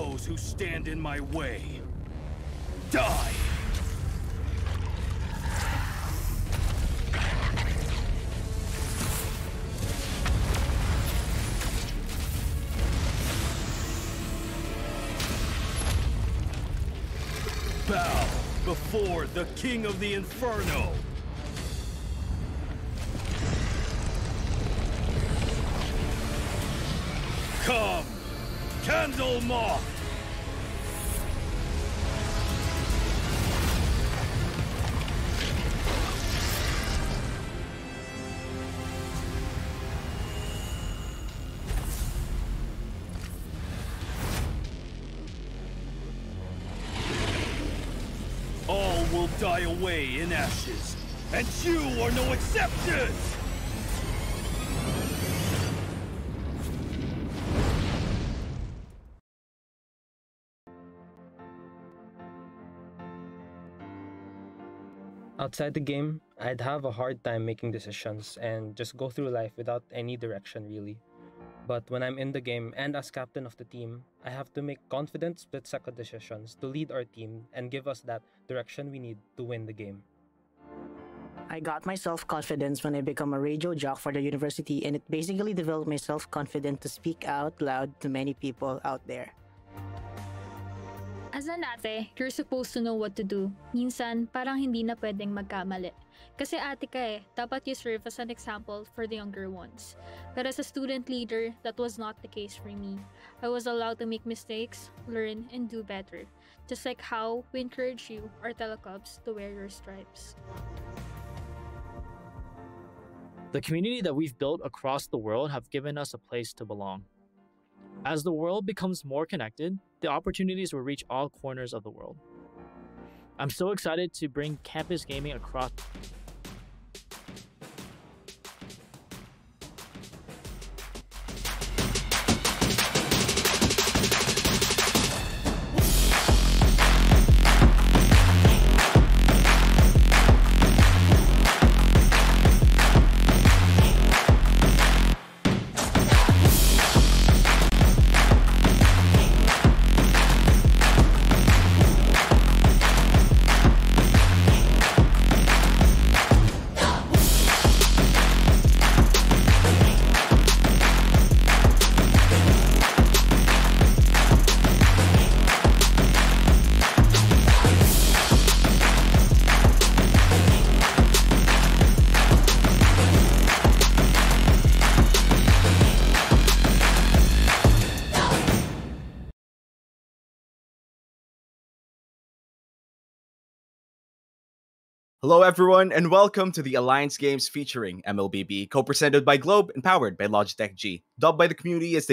those who stand in my way. Die! Bow before the King of the Inferno! Come, Candle Moth! All will die away in ashes, and you are no exception! Outside the game, I'd have a hard time making decisions and just go through life without any direction really. But when I'm in the game and as captain of the team, I have to make confident split-second decisions to lead our team and give us that direction we need to win the game. I got my self-confidence when I become a radio jock for the university, and it basically developed my self-confidence to speak out loud to many people out there. As an ate, you're supposed to know what to do. Minsan, parang hindi na pwedeng magkamali. Kasi ate ka eh, dapat you serve as an example for the younger ones. But as a student leader, that was not the case for me. I was allowed to make mistakes, learn, and do better. Just like how we encourage you, our telecubs, to wear your stripes. The community that we've built across the world have given us a place to belong. As the world becomes more connected, the opportunities will reach all corners of the world. I'm so excited to bring campus gaming across. Hello everyone, and welcome to the Alliance Games featuring MLBB, co-presented by Globe and powered by Logitech G. Dubbed by the community as the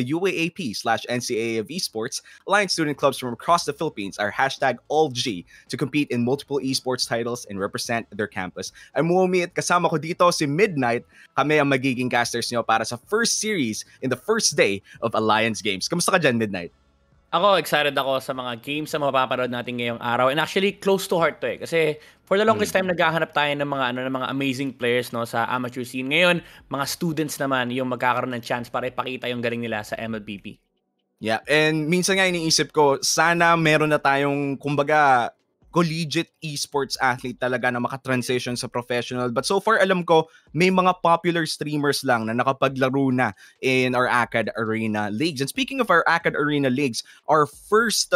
UAAP/NCAA of esports, Alliance student clubs from across the Philippines are #AllG to compete in multiple esports titles and represent their campus. I'm Muomi at kasama ko dito si Midnight. Kami ang magiging casters nyo para sa first series in the first day of Alliance Games. Kamusta ka dyan, Midnight? Ako, excited ako sa mga games na mapapanood natin ngayong araw. And actually, close to heart to eh. Kasi for the longest time, naghahanap tayo ng mga amazing players no sa amateur scene. Ngayon, mga students naman yung magkakaroon ng chance para ipakita yung galing nila sa MLBB. Yeah, and minsan nga iniisip ko, sana meron na tayong, kumbaga, collegiate esports athlete talaga na makatransition sa professional. But so far, alam ko, may mga popular streamers lang na nakapaglaro na in our AcadArena leagues. And speaking of our AcadArena leagues, our first,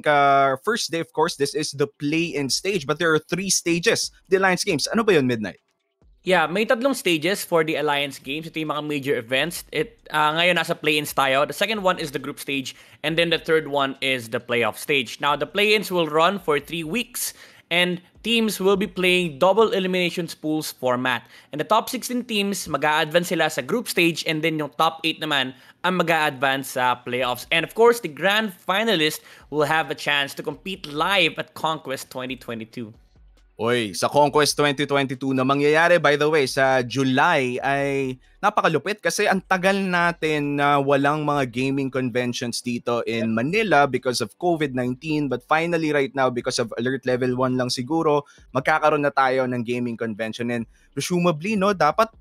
first day, of course, this is the play-in stage. But there are 3 stages, the Alliance Games. Ano ba yun, Midnight? Yeah, may 3 stages for the Alliance Games. Ito yung mga major events. Ngayon nasa play-ins tayo. The second one is the group stage, and then the third one is the playoff stage. Now, the play-ins will run for 3 weeks, and teams will be playing double elimination pools format. And the top 16 teams, mag-a-advance sila sa group stage, and then yung top 8 naman ang mag-a-advance sa playoffs. And of course, the grand finalist will have a chance to compete live at Conquest 2022. Oy, sa Conquest 2022 na mangyayari, by the way, sa July ay napakalupit kasi ang tagal natin na walang mga gaming conventions dito in Manila because of COVID-19. But finally right now, because of Alert Level 1 lang siguro, magkakaroon na tayo ng gaming convention. And presumably, no, dapat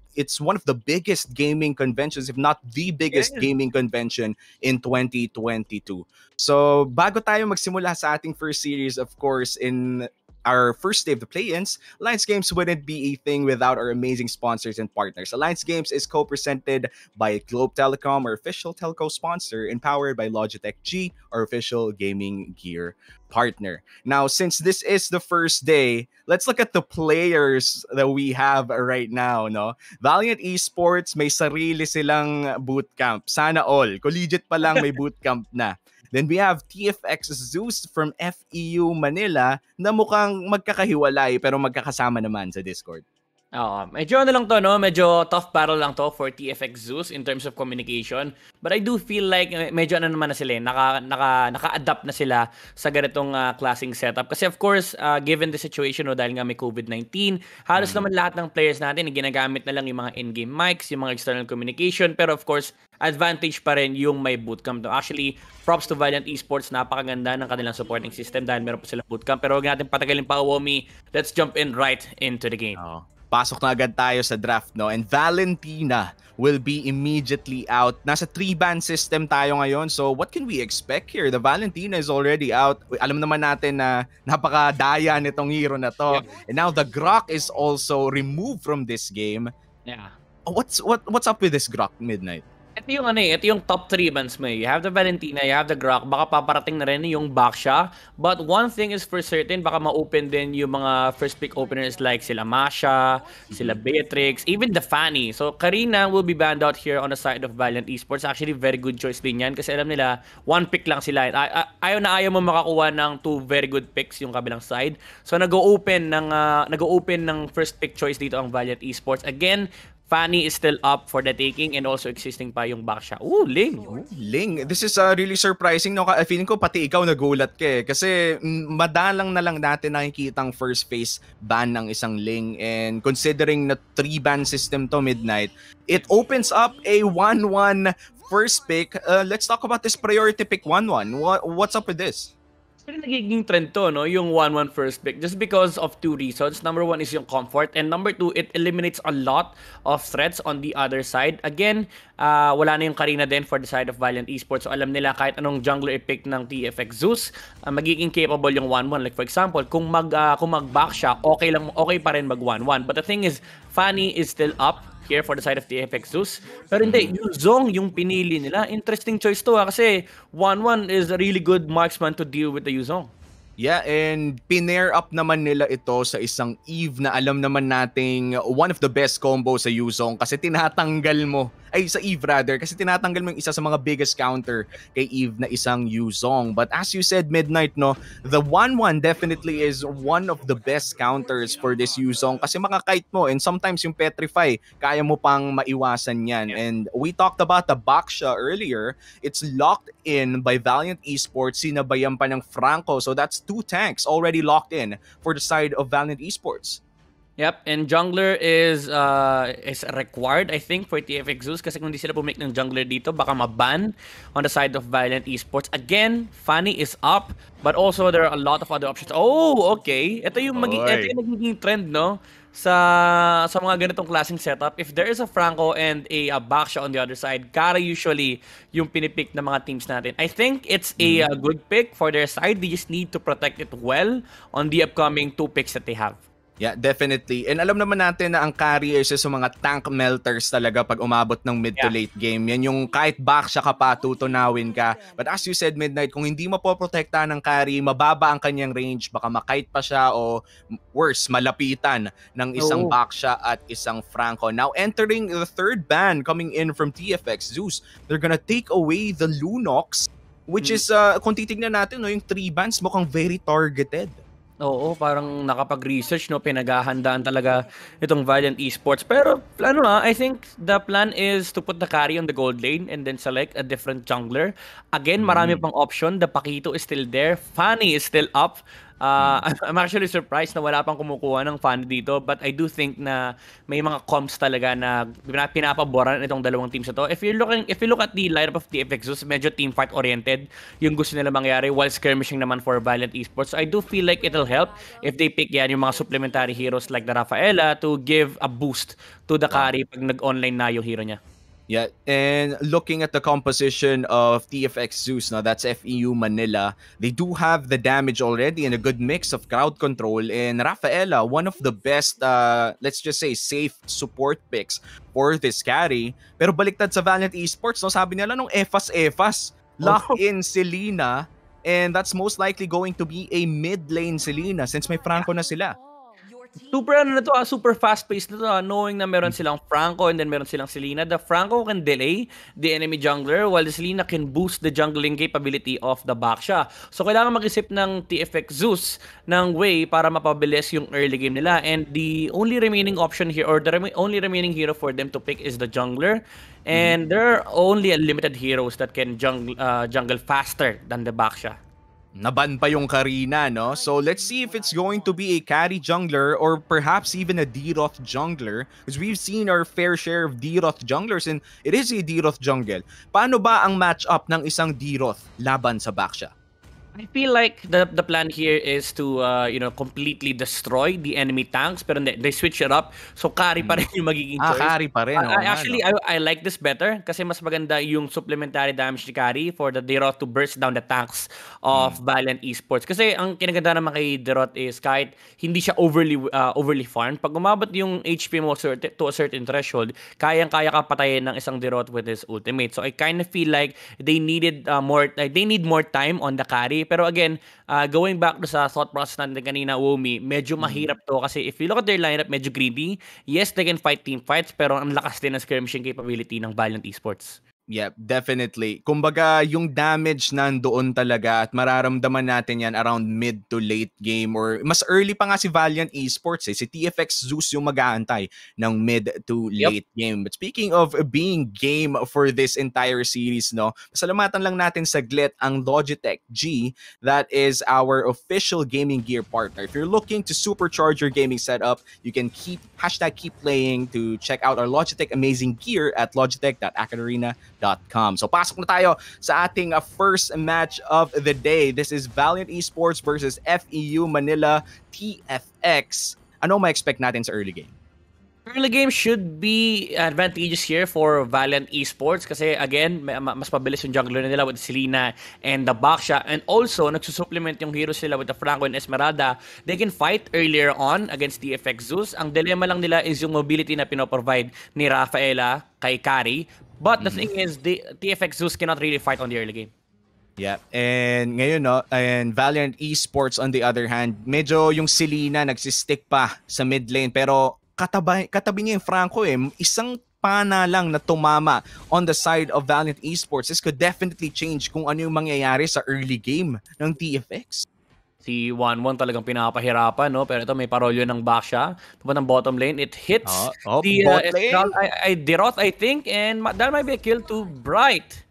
it's one of the biggest gaming conventions, if not the biggest gaming convention in 2022. So bago tayo magsimula sa ating first series, of course, in our first day of the play-ins, Alliance Games wouldn't be a thing without our amazing sponsors and partners. Alliance Games is co-presented by Globe Telecom, our official telco sponsor, and powered by Logitech G, our official gaming gear partner. Now, since this is the first day, let's look at the players that we have right now, no? Valiant Esports, may sarili silang bootcamp. Sana all. Collegiate pa lang may bootcamp na. Then we have TFX Zeus from FEU Manila na mukhang magkakahiwalay pero magkakasama naman sa Discord. Medyo ano lang to, no? Medyo tough battle lang to for TFX Zeus in terms of communication. But I do feel like medyo ano naman na sila, naka-adapt na sila sa ganitong klaseng setup. Kasi of course, given the situation, no, dahil nga may COVID-19, halos naman lahat ng players natin, ginagamit na lang yung mga in-game mics, yung mga external communication. Pero of course, advantage pa rin yung may bootcamp. No? Actually, props to Valiant Esports, napakaganda ng kanilang supporting system dahil meron pa silang bootcamp. Pero huwag natin patagalin pa, Womi. Let's jump in right into the game. Pasok na agad tayo sa draft, no? And Valentina will be immediately out. Nasa 3-ban system tayo ngayon. So what can we expect here? The Valentina is already out. Alam naman natin na napakadaya nitong hero na to. And now the Grok is also removed from this game. Yeah. What's up with this Grok, Midnight? Ito yung top 3 bans mo. You have the Valentina, you have the Grok, baka paparating na rin yung Baksha. But one thing is for certain, baka ma-open din yung mga first pick openers like sila Masha, sila Beatrix, even the Fanny. So Karina will be banned out here on the side of Valiant Esports. Actually, very good choice din yan kasi alam nila, one pick lang sila. Ayaw na ayaw mo makakuha ng 2 very good picks yung kabilang side. So nag-open ng first pick choice dito ang Valiant Esports. Again, Fanny is still up for the taking and also existing pa yung Baksha. Ooh, Ling. Ling. This is really surprising. No? Feeling ko pati ikaw nagulat ka eh. Kasi madalang na lang natin nakikitang first phase ban ng isang Ling. And considering na 3-ban system to, Midnight, it opens up a 1-1 first pick. Let's talk about this priority pick 1-1. What's up with this? Pero nagiging trend to, no? Yung 1-1 first pick. Just because of 2 reasons. Number 1 is yung comfort. And number 2, it eliminates a lot of threats on the other side. Again, wala na yung Karina din for the side of Valiant Esports. So alam nila kahit anong jungler i-pick ng TFX Zeus, magiging capable yung 1-1. Like for example, kung mag-back siya, okay pa rin mag 1-1. But the thing is, Fanny is still up here for the side of the FX Zeus. Pero hindi, Yuzong yung pinili nila. Interesting choice to kasi 1-1 is a really good marksman to deal with the Yuzong. Yeah, and pinair up naman nila ito sa isang Eve na alam naman nating one of the best combos sa Yuzong kasi tinatanggal mo, sa Eve rather, kasi tinatanggal mo yung isa sa mga biggest counter kay Eve na isang Yuzong. But as you said, Midnight, no, the 1-1 definitely is one of the best counters for this Yuzong kasi makakite mo and sometimes yung Petrify, kaya mo pang maiwasan yan. Yeah. And we talked about the Baksha earlier. It's locked in by Valiant Esports, sinabayan pa ng Franco. So that's 2 tanks already locked in for the side of Valiant Esports. Yep, and jungler is required, I think, for TFX Zeus kasi kung hindi sila pumake ng jungler dito, baka maban on the side of Valiant Esports. Again, Fanny is up, but also there are a lot of other options. Oh, okay. Ito yung magiging trend, no? Sa mga ganitong klaseng setup. If there is a Franco and a Baksha on the other side, Kara usually yung pinipick ng mga teams natin. I think it's a good pick for their side. They just need to protect it well on the upcoming 2 picks that they have. Yeah, definitely. And alam naman natin na ang carry is sa mga tank melters talaga pag umabot ng mid to late game. Yan yung kahit Baksha ka pa, tutunawin ka. But as you said, Midnight, kung hindi mapoprotekta ng carry, mababa ang kanyang range, baka makite pa siya o worse, malapitan ng isang Baksha at isang Franco. Now, entering the 3rd ban coming in from TFX Zeus, they're gonna take away the Lunox, which is, kung titignan natin, no, yung 3 bans mukhang very targeted. Oo, parang nakapag-research, no, pinaghahandaan talaga itong Valiant Esports. Pero I think the plan is to put the carry on the gold lane and then select a different jungler. Again, marami pang option. The Paquito is still there. Fanny is still up. I'm actually surprised na wala pang kumukuha ng fan dito, but I do think na may mga comps talaga na pinapaboran itong dalawang teams na to. If you look at the lineup of TFX Zeus, medyo team fight oriented yung gusto nila mangyari, while skirmishing naman for Valiant Esports. So I do feel like it'll help if they pick yan yung mga supplementary heroes like the Rafaela to give a boost to the carry pag nag-online na yung hero niya. Yeah, and looking at the composition of TFX Zeus, now that's FEU Manila, they do have the damage already and a good mix of crowd control. And Rafaela, one of the best, let's just say, safe support picks for this carry. Pero baliktad sa Valiant Esports, no, sabi nila nung EFAS, lock in Selena, and that's most likely going to be a mid lane Selena since may Franco na sila. Super fast-paced na to, knowing na meron silang Franco and then meron silang Selena. The Franco can delay the enemy jungler while the Selena can boost the jungling capability of the Baksha. So kailangan mag-isip ng TFX Zeus ng way para mapabilis yung early game nila, and the only remaining option here, or the only remaining hero for them to pick is the jungler, and there are only limited heroes that can jungle faster than the Baksha. Naban pa yung Karina, no? So let's see if it's going to be a carry jungler or perhaps even a D-Roth jungler, because we've seen our fair share of D-Roth junglers and it is a D-Roth jungle. Paano ba ang match-up ng isang D-Roth laban sa Baksha? I feel like the plan here is to completely destroy the enemy tanks, pero they switch it up, so carry pa rin yung magiging choice. Carry pa rin. I like this better kasi mas maganda yung supplementary damage ni carry for the D-Roth to burst down the tanks of Valiant Esports. Kasi ang kinaganda naman kay D-Roth is kahit hindi siya overly farmed, pag umabot yung HP mo to a certain threshold, kayang-kaya ka patayin ng isang D-Roth with his ultimate. So I kind of feel like they need more time on the carry. Pero again, going back to sa thought process natin kanina, Wumi, medyo mahirap to kasi if you look at their lineup, medyo greedy. Yes, they can fight team fights, pero ang lakas din ng skirmishing capability ng Valiant Esports. Yeah, definitely. Kumbaga, yung damage nandoon talaga at mararamdaman natin yan around mid to late game, or mas early pa nga si Valiant Esports. Si TFX Zeus yung mag-aantay ng mid to late game. But speaking of being game for this entire series, no, pasalamatan lang natin saglit ang Logitech G. That is our official gaming gear partner. If you're looking to supercharge your gaming setup, you can keep playing to check out our Logitech amazing gear at logitech.acadarena.com. So pasok na tayo sa ating first match of the day. This is Valiant Esports versus FEU Manila TFX. Ano ma-expect natin sa early game? Early game should be advantageous here for Valiant Esports kasi again, mas pabilis yung jungler nila with Selena and the Baksha, and also nagsusupplement yung heroes nila with the Franco and Esmeralda. They can fight earlier on against TFX Zeus. Ang dilemma lang nila is yung mobility na pinoprovide ni Rafaela kay Kari. But the thing is, the TFX Zeus cannot really fight on the early game. Yeah, and ngayon no, and Valiant Esports on the other hand, medyo yung Selena nagsistick pa sa mid lane, pero katabi niya yung Franco eh. Isang pana lang na tumama on the side of Valiant Esports. This could definitely change kung ano yung mangyayari sa early game ng TFX. Si 1-1 talagang pinapahirapan, no? Pero ito may parolyo ng Baksha. Papuntang bottom lane. It hits the D-Roth, I think. And that might be a kill to Bright.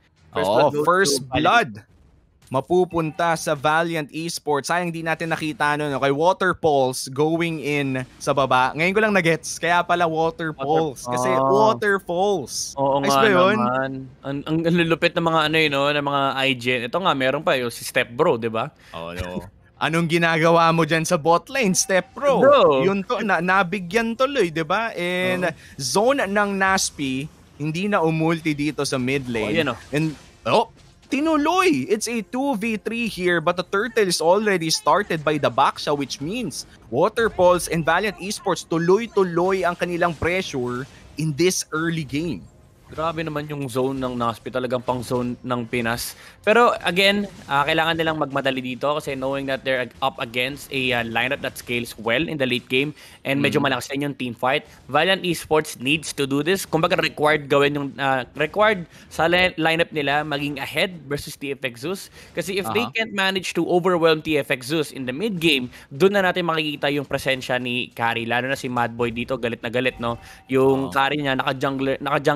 First blood. Mapupunta sa Valiant Esports. Sayang di natin nakita no, kay Waterfalls going in sa baba. Ngayon ko lang na-gets. Kaya pala Waterfalls. Kasi Waterfalls. Oo nga naman. Ang lulupit ng mga ng mga IGN. Ito nga, meron pa yung si Step Bro, di ba? Oh, no. Anong ginagawa mo dyan sa bot lane, Step Bro? Yun to, nabigyan tuloy, di ba? And zone ng Naspi, hindi na umulti dito sa mid lane. And tinuloy! It's a 2v3 here, but the turtle is already started by the Baksha, which means Waterfalls and Valiant Esports tuloy-tuloy ang kanilang pressure in this early game. Grabe naman yung zone ng Naspi, talagang pang zone ng Pinas. Pero again, kailangan nilang magmadali dito kasi knowing that they're up against a lineup that scales well in the late game and medyo malakas din yung team fight. Valiant Esports needs to do this. Kumbaga required gawin yung required sa lineup nila maging ahead versus TFX Zeus. Kasi if they can't manage to overwhelm TFX Zeus in the mid game, doon na natin makikita yung presensya ni Kari. Lalo na si Madboy dito, galit na galit, no? Yung Kari niya, naka-jungle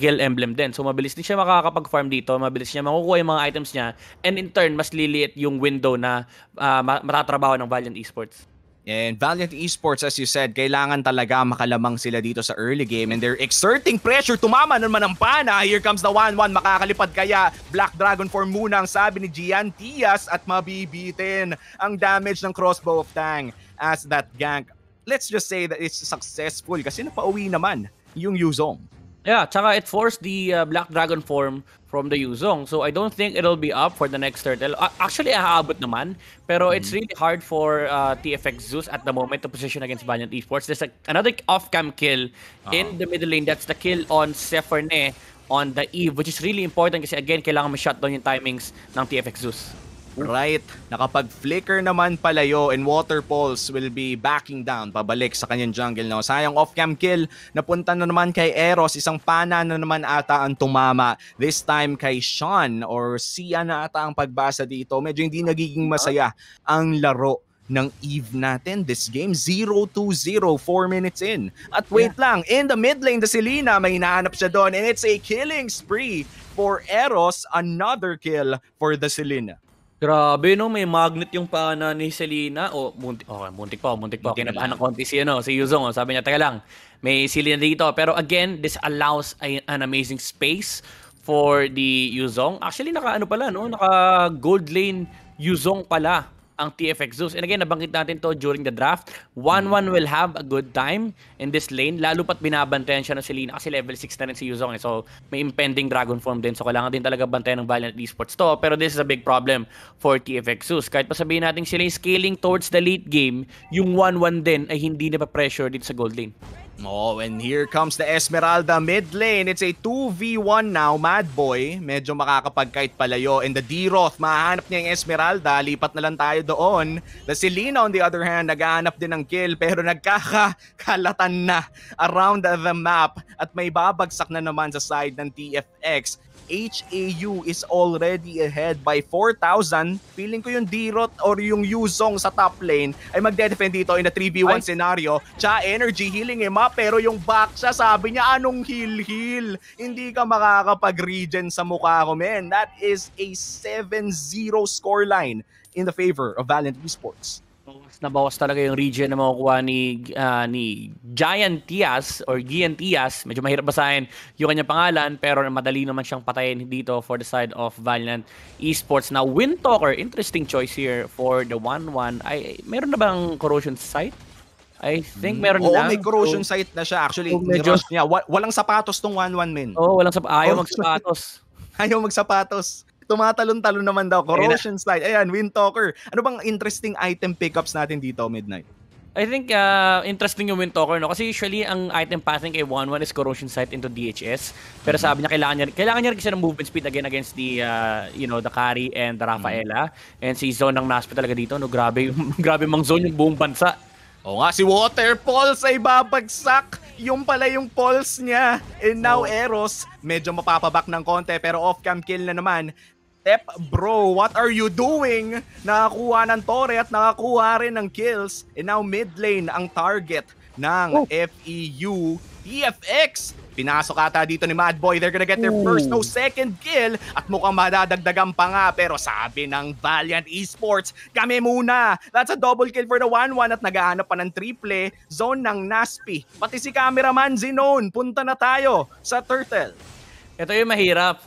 single emblem din. So mabilis din siya makakapag-farm dito, mabilis niya makukuha yung mga items niya, and in turn, mas liliit yung window na matatrabaho ng Valiant Esports. And Valiant Esports, as you said, kailangan talaga makalamang sila dito sa early game and they're exerting pressure. Tumama naman ang pana. Here comes the 1-1. Makakalipad kaya. Black Dragon form muna ang sabi ni Gian Tias at mabibitin ang damage ng crossbow of Tang as that gank. Let's just say that it's successful kasi napauwi naman yung Yuzong. Yeah, tsaka it forced the Black Dragon form from the Yuzong. So I don't think it'll be up for the next turtle. Actually, aabot naman. Pero it's really hard for TFX Zeus at the moment to position against Valiant Esports. There's another off-cam kill in the middle lane. That's the kill on Seferne on the Eve, which is really important kasi again, kailangan ma-shutdown yung timings ng TFX Zeus. Right. Nakapag-flicker naman palayo and Water Pulse will be backing down pabalik sa kanyang jungle. No? Sayang off-cam kill. Napunta na naman kay Eros. Isang pana na naman ata ang tumama. This time kay Sean or Sia na ata ang pagbasa dito. Medyo hindi nagiging masaya ang laro ng Eve natin this game. 0-2-0, 4 minutes in. At wait lang, in the mid lane, the Selena, may hinahanap siya doon and it's a killing spree for Eros. Another kill for the Selena. Grabe no, may magnet yung pana ni Selena. Muntik pa. Kinabahan ng konti si Yuzong. Sabi niya, teka lang, may Selena dito. Pero again, this allows an amazing space for the Yuzong. Actually, naka gold lane Yuzong pala ang TFX Zeus. And again, nabanggit natin to during the draft. 1-1 will have a good time in this lane. Lalo pat binabantayan siya ng Selena kasi level 6 na rin si Yuzong. So, may impending dragon form din. So, kailangan din talaga bantayan ng Valiant Esports to. Pero this is a big problem for TFX Zeus. Kahit pa sabihin natin sila yung scaling towards the late game, yung 1-1 din ay hindi na pa-pressure dito sa gold lane. Oh, and here comes the Esmeralda mid lane. It's a 2v1 now. Mad Boy, medyo makakapag-kite palayo. And the D-Roth, mahanap niya yung Esmeralda. Lipat na lang tayo doon. The Selena, on the other hand, naghahanap din ng kill. Pero nagkakakalatan na around the map. At may babagsak na naman sa side ng TFX. HAU is already ahead by 4,000. Feeling ko yung D-Rot or yung Yuzong sa top lane ay magde-defend dito in a 3v1 scenario. Cha energy healing him up pero yung back siya sabi niya anong heal. Hindi ka makakapag-regen sa mukha ko, man. That is a 7-0 scoreline in the favor of Valiant Esports. Nabawas talaga yung region na makukuha ni Giant Tias or Gian Tias. Medyo mahirap basahin yung kanyang pangalan pero madali naman siyang patayin dito for the side of Valiant Esports. Now, Windtalker, interesting choice here for the 1-1. Meron na bang corrosion sight? I think meron na. May corrosion sight na siya. Actually, nirush niya. Walang sapatos tong 1-1, men. Walang sapatos. Ayaw magsapatos. Ayaw magsapatos. Tumatalon-talon naman daw. Corrosion sight. Ayan, Windtalker. Ano bang interesting item pickups natin dito, Midnight? I think interesting yung Windtalker, no? Kasi usually ang item pathing kay 1-1 is corrosion sight into DHS. Pero sabi niya kailangan niya rin kasi ng movement speed again against the the Kari and the Rafaela. And si Zone ng Naspe talaga dito, no? Grabe mang Zone yung buong bansa. Oo nga, si Water Pulse ay babagsak. Yung pala yung pulse niya. And now Eros, medyo mapapabak ng konti pero off-cam kill na naman. Tep, bro, what are you doing? Nakakuha ng Torre at nakakuha rin ng kills. And now mid lane ang target ng FEU TFX. Pinasok ata dito ni Mad Boy. They're gonna get their first, no second kill. At mukhang madadagdagan pa nga. Pero sabi ng Valiant Esports, kami muna. That's a double kill for the 1-1 at naghahanap pa ng triple zone ng Naspi. Pati si cameraman Zinon. Punta na tayo sa Turtle. Ito yung mahirap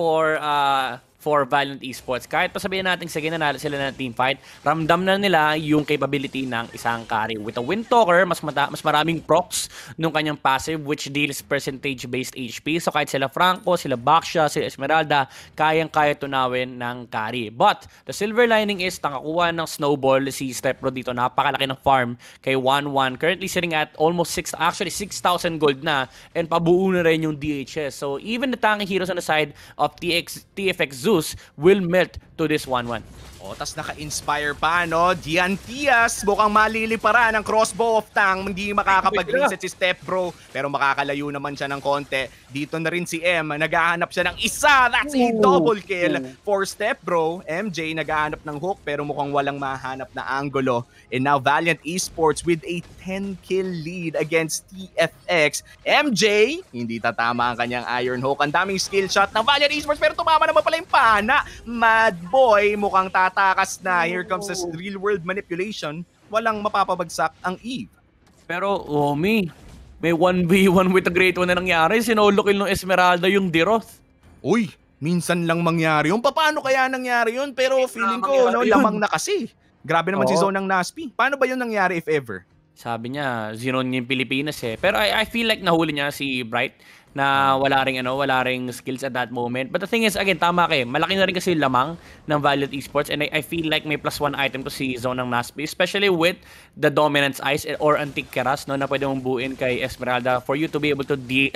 for Valiant Esports. Kahit pa sabihin natin sige nanalo sila ng teamfight, ramdam na nila yung capability ng isang carry. With a Windtalker, mas maraming procs nung kanyang passive which deals percentage-based HP. So kahit sila Franco, sila Baxia, sila Esmeralda, kayang-kaya tunawin ng carry. But the silver lining is nakakuha ng snowball si Stepbro dito. Napakalaki ng farm kay 1-1. Currently sitting at almost 6,000 gold na and pabuo na rin yung DHS. So even the tanking heroes on the side of TFX Zeus will melt to this 1-1. O, tas naka-inspire pa, no? Diantias, mukhang maliliparan ang crossbow of Tang. Hindi makakapag-reset si Step Bro, pero makakalayo naman siya ng konti. Dito na rin si M, naghahanap siya ng isa. That's a double kill for Step Bro. MJ naghahanap ng hook, pero mukhang walang mahanap na angulo. And now Valiant Esports with a 10-kill lead against TFX. MJ, hindi tatama ang kanyang iron hook. Ang daming skill shot ng Valiant Esports, pero tumama naman pala yung pana. Mad Boy, mukhang tatakas na. Here comes the real world manipulation. Walang mapapabagsak ang Eve. Pero, Omi, may 1v1 with the Great One na nangyari. Sinolo kill ng Esmeralda yung Diroth. Uy, minsan lang mangyari yun. Paano kaya nangyari yun? Pero feeling ko, no, lamang na kasi. Grabe naman si Zone ng Naspi. Paano ba yun nangyari if ever? Sabi niya, zinon niya yung Pilipinas eh. Pero I feel like nahuli niya si Bright na wala ring skills at that moment. But the thing is, again, tama kayo. Malaki na rin kasi lamang ng Valiant Esports, and I feel like may +1 item to si Zone ng Naspi, especially with the Dominance Ice or Antique Keras, no, na pwede mong buuin kay Esmeralda for you to be able to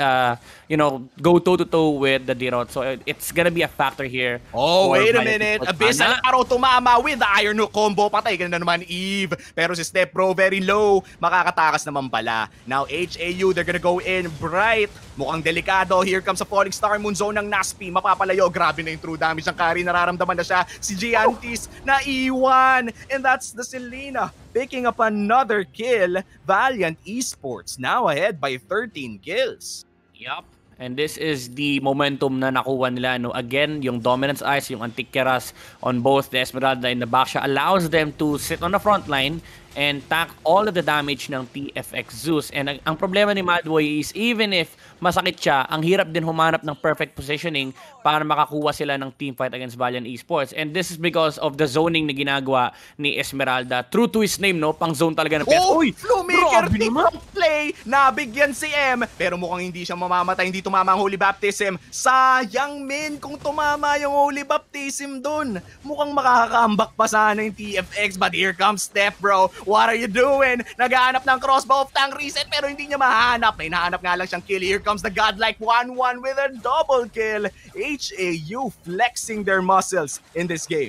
go toe-to-toe with the Dirot. So it's gonna be a factor here. Oh, wait a minute. Abyss Alaro tumama with the Iron Hook combo. Patay ka na naman, Eve. Pero si Step Bro very low. Makakatakas naman pala. Now, HAU, they're gonna go in Bright. Mukhang delikado. Here comes a Falling Star Moon Zone ng Naspi. Mapapalayo. Grabe na yung true damage ng carry. Nararamdaman na siya. Si Giantis na iwan. And that's the Selena picking up another kill. Valiant Esports now ahead by 13 kills. Yup. And this is the momentum na nakuha nila. No? Again, yung Dominance Ice, yung Antique Keras on both the Esmeralda and the Baksha allows them to sit on the front line and tank all of the damage ng TFX Zeus. And ang problema ni Madboy is even if masakit siya, ang hirap din humanap ng perfect positioning para makakuha sila ng teamfight against Valiant Esports. And this is because of the zoning na ginagawa ni Esmeralda. True to his name, no? Pang zone talaga ng PS. Uy! Flowmaker TikTok play! Nabigyan si M, pero mukhang hindi siya mamamatay. Hindi tumama ang Holy Baptism. Sayang, men, kung tumama yung Holy Baptism dun. Mukhang makakakambak pa sana yung TFX, but here comes Steph, bro. What are you doing? Naghahanap ng crossbow of Tang reset, pero hindi niya mahanap. May nahanap nga lang siyang kill. Here comes the godlike 1-1 with a double kill. HAU flexing their muscles in this game.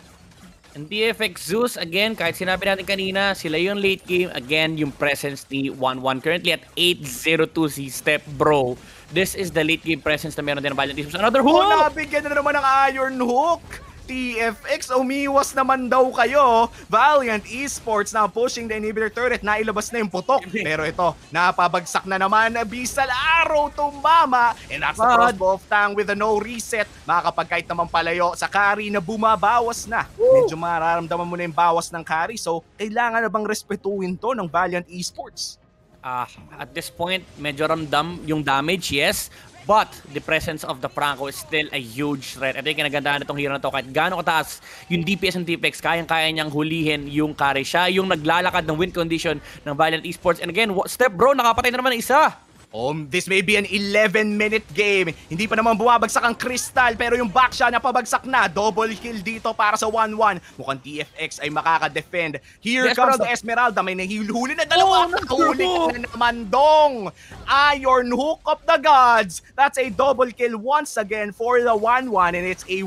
And TFX Zeus, again, kahit sinabi natin kanina, sila yung late game. Again, yung presence ni 1-1. Currently at 8-0-2 si Step Bro. This is the late game presence na meron din ng Valiant Esports. Another hook! Oh, nabigyan na naman ng Iron Hook! TFX, umiwas naman daw kayo. Valiant Esports now pushing the inhibitor turret. Nailabas na yung putok. Pero ito, napabagsak na naman. Abyssal Arrow tumama. And that's the crossbow of Tang with a no reset. Makakapag kahit naman palayo sa carry na bumabawas na. Medyo mararamdaman mo na yung bawas ng carry. So, kailangan na bang respetuhin to ng Valiant Esports? At this point, medyo ramdam yung damage, yes. But the presence of the Franco is still a huge threat. Ito yung kinagandaan itong hero na to. Kahit gaano kataas yung DPS ng TPX, kayang-kaya niyang hulihin yung carry. Siya yung naglalakad ng win condition ng Valiant Esports. And again, Step Bro, nakapatay na naman ng isa. This may be an 11-minute game. Hindi pa naman bumabagsak ang Crystal, pero yung Baksha na pabagsak na. Double kill dito para sa 1-1. Mukhang TFX ay makaka-defend. Here comes the Esmeralda. May nahihuli na dalawa. Huli na naman dong. Iron Hook of the Gods. That's a double kill once again for the 1-1, and it's a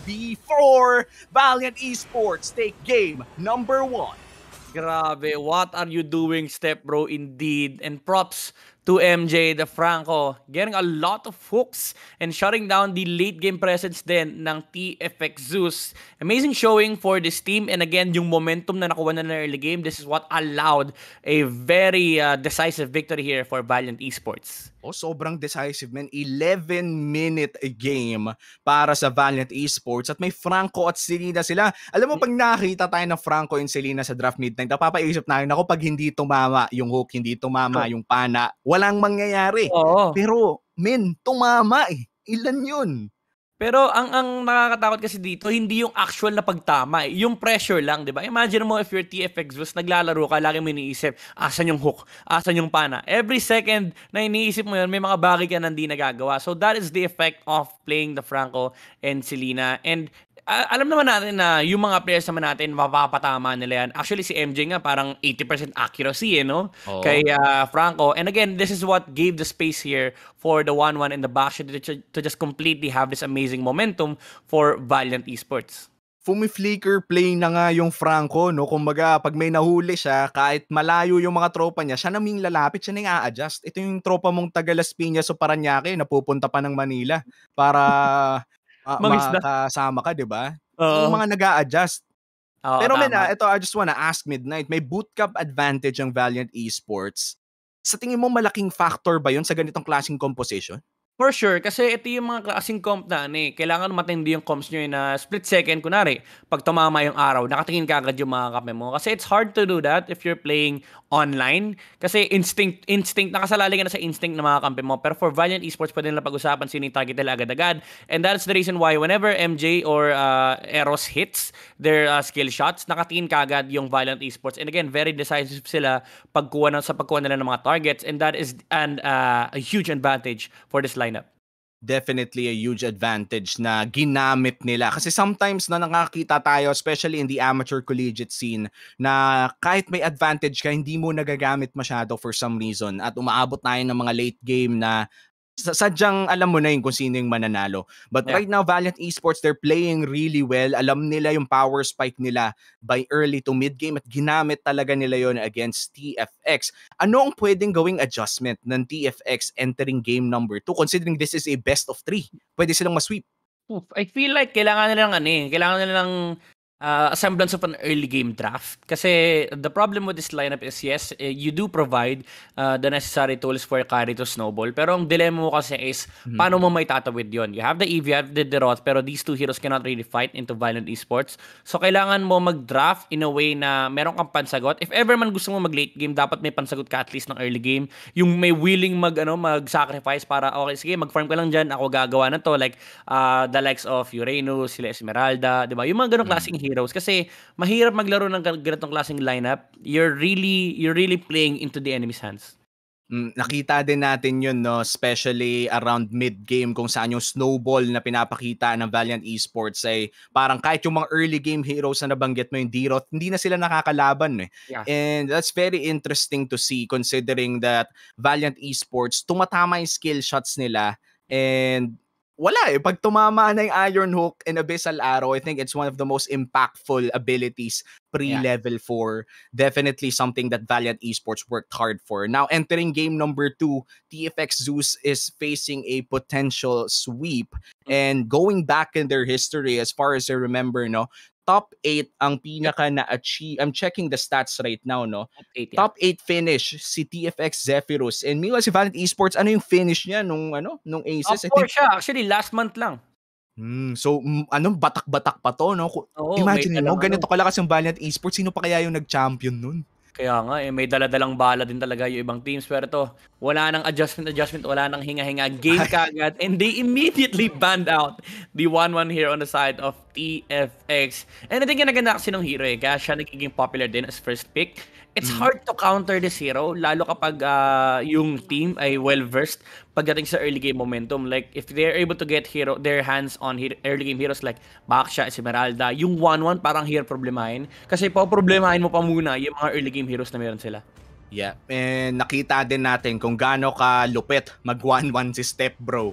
1v4. Valiant Esports take game number 1. Grabe, what are you doing, Step Bro, indeed. And props to MJ, the Franco, getting a lot of hooks and shutting down the late game presence din ng TFX Zeus. Amazing showing for this team, and again, yung momentum na nakuha na ng early game, this is what allowed a very decisive victory here for Valiant Esports. Sobrang decisive, man. 11-minute game para sa Valiant Esports, at may Franco at Selena sila. Alam mo, pag nakita tayo ng Franco and Selena sa draft midnight, napapaisip na ako, pag hindi tumama yung hook, hindi tumama yung pana, walang mangyayari. Pero, tumama eh. Ilan yun? Pero ang nakakatakot kasi dito, hindi yung actual na pagtama, yung pressure lang, di ba? Imagine mo if you're TFX Zeus, naglalaro ka, lagi mo iniisip, asan yung hook, asan yung pana. Every second na iniisip mo yun, may mga bagay ka na hindi nagagawa. So that is the effect of playing the Franco and Selena. And alam naman natin na yung mga players naman natin, mapapatama nila yan. Actually, si MJ nga parang 80% accuracy, no? Kay Franco. And again, this is what gave the space here for the 1-1 and the Baksha to just completely have this amazing momentum for Valiant Esports. flicker play na nga yung Franco, no? Kumbaga, pag may nahuli siya, kahit malayo yung mga tropa niya, siya naming lalapit, siya na yung a-adjust. Ito yung tropa mong taga Las Piñas o Paranaque na pupunta pa ng Manila para Mangisda. makasama ka, di ba? Yung Oo. mga nag-a-adjust. Oo, Pero men, tama. ito, I just wanna ask Midnight, may bootcamp advantage ang Valiant Esports. Sa tingin mo, malaking factor ba yun sa ganitong klaseng composition? For sure, kasi ito yung mga klaseng comp na kailangan matindi yung comps nyo na split second. Kunwari, pag tumama yung araw, nakatingin ka agad yung mga kape mo. Kasi it's hard to do that if you're playing online. Kasi instinct, nakasalalay ka na sa instinct ng mga kampe mo. Pero for Valiant Esports, pwede nila pag-usapan sino yung target nila agad-agad. And that's the reason why whenever MJ or Eros hits their skill shots, nakatingin ka agad yung Valiant Esports. And again, very decisive sila sa pagkuha nila ng mga targets. And that is a huge advantage for this lineup. Definitely a huge advantage na ginamit nila. Kasi sometimes na nakakita tayo, especially in the amateur collegiate scene, na kahit may advantage ka, hindi mo nagagamit masyado for some reason. At umaabot tayo ng mga late game na sadyang alam mo na yun kung sino yung mananalo. But right now, Valiant Esports, they're playing really well. Alam nila yung power spike nila by early to mid game at ginamit talaga nila yon against TFX. Ano ang pwedeng gawing adjustment ng TFX entering game number 2 considering this is a best of 3? Pwede silang masweep. I feel like kailangan nilang a semblance of an early game draft. Kasi the problem with this lineup is, yes, you do provide the necessary tools for carry to snowball. Pero ang dilemma mo kasi is, paano mo may tatawid yon? You have the Eve, you have the Derot, pero these two heroes cannot really fight into Valiant Esports. So, kailangan mo mag-draft in a way na meron kang pansagot. If ever man gusto mo mag-late game, dapat may pansagot ka at least ng early game. Yung may willing mag-sacrifice para, okay, sige, mag-farm ka lang dyan, ako gagawa na to. Like, the likes of Uranus, sila Esmeralda, di ba? Yung mga ganong klaseng heroes kasi mahirap maglaro ng ganitong klaseng lineup. You're really playing into the enemy's hands. Nakita din natin yun, no? Especially around mid-game kung saan yung snowball na pinapakita ng Valiant Esports ay parang kahit yung mga early game heroes na nabanggit mo yung Derot, hindi na sila nakakalaban. Yeah. And that's very interesting to see considering that Valiant Esports, tumatama yung skill shots nila and wala pag tumama na yung Iron Hook and Abyssal Arrow, I think it's one of the most impactful abilities pre-level 4. Definitely something that Valiant Esports worked hard for. Now, entering game number 2, TFX Zeus is facing a potential sweep. And going back in their history, as far as I remember, no, top 8 ang pinaka na-achieve. I'm checking the stats right now, no? Top 8 finish si TFX Zephyrus. And meanwhile si Valiant Esports, ano yung finish niya nung Aces? Top 4 siya. Actually, last month lang. So, batak-batak pa to, no? Imagine mo, ganito kalakas yung Valiant Esports, sino pa kaya yung nag-champion nun? Kaya nga, may dala-dalang bala din talaga yung ibang teams. Pero to, wala nang adjustment, wala nang hinga-hinga. Game kagad. And they immediately banned out the 1-1 here on the side of TFX. And I think naganda kasi ng hero kaya siya nagiging popular din as first pick. It's hard to counter this hero, lalo kapag yung team ay well-versed pagdating sa early game momentum. Like, if they're able to get their hands on early game heroes like Baksha, Esmeralda, yung 1-1 parang hirap problemahin. Kasi problemahin mo pa muna yung mga early game heroes na meron sila. Yeah, and nakita din natin kung gaano ka lupit mag 1-1 si Step Bro.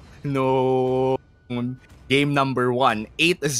No, game number 1.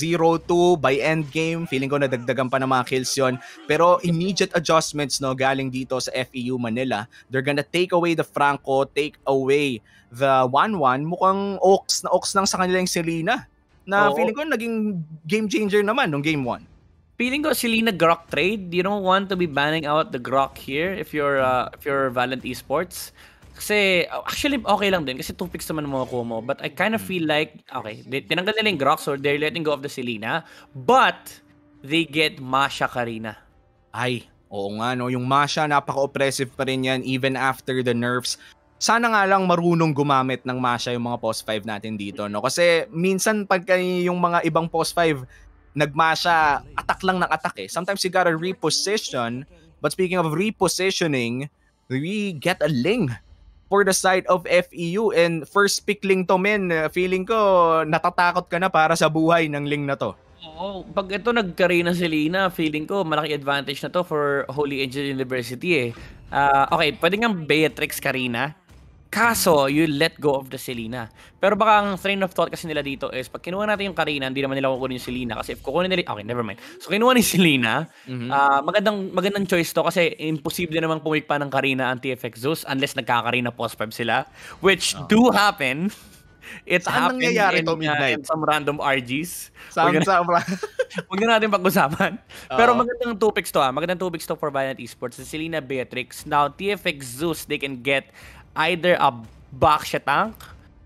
8-0-2 by end game. Feeling ko nadagdagan pa ng mga kills yon. Pero immediate adjustments, no, galing dito sa FEU Manila. They're gonna take away the Franco, take away the 1-1. Mukhang ox lang sa kanila yung Selena. Na feeling ko naging game changer naman nung game 1. Feeling ko Selena Grok trade. You don't want to be banning out the Grok here if you're Valiant Esports. Kasi, actually, okay lang din. Kasi 2 picks naman mga mo. But I kind of feel like, okay, tinanggal nila yung Grok, so they're letting go of the Selena. But, they get Masha Karina. Ay, oo nga, no. Yung Masha, napaka-oppressive pa rin yan even after the nerfs. Sana nga lang marunong gumamit ng Masha yung mga post 5 natin dito, no. Kasi, minsan pag yung mga ibang post 5, nagmasha, attack lang ng attack eh. Sometimes you gotta reposition. But speaking of repositioning, we get a Ling for the side of FEU, and first pick Ling to, men. Feeling ko natatakot ka na para sa buhay ng Ling na to. Oo, pag ito nagkarina si Lina, feeling ko malaki advantage na to for Holy Angel University eh. Okay, pwede nga Beatrix Karina. Kaso, you let go of the Selena. Pero baka ang train of thought kasi nila dito is, pag kinuha natin yung Karina, hindi naman nila kukunin yung Selena. Kasi if kukunin nila, okay, never mind. So, kinuha ni Selena, magandang choice to kasi imposible namang pumik pa ng Karina ang TFX Zeus unless nagkakarina post 5 sila. Which do happen. It Saan happened nangyayari in, to midnight? in some random RGs. Huwag na natin pag-usapan. Pero magandang 2 picks to Magandang 2 picks to for Valiant Esports. Si Selena Beatrix. Now, TFX Zeus, they can get either a Baksha tank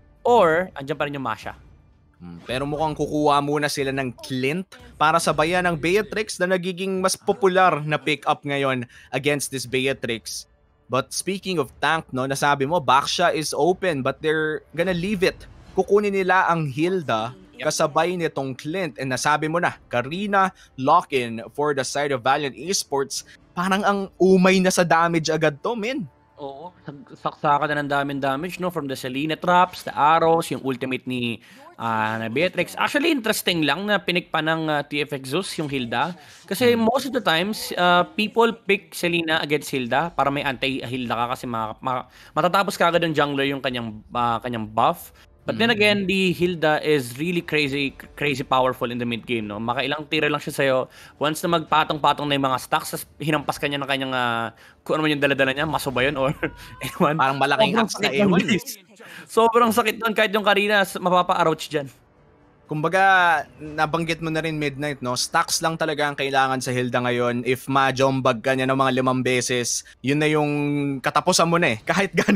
or andyan pa rin yung Masha. Pero mukhang kukuha muna sila ng Clint para sabayan ng Beatrix na nagiging mas popular na pick-up ngayon against this Beatrix. But speaking of tank, no, nasabi mo, Baksha is open but they're gonna leave it. Kukunin nila ang Hilda kasabay nitong Clint. And nasabi mo na, Karina lock-in for the side of Valiant Esports. Parang ang umay na sa damage agad to, men. Oo, saksakan na ng daming damage, no? From the Selena traps, the arrows, yung ultimate ni na Beatrix. Actually, interesting lang na pinik pa ng TFX Zeus yung Hilda. Kasi most of the times, people pick Selena against Hilda para may anti-Hilda ka kasi matatapos ka agad ng jungler yung kanyang buff. But then again, the Hilda is really crazy powerful in the mid game, no? Makailang tira lang siya sa'yo. Once na magpatong-patong na yung mga stacks, hinampas ka niya ng kanyang, kung ano man yung dala-dala niya, maso ba yun? Or ewan. Parang malaking hacks na ewan. Sobrang sakit nun kahit yung Karina, mapapa-ouch dyan. Kumbaga, nabanggit mo na rin midnight, no? Stacks lang talaga ang kailangan sa Hilda ngayon. If ma-jombag ka niya ng mga 5 beses, yun na yung katapusan mo na eh. Kahit gaano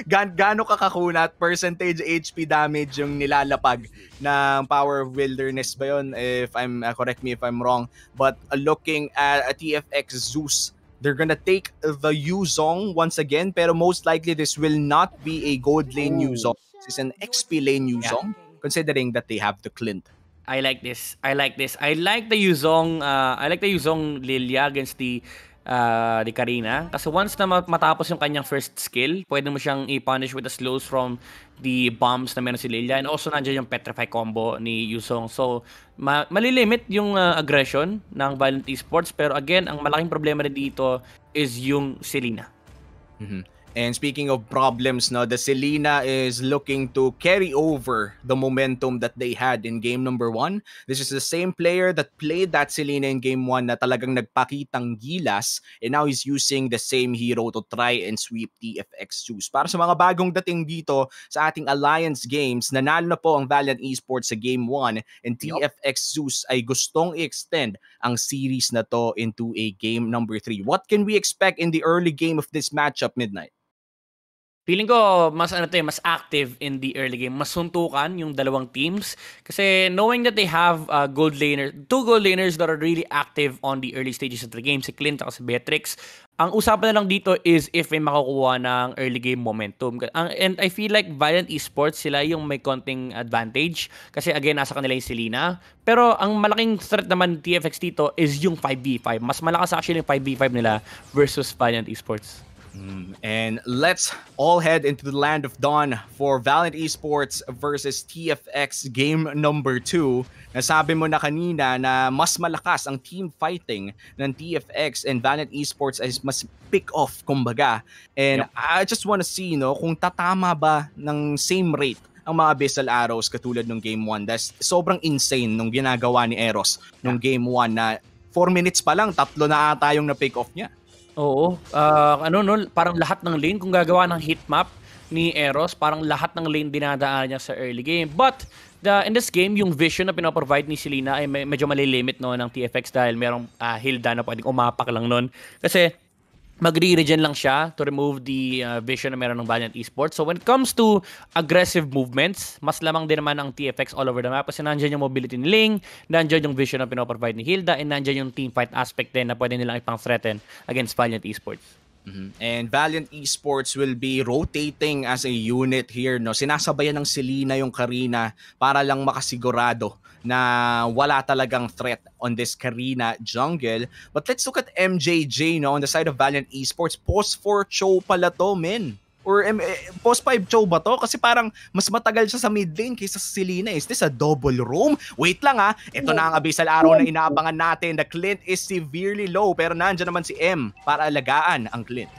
ka kakunat, percentage HP damage yung nilalapag ng Power of Wilderness ba yun? If correct me if I'm wrong. But looking at a TFX Zeus, they're gonna take the Yuzong once again, pero most likely this will not be a gold lane Yuzong. This is an XP lane Yuzong. Yeah. Considering that they have the Clint. I like this. I like the Yuzong Lilia against the Karina. Kasi once na matapos yung kanyang first skill, pwede mo siyang i-punish with the slows from the bombs na meron si Lilia. And also nandiyan yung Petrify combo ni Yuzong. So, malilimit yung aggression ng Valiant Esports. Pero again, ang malaking problema rin dito is yung Selena. And speaking of problems, no, the Selena is looking to carry over the momentum that they had in game number 1. This is the same player that played that Selena in game 1 na talagang nagpakitang gilas, and now he's using the same hero to try and sweep TFX Zeus. Para sa mga bagong dating dito sa ating Alliance Games, nanalo na po ang Valiant Esports sa game 1, and TFX Zeus ay gustong i-extend ang series na to into a game number 3. What can we expect in the early game of this matchup, Midnight? Feeling ko mas active in the early game. Mas suntukan yung dalawang teams kasi knowing that they have two gold laners that are really active on the early stages of the game, si Clint at si Beatrix. Ang usapan na lang dito is if may makukuha ng early game momentum. And I feel like Valiant Esports, sila yung may konting advantage kasi again, nasa kanila yung Selena. Pero ang malaking threat naman TFX dito is yung 5v5. Mas malakas actually yung 5v5 nila versus Valiant Esports. And let's all head into the land of dawn for Valiant Esports versus TFX game number 2. Nasabi mo na kanina na mas malakas ang team fighting ng TFX and Valiant Esports ay mas pick off kumbaga. And I just want to see kung tatama ba ng same rate ang mga Abyssal Arrows katulad ng game 1. That's sobrang insane nung ginagawa ni Eros nung game 1 na 4 minutes pa lang, 3 na ata yung na-pick off niya. Oo. Parang lahat ng lane, kung gagawa ng heat map ni Eros, parang lahat ng lane dinadaan niya sa early game. But, in this game, yung vision na pinaprovide ni Selena ay medyo malilimit ng TFX dahil merong Hilda na pwedeng umapak lang nun. Kasi, magre-regen lang siya to remove the vision na meron ng Valiant Esports. So when it comes to aggressive movements, mas lamang din naman ang TFX all over the map kasi nandyan yung mobility ni Ling, nandyan yung vision na pinaprovide ni Hilda, and nandyan yung team fight aspect din na pwede nilang ipang-threaten against Valiant Esports. And Valiant Esports will be rotating as a unit here. Sinasabayan ng Selena yung Karina para lang makasigurado na wala talagang threat on this Karina jungle. But let's look at MJJ on the side of Valiant Esports. Post 4 Cho pala to, men. Or post 5 Cho ba to? Kasi parang mas matagal siya sa mid lane kaysa sa Selena. Is this a double roam? Wait lang ito na ang Abyssal Arrow na inaabangan natin. The Clint is severely low pero nandiyan naman si M para alagaan ang Clint.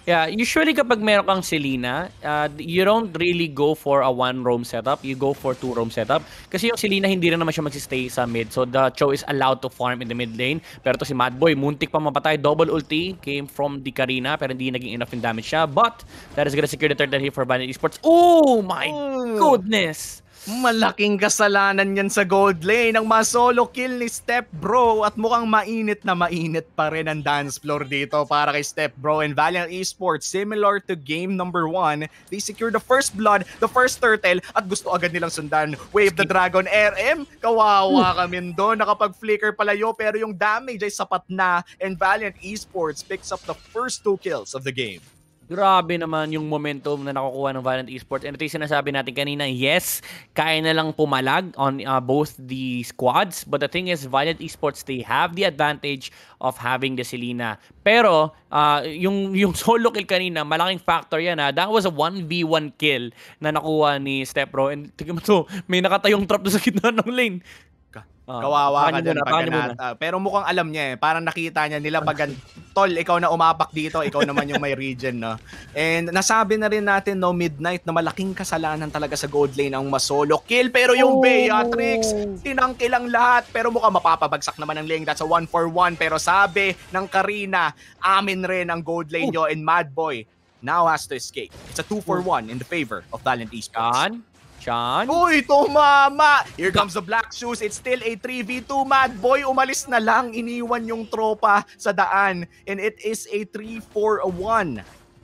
Yeah, usually kapag meron kang Selena, you don't really go for a one roam setup. You go for two roam setup. Kasi yung Selena hindi rin naman siya magsistay sa mid. So the Cho is allowed to farm in the mid lane. Pero to si Madboy, muntik pa mapatay. Double ulti came from the Karina pero hindi naging enough in damage siya. But that is gonna secure the third here for Valiant Esports. Oh my goodness! Malaking kasalanan yan sa gold lane. Ang masolo kill ni Step Bro at mukhang mainit pa rin ang dance floor dito para kay Step Bro and Valiant Esports. Similar to game number 1, they secure the first blood, the first turtle at gusto agad nilang sundan. Wave the Dragon RM. Kawawa kami doon. Nakapag-flicker palayo pero yung damage ay sapat na and Valiant Esports picks up the first 2 kills of the game. Grabe naman yung momentum na nakukuha ng Valiant Esports. And ito yung sinasabi natin kanina, yes, kaya na lang pumalag on both the squads. But the thing is, Valiant Esports, they have the advantage of having the Selena. Pero, yung solo kill kanina, malaking factor yan. That was a 1v1 kill na nakuha ni Stepbro. And tignan mo to, may nakatayong trap doon sa gitna ng lane. Kawawa ka dyan pag pero mukhang alam niya eh. Parang nakita niya nila pag tol, ikaw na umapak dito, ikaw naman yung may region, no? And nasabi na rin natin, no, Midnight, na malaking kasalanan talaga sa gold lane ang masolo kill. Pero yung Beatrix, tinangkil ang lahat. Pero mukhang mapapabagsak naman ang lane. That's a 1-for-1. Pero sabi ng Karina, amin rin ang gold lane nyo. And Madboy now has to escape. It's a 2-for-1 in the favor of Valiant Esports. Sean? Uy, tumama! Here comes the Black Shoes. It's still a 3v2. Madboy, umalis na lang. Iniwan yung tropa sa daan. And it is a 3-4-1.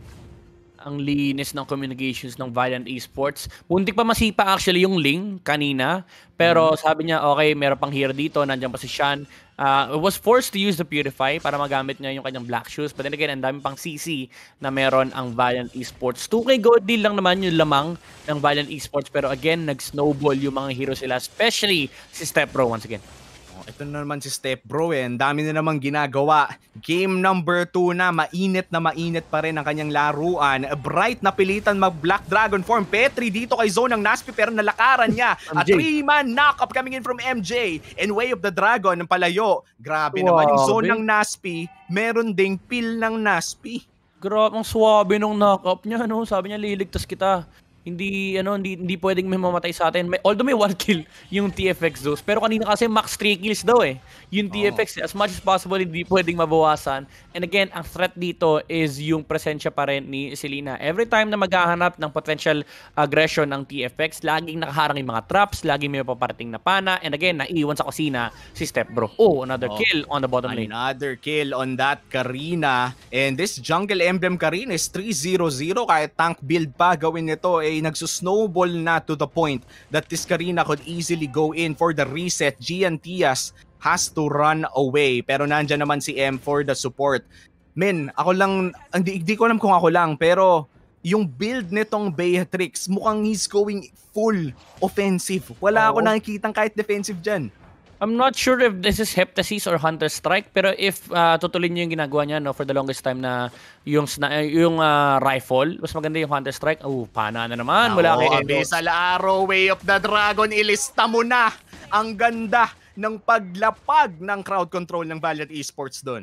Ang linis ng communications ng Valiant Esports. Muntik pa masipa actually yung Ling kanina. Pero sabi niya, okay, meron pang hero dito. Nandiyan pa si Sean. Was forced to use the Purify para magamit niya yung kanyang Black Shoes. But then again, ang dami pang CC na meron ang Valiant Esports. 2K gold deal lang naman yung lamang ng Valiant Esports. Pero again, nag-snowball yung mga hero sila. Especially si Step Pro once again. Ito na naman si Step Bro eh. Ang dami na namang ginagawa. Game number 2 na mainit pa rin ang kanyang laruan. Bright na pilitan mag-Black Dragon form. Petri dito kay Zone ng Naspi pero nalakaran niya. A 3-man knock-up coming in from MJ. And Way of the Dragon ng palayo. Grabe naman yung Zone ng Naspi. Meron ding pill ng Naspi. Grabe, ang swabe nung knock-up niya. No? Sabi niya, liligtas kita. Hindi pwedeng may mamatay sa atin. Although may 1 kill yung TFX Zeus. Pero kanina kasi max 3 kills daw eh. Yung TFX, as much as possible, hindi pwedeng mabawasan. And again, ang threat dito is yung presensya pa rin ni Selena. Every time na maghahanap ng potential aggression ng TFX, laging nakaharang yung mga traps, laging may paparating na pana. And again, naiiwan sa kusina si Step Bro. Another kill on the bottom lane. Another kill on that Karina. And this Jungle Emblem Karina is 3-0-0. Kahit tank build pa gawin nito, nagsusnowball na to the point that this Karina could easily go in for the reset. Gian Tias has to run away. Pero nandyan naman si M for the support. Men, ako lang, hindi ko alam kung ako lang, pero yung build nitong Beatrix, mukhang he's going full offensive. Wala ako nakikitang kahit defensive dyan. I'm not sure if this is Heptasis or Hunter Strike, pero if tutuloy niyo yung ginagawa niya for the longest time na yung rifle, mas maganda yung Hunter Strike. Pana na naman. Wala kay Enos. Sa Arrow, Way of the Dragon, ilista mo na ang ganda ng paglapag ng crowd control ng Valiant Esports doon.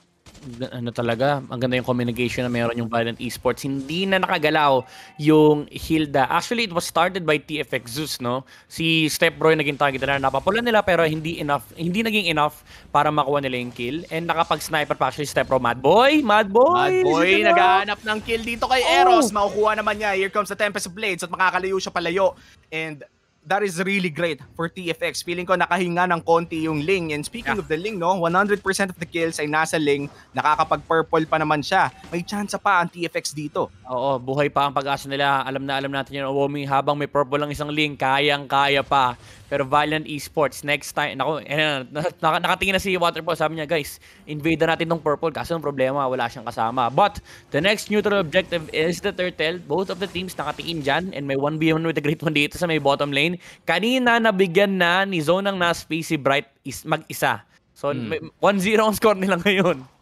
Talaga, ang ganda yung communication na meron yung Valiant Esports. Hindi na nakagalaw yung Hilda. Actually, it was started by TFX Zeus, no? Si Step Bro yung naging target na napapula nila pero hindi naging enough para makuha nila yung kill. And nakapag-sniper pa actually Step Bro. Madboy, naghahanap ng kill dito kay Eros. Makukuha naman niya. Here comes the Tempest of Blades at makakalayo siya palayo. And that is really great for TFX. Feeling ko nakahinga ng konti yung Ling. And speaking of the Ling, no, 100% of the kills ay nasa Ling. Nakakapag-purple pa naman siya. May chance pa ang TFX dito. Oo, buhay pa ang pag-asa nila. Alam natin yun, habang may purple lang isang Ling, kayang-kaya pa. Pero Valiant Esports, next time, nakatingin na si Waterfall, sabi niya, guys, invade na natin tong purple. Kaso ang problema, wala siyang kasama. But, the next neutral objective is the turtle. Both of the teams nakatingin dyan. And may 1v1 with the Great One dito sa may bottom lane. Kanina, nabigyan na ni Zone ng Naspi si Bright mag-isa. So, 1-0 ang score nila ngayon.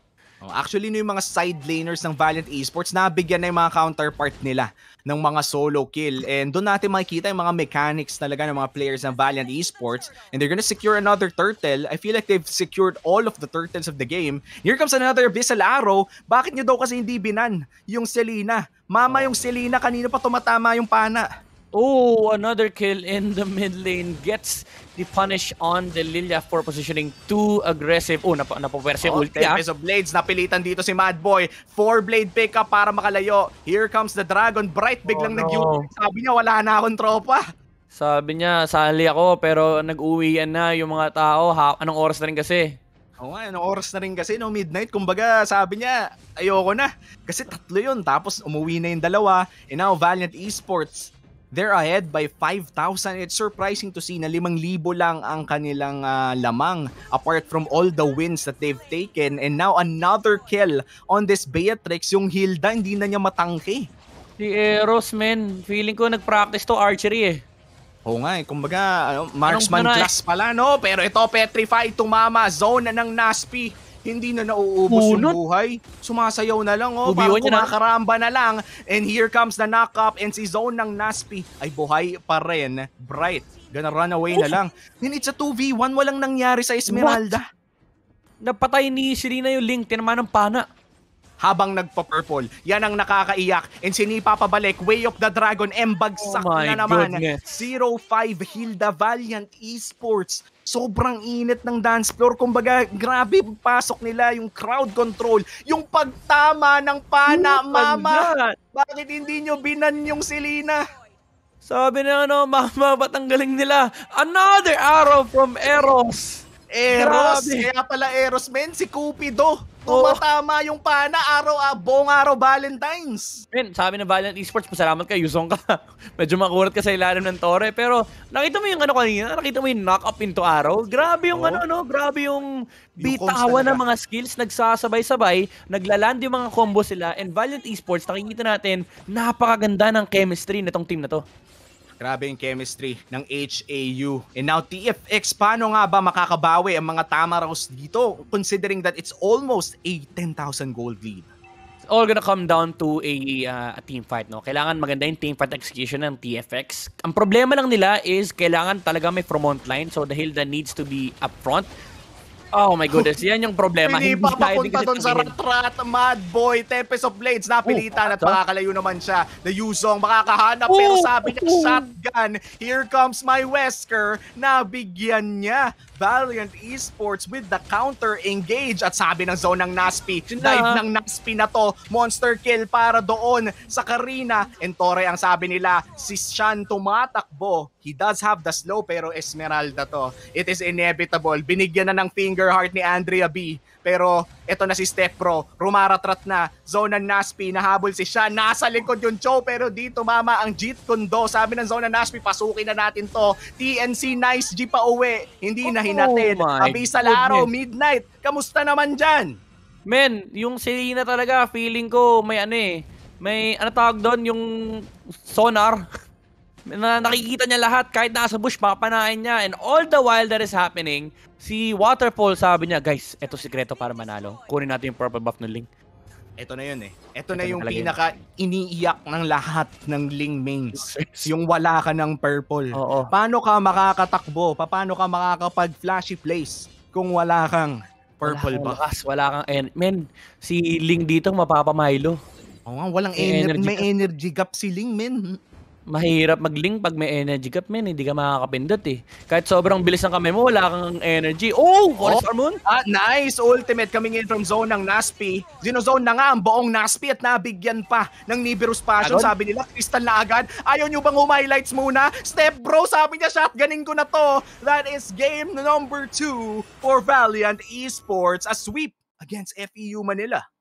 Actually, yung mga side laners ng Valiant Esports, nabigyan na yung mga counterpart nila ng mga solo kill. And doon natin makikita yung mga mechanics talaga ng mga players ng Valiant Esports. And they're gonna secure another turtle. I feel like they've secured all of the turtles of the game. Here comes another Abyssal Arrow. Bakit nyo daw kasi hindi binan yung Selena? Mama, yung Selena, kanino pa tumatama yung pana? Oh, another kill in the mid lane gets the punish on the Lilia for positioning too aggressive. Oh, napawersa yung ulti. Tempest of Blades, napilitan dito si Madboy. 4-blade pickup para makalayo. Here comes the Dragon. Bright biglang nag-ult. Sabi niya, wala na akong tropa. Sabi niya, sali ako pero nag-uwian na yung mga tao. Anong oras na rin kasi? Oo nga, anong oras na rin kasi, no, midnight. Kumbaga, sabi niya, ayoko na. Kasi 3 yun. Tapos umuwi na yung 2. And now, Valiant Esports, they're ahead by 5,000. It's surprising to see na 5,000 lang ang kanilang lamang apart from all the wins that they've taken. And now another kill on this Beatrix. Yung Hilda, hindi na niya matangke. Si Eros, man. Feeling ko nag-practice to archery eh. Oo nga eh. Kumbaga, marksman class pala, no? Pero ito, Petrify, tumama. Zone na ng Naspi. Hindi na nauubos yung buhay. Sumasayaw na lang, oh. Parang kumakaramba na lang. And here comes the knock-up. And si Zone ng Naspi ay buhay pa rin. Bright. Gonna run away na lang. And it's a 2v1. Walang nangyari sa Esmeralda. What? Napatay ni Serena yung Link. Tinaman ng pana. Habang nagpa-purple. Yan ang nakakaiyak. And sinipa pabalik. Way of the Dragon. Bagsak na naman. Goodness. 0-5 Hilda Valiant Esports. Sobrang init ng dance floor. Kumbaga, grabe pasok nila yung crowd control. Yung pagtama ng pana, mama. Bakit hindi nyo binan yung Selena? Sabi na mama, ba't ang galing nila? Another arrow from Eros. Eros. Grabe. Kaya pala Eros, men. Si Cupido. Tumatama yung pana, buong araw Valentine's. Men, sabi ng Valiant Esports, pasalamat ka, Yuzong ka. Medyo makurat ka sa ilalim ng tore. Pero nakita mo yung kanina, nakita mo yung knock up into arrow. Grabe yung grabe yung bitawan ng mga skills, nagsasabay-sabay, naglaland yung mga combo sila. And Valiant Esports, nakikita natin, napakaganda ng chemistry nitong team na to. Grabe yung chemistry ng HAU. And now, TFX, paano nga ba makakabawi ang mga Tamaros dito considering that it's almost a 10,000 gold lead? It's all gonna come down to a team fight, no? Kailangan maganda yung team fight execution ng TFX. Ang problema lang nila is kailangan talaga may front line, so the Hilda needs to be up front. Oh my goodness, yan yung problema. Hindi pa papunta doon sa rat-rat, Madboy, Tempest of Blades, napilitan at makakalayo naman siya. The Yuzong makakahanap pero sabi niya, shotgun. Here comes my Wesker, nabigyan niya. Valiant Esports with the counter engage at sabi ng zone ng Naspi, dive ng Naspi na to, monster kill para doon sa Karina. And Tore ang sabi nila, si Shan tumatakbo. He does have the slow pero Esmeralda to. It is inevitable. Binigyan na ng finger heart ni Andrea B. Pero eto na si Step Pro, rumaratrat na. Zone ng Naspi, nahabol si Shan. Nasa likod yung Cho pero dito mama ang Jeet Kundo. Sabi ng zone ng Naspi, pasukin na natin to. TNC Nice G pa uwi. Hindi na hinatin. Abyssal Arrow, midnight. Kamusta naman dyan? Men, yung Selena talaga, feeling ko may may tawag doon, yung sonar. Nakikita niya lahat, kahit nasa bush, papanain niya. And all the while that is happening, si Waterfall sabi niya, guys, eto sikreto para manalo. Kunin natin yung purple buff ng Ling. Ito na yun eh. Ito na yung pinaka iniiyak ng lahat ng Ling mains. Yung wala ka ng purple. Oo. Paano ka makakatakbo? Paano ka makakapag-flashy plays kung wala kang purple buff? Wala kang men, si Ling dito mapapamilo. Oo nga, walang may energy gap si Ling, men. Mahirap mag-link pag may energy gap, men. Hindi ka makakapindot eh. Kahit sobrang bilis ng kamay mo, wala kang energy. Forest Hormone! Nice! Ultimate coming in from zone ng Naspi. Zinozone na nga ang buong Naspi at nabigyan pa ng Nibiru's Passion. Sabi nila, Crystal na agad. Ayaw nyo bang highlights muna? Step Bro, sabi niya, shotgunning ko na to. That is game number 2 for Valiant Esports. A sweep against FEU Manila.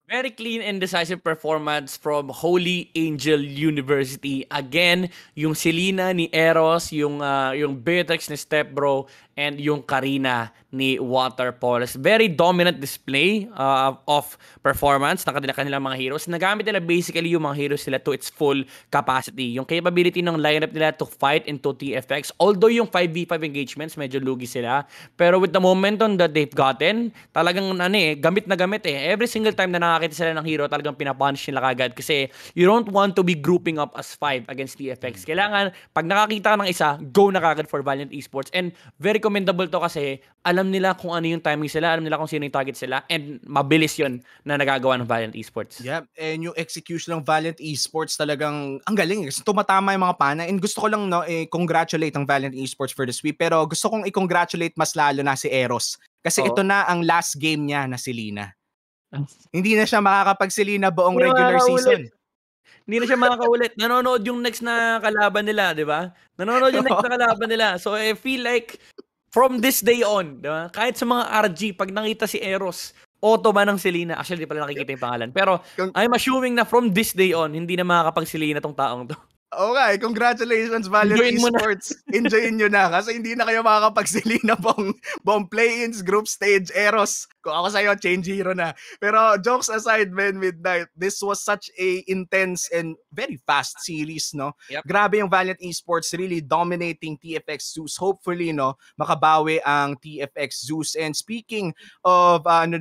Very clean and decisive performance from Holy Angel University. Again, yung Selena ni Eros, yung Beatrix ni Stepbro, and yung Karina ni Waterpolo. Very dominant display of performance ng kanilang mga heroes. Nagamit nila basically yung mga heroes nila to its full capacity. Yung capability ng lineup nila to fight into TFX. Although yung 5v5 engagements, medyo lugi sila. Pero with the momentum that they've gotten, talagang gamit na gamit eh. Every single time na nakakita sila ng hero, talagang pinapunish nila kagad. Kasi you don't want to be grouping up as 5 against TFX. Kailangan, pag nakakita ka ng isa, go na kagad for Valiant Esports. And very commendable to kasi alam nila kung ano yung timing sila, alam nila kung sino yung target sila, and mabilis yun na nagagawa ng Valiant Esports. Yep, and yung execution ng Valiant Esports talagang ang galing. Kasi tumatama yung mga pana. And gusto ko lang congratulate ang Valiant Esports for the sweep. Pero gusto kong i-congratulate mas lalo na si Eros. Kasi ito na ang last game niya na si Lina. Hindi na siya makakapag-Selena buong regular season. Hindi na siya makakaulit. Nanonood yung next na kalaban nila, di ba? Nanonood yung next na kalaban nila. So I feel like from this day on, di ba? Kahit sa mga RG, pag nakita si Eros, auto ba ng Selena? Actually, di pala nakikita yung pangalan. Pero I'm assuming na from this day on, hindi na makakapag-Selena tong taong to. Okay, congratulations Valiant Esports. Enjoyin nyo na kasi hindi na kayo makakapag-Selena buong play-ins, group stage, Eros. Kung ako sa'yo, change hero na. Pero jokes aside, man, Midnight, this was such a intense and very fast series, no? Yep. Grabe yung Valiant Esports really dominating TFX Zeus. Hopefully, no, makabawi ang TFX Zeus. And speaking of,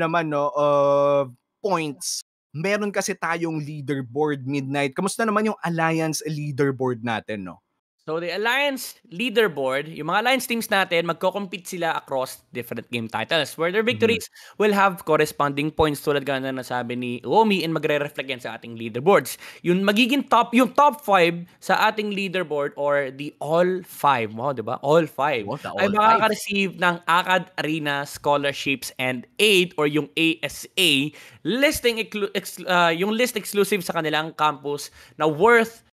of points, meron kasi tayong leaderboard, Midnight. Kamusta naman yung Alliance leaderboard natin, no? So the Alliance leaderboard, yung mga Alliance teams natin, magko-compete sila across different game titles where their victories will have corresponding points tulad gana na nasabi ni Uomi, and magre-reflect yan sa ating leaderboards. Yung magiging yung top 5 sa ating leaderboard or the all 5, wow, diba? All 5 ay makaka-receive ng AcadArena scholarships and aid or yung ASA listing yung list exclusive sa kanilang campus na worth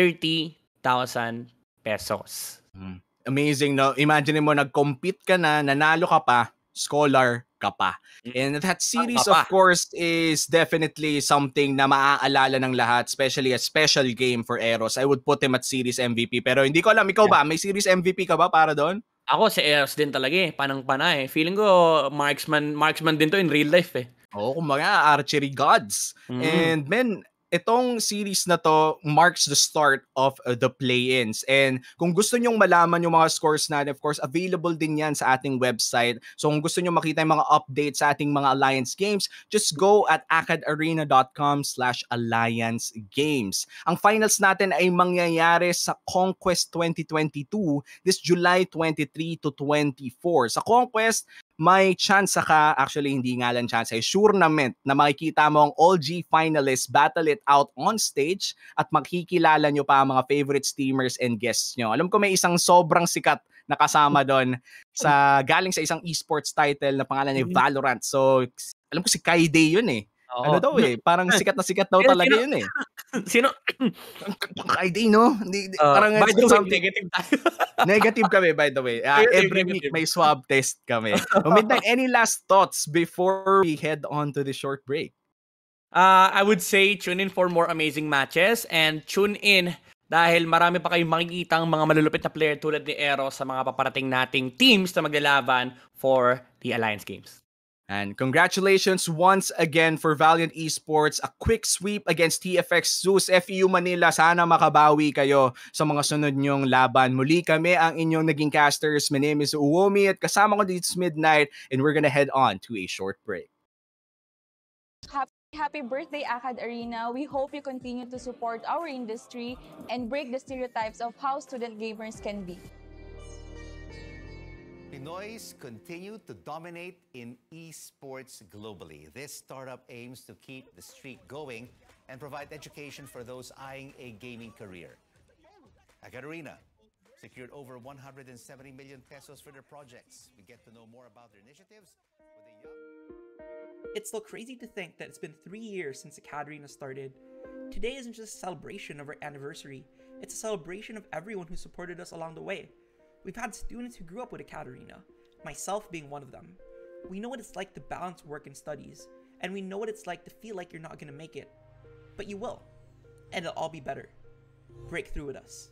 30,000 pesos. Amazing, no? Imagine mo, nag-compete ka na, nanalo ka pa, scholar ka pa. And that series, of course, is definitely something na maaalala ng lahat, especially a special game for Eros. I would put him at series MVP. Pero hindi ko alam, ikaw ba? May series MVP ka ba para doon? Ako, si Eros din talaga eh. Panang-pana eh. Feeling ko, marksman din to in real life eh. Oo, kumbaga, archery gods. And men, itong series na to marks the start of the play-ins. And kung gusto nyong malaman yung mga scores natin, of course, available din yan sa ating website. So kung gusto nyo makita yung mga updates sa ating mga Alliance games, just go at acadarena.com/Alliance Games. Ang finals natin ay mangyayari sa Conquest 2022 this July 23 to 24. Sa Conquest, may chance ka, actually hindi nga lang chance, ay tournament na makikita mo ang all-G finalists battle it out on stage at makikilala nyo pa ang mga favorite streamers and guests nyo. Alam ko may isang sobrang sikat na kasama doon galing sa isang esports title na pangalan ay Valorant. So, alam ko si Kaide yun eh. Ano daw eh, parang sikat daw talaga yun eh. Sino? Kaide, no? Parang by the way, negative tayo. Negative kami, by the way. Every week may swab test kami. Midnight, any last thoughts before we head on to the short break? I would say tune in for more amazing matches and tune in dahil marami pa kayong makikita ang mga malulupit na player tulad ni Eros sa mga paparating nating teams na maglalaban for the Alliance Games. And congratulations once again for Valiant Esports. A quick sweep against TFX Zeus. FEU Manila, sana makabawi kayo sa mga sunod nyong laban. Muli kami ang inyong naging casters. My name is Uomi at kasama ko dito Midnight, and we're gonna head on to a short break. Happy birthday, AcadArena. We hope you continue to support our industry and break the stereotypes of how student gamers can be. Pinoys continue to dominate in esports globally. This startup aims to keep the streak going and provide education for those eyeing a gaming career. AcadArena secured over 170 million pesos for their projects. We get to know more about their initiatives with a young... It's still crazy to think that it's been 3 years since AcadArena started. Today isn't just a celebration of our anniversary, it's a celebration of everyone who supported us along the way. We've had students who grew up with AcadArena, myself being one of them. We know what it's like to balance work and studies, and we know what it's like to feel like you're not gonna make it. But you will, and it'll all be better. Break through with us.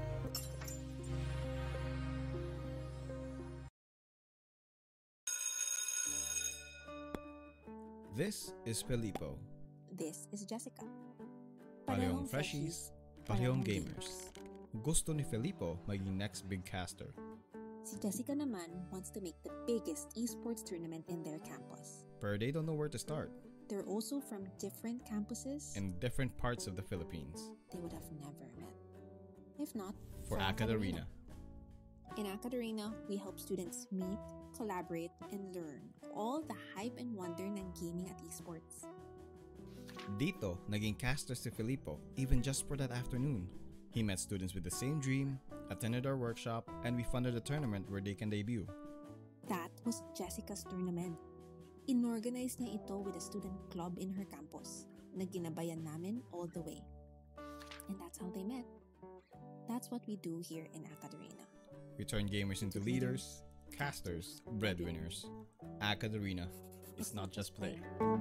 This is Filippo. This is Jessica. Parehong freshies, parehong gamers. Gusto ni Filippo maging next big caster. Si Jessica naman wants to make the biggest esports tournament in their campus. But they don't know where to start. They're also from different campuses In different parts of the Philippines. they would have never met. If not, For AcadArena. In AcadArena, we help students meet, collaborate, and learn all the hype and wonder ng gaming at esports. Dito, naging caster si Filippo even just for that afternoon. He met students with the same dream, attended our workshop, and we funded a tournament where they can debut. That was Jessica's tournament. Inorganize niya ito with a student club in her campus na ginabayan namin all the way. And that's how they met. That's what we do here in AcadArena. We turn gamers into leaders, casters, breadwinners. AcadArena. It's not just play.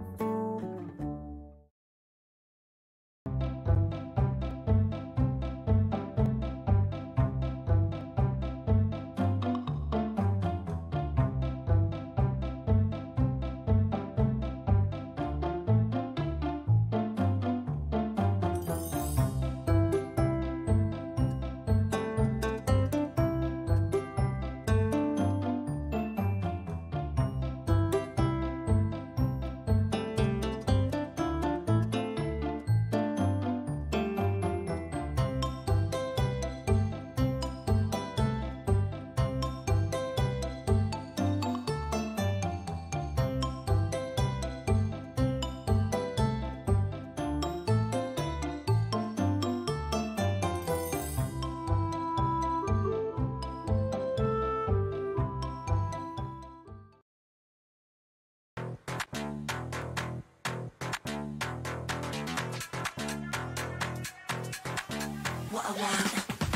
What I want.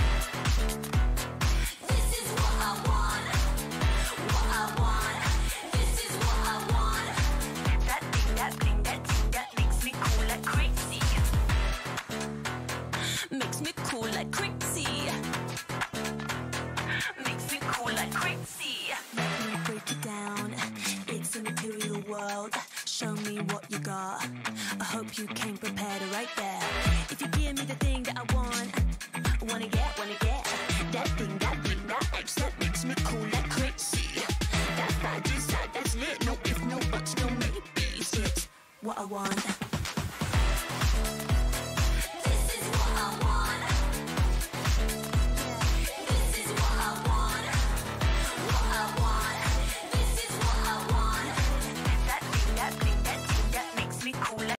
This is what I want. What I want. This is what I want. That thing, that thing, that thing that makes me cool like crazy. Makes me cool like crazy. Makes me cool like crazy. Let me break it down. It's a material world. Show me what you got. I hope you came prepared right there. If you give me the thing that I want, wanna get that thing, that X that makes me cool like crazy. That fire desire, that's lit. No if, no buts, no maybes. It's what I want. This is what I want. This is what I want. What I want. This is what I want. That thing, that thing, that thing that makes me cool like.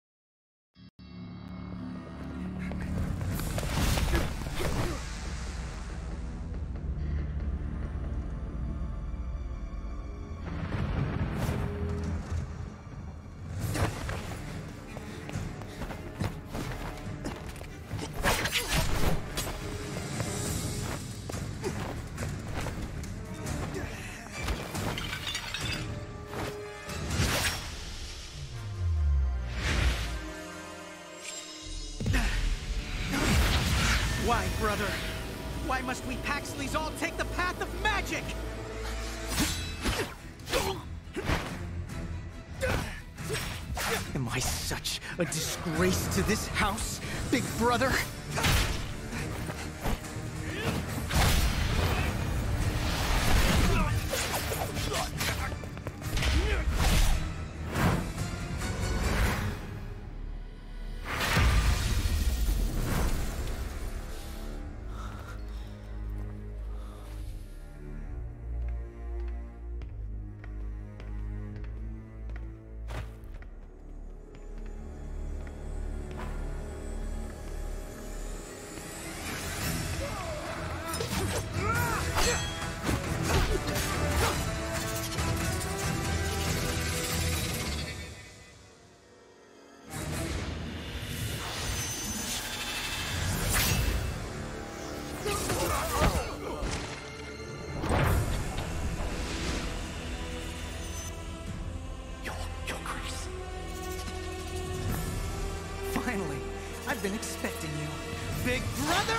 Why, brother? Why must we Paxleys all take the path of magic? Am I such a disgrace to this house, big brother? I've been expecting you. Big brother!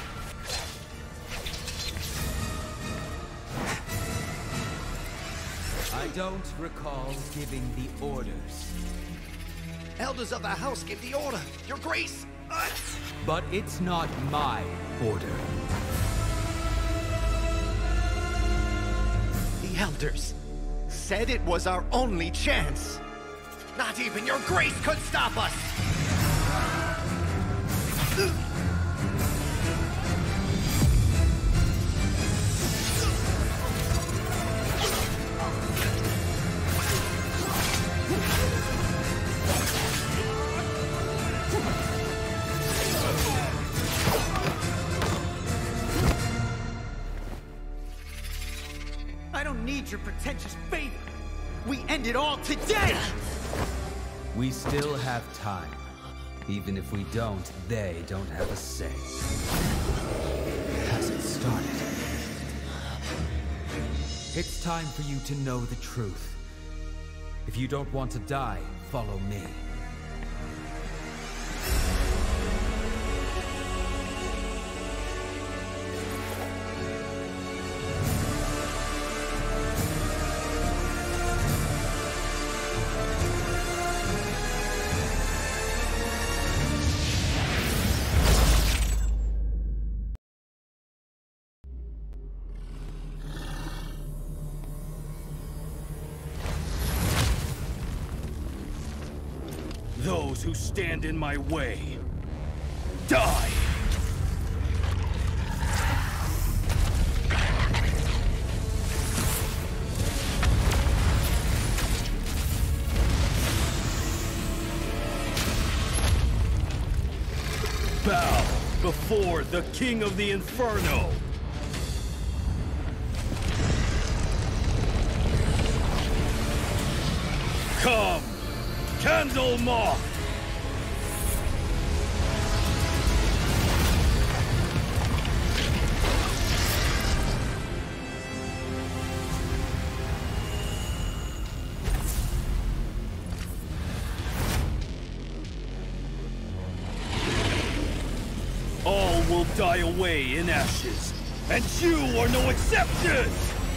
I don't recall giving the orders. Elders of the house gave the order, Your Grace! But it's not my order. The elders said it was our only chance. Not even Your Grace could stop us! I don't need your pretentious favor. We end it all today! We still have time. Even if we don't, they don't have a say. Has it started? It's time for you to know the truth. If you don't want to die, follow me. Those who stand in my way, die! Bow before the King of the Inferno! Come! Candle Moth! All will die away in ashes, and you are no exception!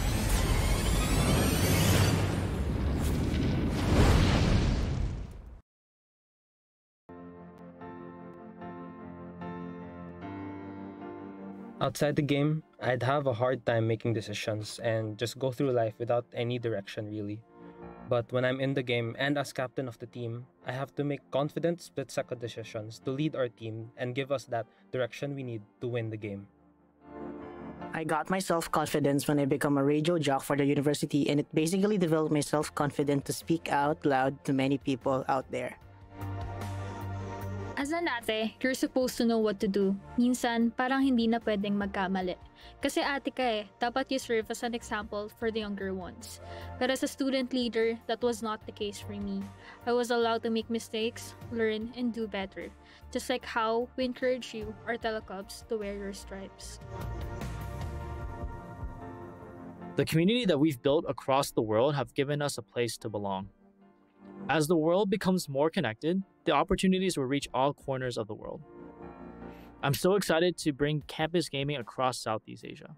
Outside the game, I'd have a hard time making decisions and just go through life without any direction really. But when I'm in the game and as captain of the team, I have to make confident split-second decisions to lead our team and give us that direction we need to win the game. I got my self-confidence when I become a radio jock for the university, and it basically developed my self-confidence to speak out loud to many people out there. As an ate, you're supposed to know what to do. Minsan, parang hindi na pwedeng magkamali. Kasi ate ka eh, dapat you serve as an example for the younger ones. But as a student leader, that was not the case for me. I was allowed to make mistakes, learn, and do better. Just like how we encourage you, our telecubs, to wear your stripes. The community that we've built across the world have given us a place to belong. As the world becomes more connected, the opportunities will reach all corners of the world. I'm so excited to bring campus gaming across Southeast Asia.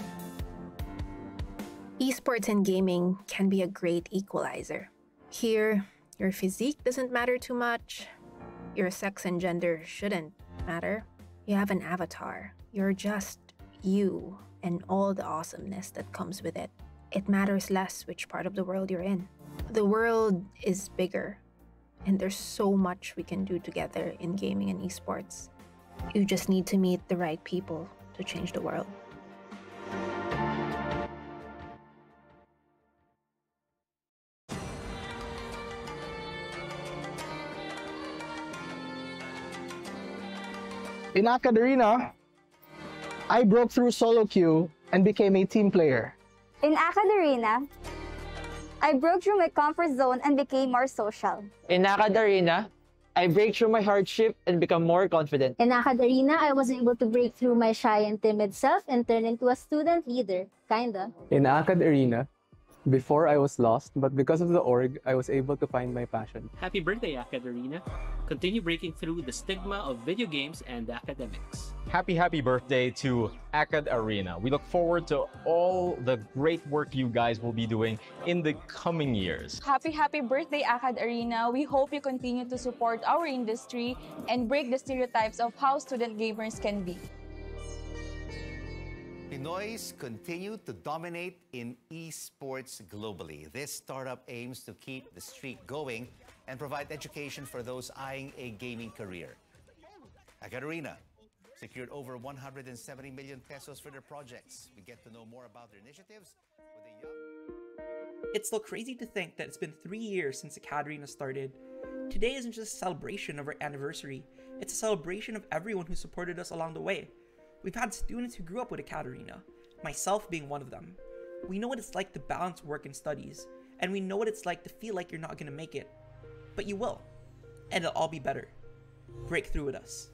Esports and gaming can be a great equalizer. Here, your physique doesn't matter too much. Your sex and gender shouldn't matter. You have an avatar. You're just you and all the awesomeness that comes with it. It matters less which part of the world you're in. The world is bigger, and there's so much we can do together in gaming and esports. You just need to meet the right people to change the world. In AcadArena, I broke through solo queue and became a team player. In AcadArena, I broke through my comfort zone and became more social. In AcadArena, I break through my hardship and become more confident. In AcadArena, I was able to break through my shy and timid self and turn into a student leader, kinda. In AcadArena, before I was lost, but because of the org, I was able to find my passion. Happy birthday, AcadArena. continue breaking through the stigma of video games and academics. Happy birthday to AcadArena. We look forward to all the great work you guys will be doing in the coming years. Happy birthday, AcadArena. We hope you continue to support our industry and break the stereotypes of how student gamers can be. Pinoys continue to dominate in esports globally. This startup aims to keep the streak going and provide education for those eyeing a gaming career. AcadArena secured over 170 million pesos for their projects. We get to know more about their initiatives with a young... It's still crazy to think that it's been 3 years since AcadArena started. Today isn't just a celebration of our anniversary, it's a celebration of everyone who supported us along the way. We've had students who grew up with AcadArena, myself being one of them. We know what it's like to balance work and studies, and we know what it's like to feel like you're not going to make it. But you will, and it'll all be better. Break through with us.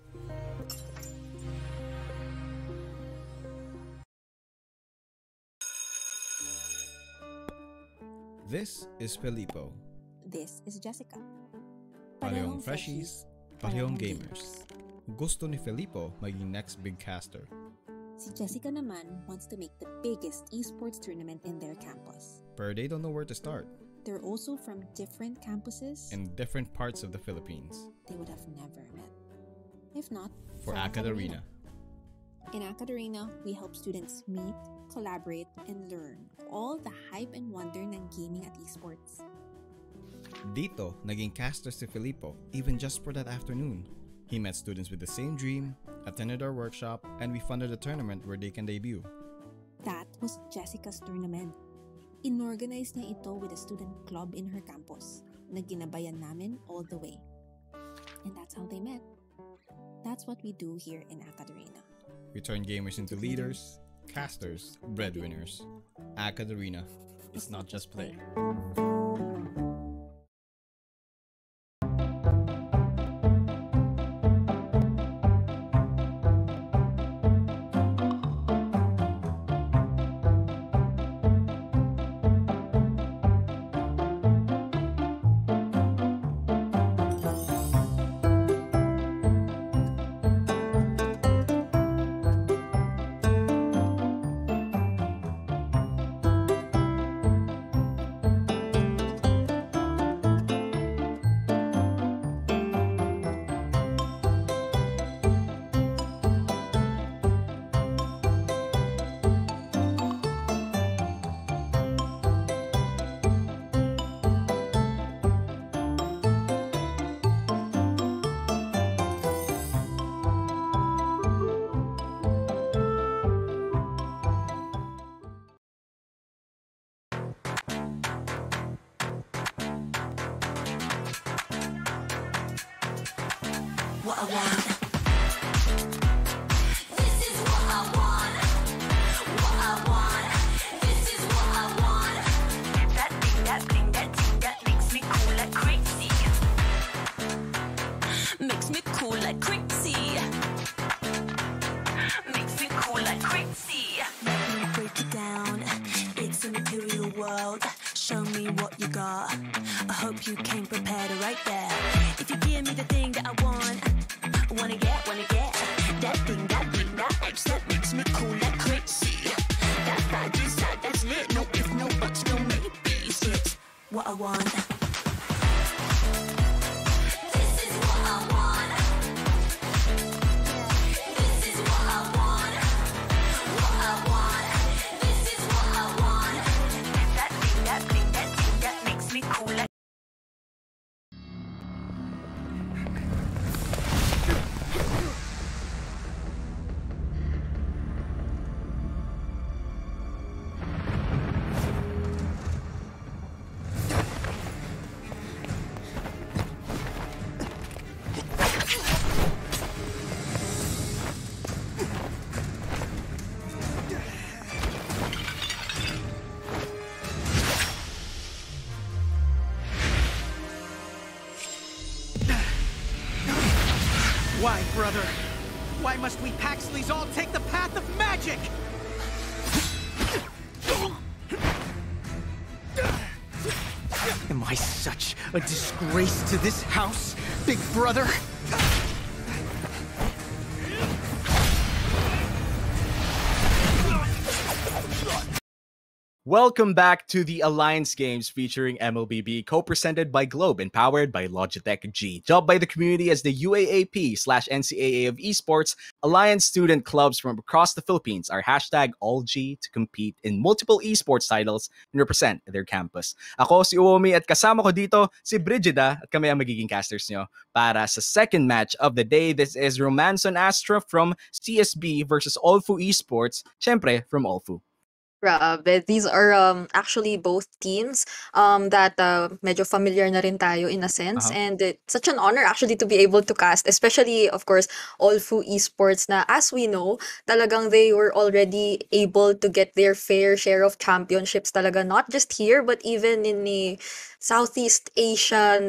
This is Filippo. This is Jessica. Parehong freshies, parehong gamers. Gusto ni Filippo maging next big caster. Si Jessica naman wants to make the biggest esports tournament in their campus. But they don't know where to start. They're also from different campuses in different parts of the Philippines. They would have never met. If not, for AcadArena. In AcadArena, we help students meet, collaborate, and learn all the hype and wonder ng gaming at esports. Dito, naging caster si Filippo even just for that afternoon. He met students with the same dream, attended our workshop, and we funded a tournament where they can debut. That was Jessica's tournament. Inorganize niya ito with a student club in her campus na ginabayan namin all the way. And that's how they met. That's what we do here in AcadArena. We turn gamers into leaders, casters, breadwinners. AcadArena, it's not just play. What I want. This is what I want. What I want. This is what I want. That thing, that makes me cool like crazy. Makes me cool like crazy. Makes me cool like crazy. Let me break it down. It's a material world. Show me what you got. I hope you came prepared right there. If you give me the thing that I want, wanna get that thing, that edge that makes me cool like crazy. That vibe inside, that's lit. No if, no buts, no maybes. It's what I want. This is what I want. This is what I want. What I want. This is what I want. That thing, that makes me cool like. Why, brother? Why must we Paxleys all take the path of magic? Am I such a disgrace to this house? big brother. Welcome back to the Alliance Games featuring MLBB, co-presented by Globe and powered by Logitech G. Dubbed by the community as the UAAP/NCAA of esports, Alliance student clubs from across the Philippines are #AllG to compete in multiple esports titles and represent their campus. Ako si Uomi at kasama ko dito si Brigida at kami ang magiging casters nyo para sa second match of the day. This is Romanson Astra from CSB versus Olfu Esports, syempre from Olfu. Grabe. These are actually both teams that medyo familiar na rin tayo in a sense. And it's such an honor actually to be able to cast, especially of course Olfu Esports na as we know, talagang they were already able to get their fair share of championships talaga, not just here but even in the Southeast Asian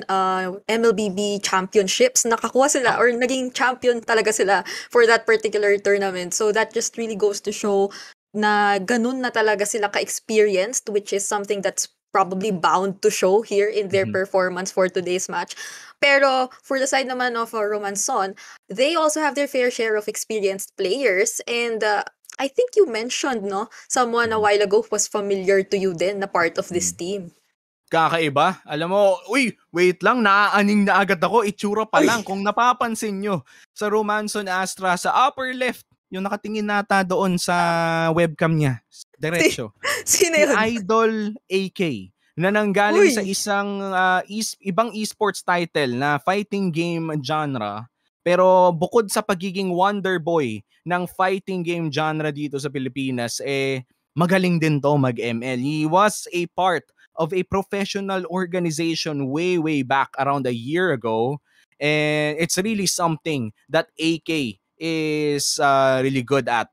MLBB championships. Nakakuha sila or naging champion talaga sila for that particular tournament. So that just really goes to show na ganun na talaga sila ka-experienced, which is something that's probably bound to show here in their performance for today's match. Pero for the side naman of Romanson, they also have their fair share of experienced players, and I think you mentioned someone a while ago who was familiar to you din na part of this team. Kakaiba. Alam mo, wait lang, naaaning na agad ako, itsura pa lang. Kung napapansin nyo, sa Romanson Astra, sa upper left, yung nakatingin nata doon sa webcam niya, diretso. Sino yun? Si Idol AK, na nanggaling sa isang ibang esports title na fighting game genre. Pero bukod sa pagiging wonder boy ng fighting game genre dito sa Pilipinas, magaling din to mag-ML. He was a part of a professional organization way back around a year ago. And it's really something that AK is really good at.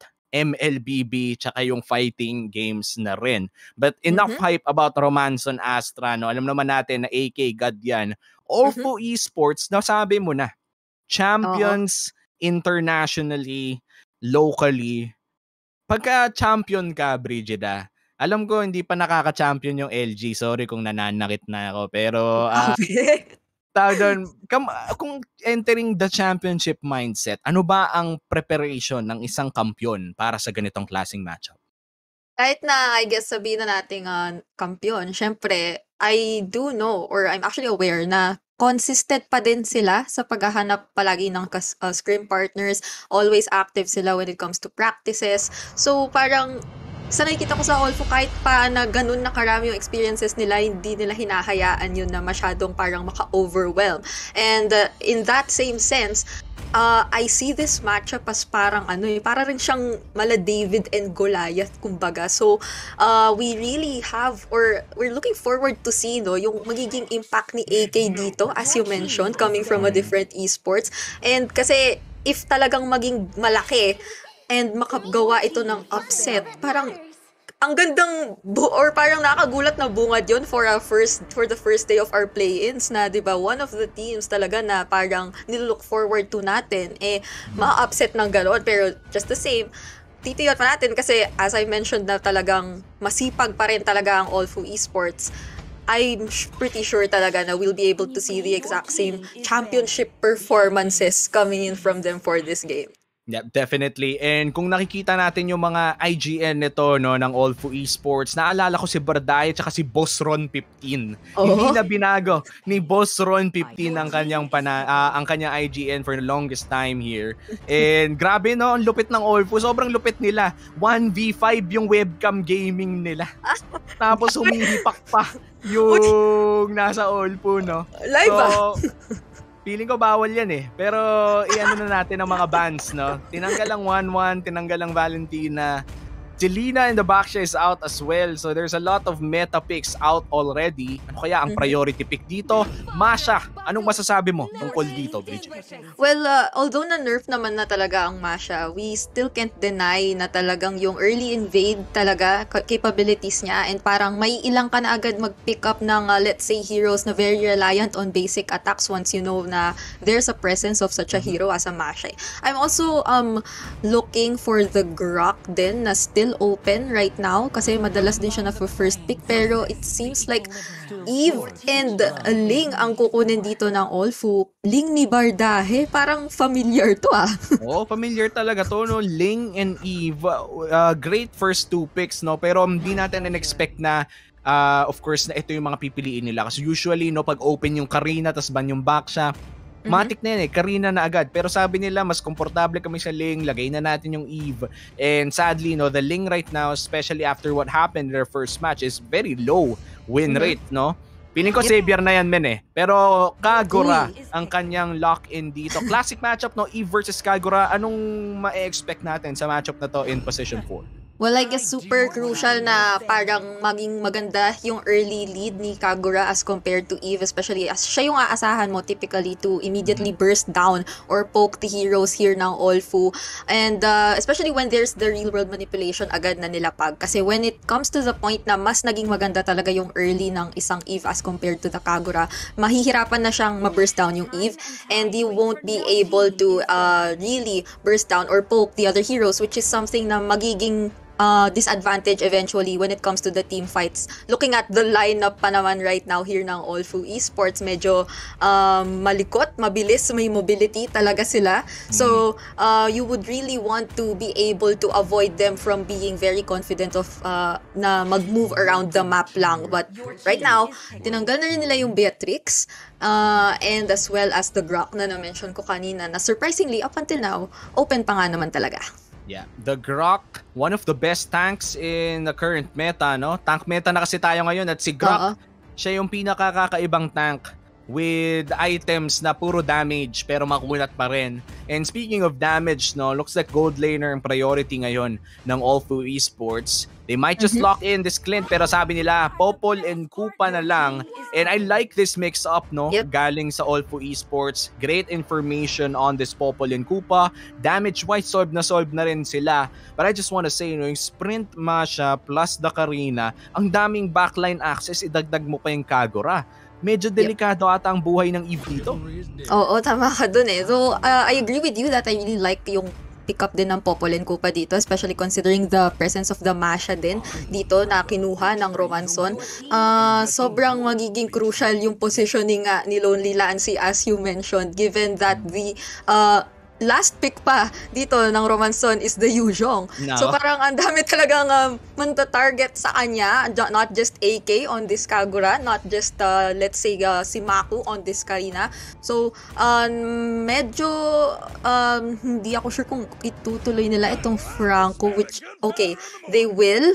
MLBB tsaka yung fighting games na rin. But enough hype about Romanson Astra, no? Alam naman natin na AK God yan. Olfu Esports, nasabi mo na, champions internationally, locally. Pagka champion ka, Brigida, alam ko hindi pa nakaka-champion yung LG. Sorry kung nananakit na ako. Pero kung entering the championship mindset, ano ba ang preparation ng isang kampiyon para sa ganitong klaseng matchup? Kahit na, I guess, sabihin na natin kampiyon, syempre, I do know, or I'm actually aware na consistent pa din sila sa paghahanap palagi ng scrim partners. Always active sila when it comes to practices. So, parang sa nakikita ko sa Olfu, kahit pa na ganun na karami yung experiences nila, hindi nila hinahayaan yun na masyadong parang maka-overwhelm. And in that same sense, I see this matchup as parang para rin siyang mala David and Goliath, kumbaga. So, we really have, or we're looking forward to see yung magiging impact ni AK dito, as you mentioned, coming from a different esports. And kasi, if talagang maging malaki, and makagawa ito ng upset, parang ang gandang or parang nakagulat na bungad yun for the first day of our play-ins na, 'di ba? One of the teams talaga na parang nilook forward to natin ma-upset ng gano'n, pero just the same, titiyan pa natin kasi as I mentioned na talagang masipag pa rin talaga ang Olfu Esports. I'm pretty sure talaga na we'll be able to see the exact same championship performances coming in from them for this game. Yeah, definitely. And kung nakikita natin yung mga IGN nito ng Olfu Esports, naalala ko si Barday at si Boss Ron 15. Hindi na binago ni Boss Ron 15 ang kanyang IGN for the longest time here. And grabe ang lupit ng Olfu. Sobrang lupit nila. 1v5 yung webcam gaming nila. Tapos humihipak pa yung nasa Olfu, no? Live Feeling ko bawal yan Pero iano na natin ang mga bans, no? Tinanggal ang 1-1, tinanggal ang Valentina. Jelena in the backsha is out as well. So there's a lot of meta picks out already. Ano kaya ang priority pick dito? Masha, anong masasabi mo tungkol dito, Bridget? Well, although na-nerf naman na talaga ang Masha, we still can't deny na talagang yung early invade talaga, capabilities niya, and parang may ilang ka na agad mag-pick up ng, let's say, heroes na very reliant on basic attacks once you know na there's a presence of such a hero as a Masha. I'm also looking for the Grok din na still still open right now kasi madalas din siya na for first pick, pero it seems like Eve and Ling ang kukunin dito ng Olfu. Ling ni Bardahe, parang familiar to Oh, familiar talaga to, no? Ling and Eve, great first 2 picks, no? Pero hindi natin in-expect na of course na ito yung mga pipiliin nila kasi usually no pag open yung Karina tas ban yung back siya, matik na yun Karina na agad, pero sabi nila mas komportable kami sa Ling, lagay na natin yung Eve. And sadly no, the Ling right now, especially after what happened in their first match, is very low win rate, no? Piling ko Xavier na yan, men pero Kagura ang kanyang lock-in dito. Classic matchup, no? Eve versus Kagura. Anong ma-expect natin sa matchup na to in position 4? Well, I guess super crucial na parang maging maganda yung early lead ni Kagura as compared to Eve, especially as siya yung aasahan mo typically to immediately burst down or poke the heroes here ng Olfu. And especially when there's the real world manipulation, agad na nilapag. Kasi when it comes to the point na mas naging maganda talaga yung early ng isang Eve as compared to the Kagura, mahihirapan na siyang ma-burst down yung Eve and you won't be able to really burst down or poke the other heroes, which is something na magiging disadvantage eventually when it comes to the team fights. Looking at the lineup pa naman right now here ng Olfu Esports, medyo malikot, mabilis, may mobility talaga sila. So you would really want to be able to avoid them from being very confident of na mag-move around the map lang. But right now, tinanggal na rin nila yung Beatrix and as well as the Grok na na-mention ko kanina na surprisingly up until now, open pa nga naman talaga. Yeah, the Grok, one of the best tanks in the current meta, no? Tank meta na kasi tayo ngayon at si Grok, siya yung pinakakakaibang tank with items na puro damage pero makunat pa rin. And speaking of damage, no, looks like gold laner ang priority ngayon ng Olfu Esports. They might just lock in this Clint pero sabi nila Popol and Kupa na lang. And I like this mix up, no? Galing sa Olfu Esports. Great information on this Popol and Kupa. Damage wise, solve na rin sila. But I just want to say, no, yung Sprint Masha plus the Karina, ang daming backline access, idagdag mo pa yung Kagura. Medyo delikado ata ang buhay ng Eve dito. Oo, tama ka dun So, I agree with you that I really like yung pick up din ng Popol and Kupa dito, especially considering the presence of the Masha din dito na kinuha ng Romanson. Sobrang magiging crucial yung positioning ni Lonely Lancy as you mentioned, given that the last pick pa dito ng Romanson is the Yuzhong. No. So parang ang dami talagang manta-target sa kanya, not just AK on this Kagura, not just let's say si Maku on this Karina. So medyo hindi ako sure kung itutuloy nila itong Franco, which okay, they will.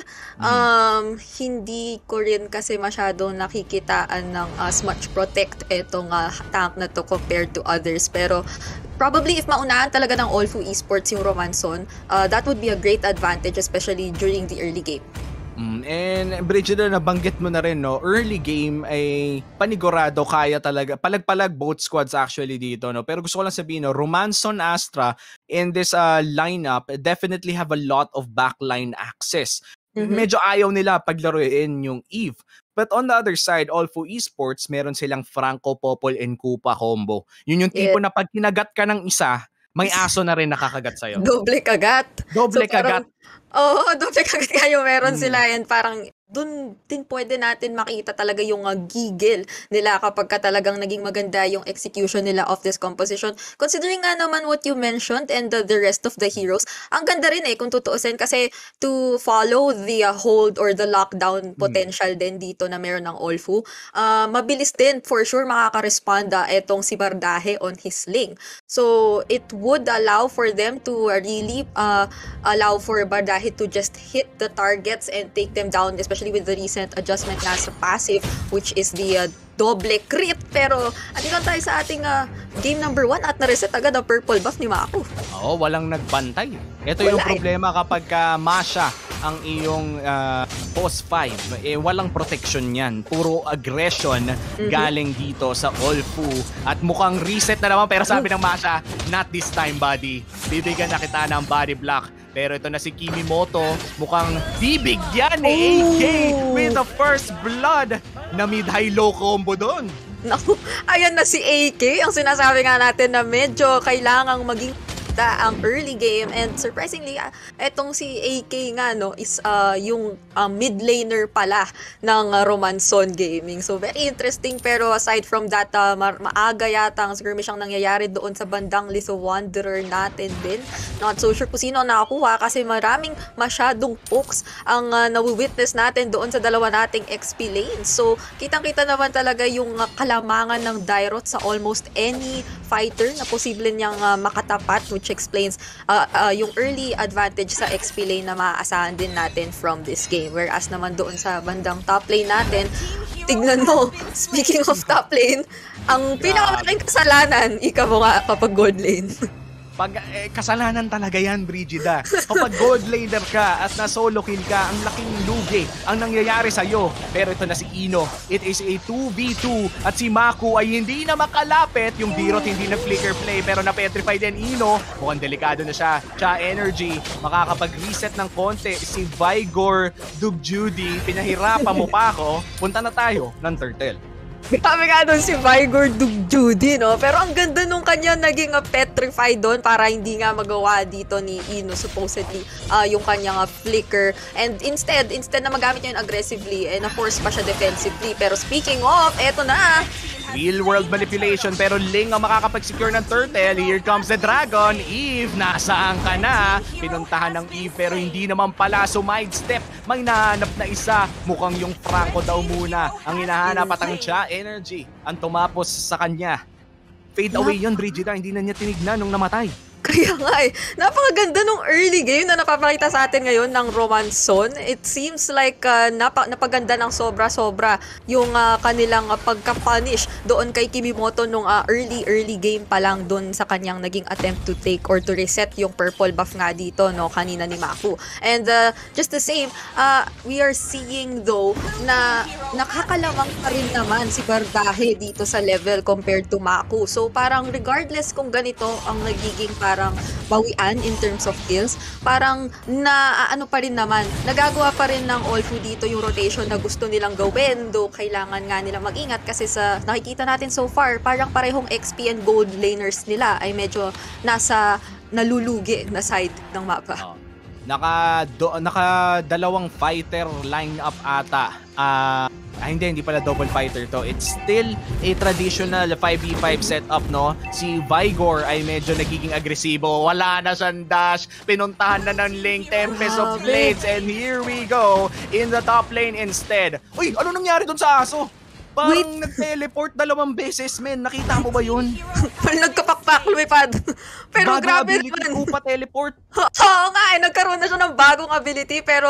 Hindi ko rin kasi masyado nakikitaan ng as much protect itong tank na to compared to others, pero probably if maunahan talaga ng Olfu Esports yung Romanson, that would be a great advantage, especially during the early game. And Brigida, nabanggit mo na rin, no? Early game ay panigurado, kaya talaga. Palag-palag both squads actually dito, no? Pero gusto ko lang sabihin, no? Romanson, Astra in this lineup definitely have a lot of backline access. Medyo ayaw nila paglaruin yung Eve. But on the other side, Olfu Esports, meron silang Franco, Popol, and Kupa combo. Yun yung tipo na pag kinagat ka ng isa, may aso na rin nakakagat sa'yo. Doble kagat. Doble kagat. Doble kagat kayo meron sila. And parang dun din pwede natin makita talaga yung gigil nila kapag talagang naging maganda yung execution nila of this composition. Considering nga naman what you mentioned and the rest of the heroes, ang ganda rin kung tutuusin kasi to follow the hold or the lockdown potential din dito na meron ng Olfu, mabilis din for sure makaka-responda etong si Bardahe on his Ling. So it would allow for them to really allow for Bardahe to just hit the targets and take them down, especially with the recent adjustment na sa passive, which is the doble crit. Pero andito tayo sa ating game number 1 at na-reset agad ang purple buff ni Maku. Walang nagbantay. Ito yung problema kapag Masha ang iyong post 5. Walang protection yan. Puro aggression galing dito sa Olfu. At mukhang reset na naman, pero sabi ng Masha, not this time, buddy. Bibigyan na kita ng body block. Pero ito na si Kimimoto, mukhang bibigyan ni AK with the first blood na mid-high low combo doon. Naku, ayan na si AK. Ang sinasabi nga natin na medyo kailangang maging maganda ang early game, and surprisingly, etong si AK nga, no, is yung mid laner pala ng Romanson Gaming. So very interesting, pero aside from that, maaga yata ang skirmish ang nangyayari doon sa bandang Liso Wanderer natin din. Not so sure kung sino ang nakakuha kasi masyadong pokes ang nawi-witness natin doon sa dalawa nating XP lanes. So kitang-kita naman talaga yung kalamangan ng Dairot sa almost any fighter na posible niyang makatapat, which explains yung early advantage sa XP lane na maaasahan din natin from this game. Whereas naman doon sa bandang top lane natin, tignan mo, speaking of top lane, ang pinakamalaking kasalanan, ika mo nga kapag gold lane. Kasalanan talaga yan, Brigida. Kapag gold laner ka at na-solo kill ka, ang laking lugi ang nangyayari sa'yo. Pero ito na si Ino. It is a 2v2 at si Maku ay hindi na makalapit. Yung Dirot hindi na flicker play pero na-petrify din Ino. Mukhang delikado na siya. Cha energy, makakapag-reset ng konti. Si Vigor, Dub Judy, pinahirapan mo pa ako. Punta na tayo ng turtle. Grabe nga doon si Vigor Judy, no? Pero ang ganda nung kanya naging petrify doon para hindi nga magawa dito ni Ino supposedly yung kanyang flicker. And instead na magamit niya yun aggressively, na-force pa siya defensively. Pero speaking of, eto na! Real world manipulation pero Ling ang makakapag-secure ng turtle. Here comes the dragon. Eve, nasaan ka na? Pinuntahan ng Eve pero hindi naman pala. So step, may nahanap na isa. Mukhang yung Franco daw muna ang hinahanap at ang Cha energy ang tumapos sa kanya. Fade away yun, Brigida. Hindi na niya tinignan nung namatay. Kaya nga napakaganda nung early game na napapakita sa atin ngayon ng Romanson. It seems like napaganda ng sobra-sobra yung kanilang pagka-punish doon kay Kimimoto nung early game pa lang doon sa kanyang naging attempt to take or to reset yung purple buff nga dito, no, kanina ni Maku. And just the same, we are seeing though na nakakalamang pa rin naman si Bardahe dito sa level compared to Maku. So parang regardless kung ganito ang nagiging parang bawian in terms of kills, parang ano pa rin naman, nagagawa pa rin ng Olfu dito yung rotation na gusto nilang gawin, though kailangan nga nilang mag-ingat kasi sa nakikita natin so far, parang parehong XP and gold laners nila ay medyo nasa nalulugi na side ng mapa. Naka dalawang fighter lineup ata. Hindi pala double fighter to. It's still a traditional 5v5 setup, no? Si Vigor ay medyo nagiging agresibo. Wala na siyang dash. Pinuntahan na ng Ling, Tempest of Blades. And here we go in the top lane instead. Uy, ano nangyari dun sa aso? Parang nag-teleport 2 beses, men. Nakita mo ba yun? Nagkapakpak, lumipad. Pero grabe naman. Bago pa teleport. Oo nga, nagkaroon na siya ng bagong ability. Pero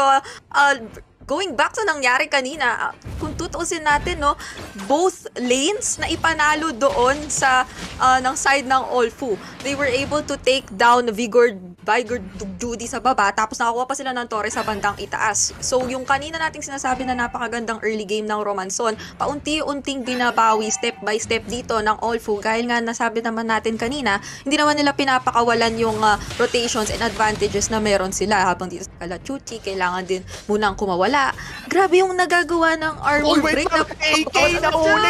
going back sa nangyari kanina, kung tutuusin natin, no, both lanes na ipanalo doon sa ng side ng Olfu. They were able to take down Vigor Judy sa baba, tapos nakakuha pa sila ng Torre sa bandang itaas. So yung kanina nating sinasabi na napakagandang early game ng Romanson, paunti-unting binabawi step by step dito ng Olfu. Dahil nga nasabi naman natin kanina, hindi naman nila pinapakawalan yung rotations and advantages na meron sila. Habang dito sa Kalachuchi, kailangan din munang kumawala. Grabe yung nagagawa ng armor break na AK na uli,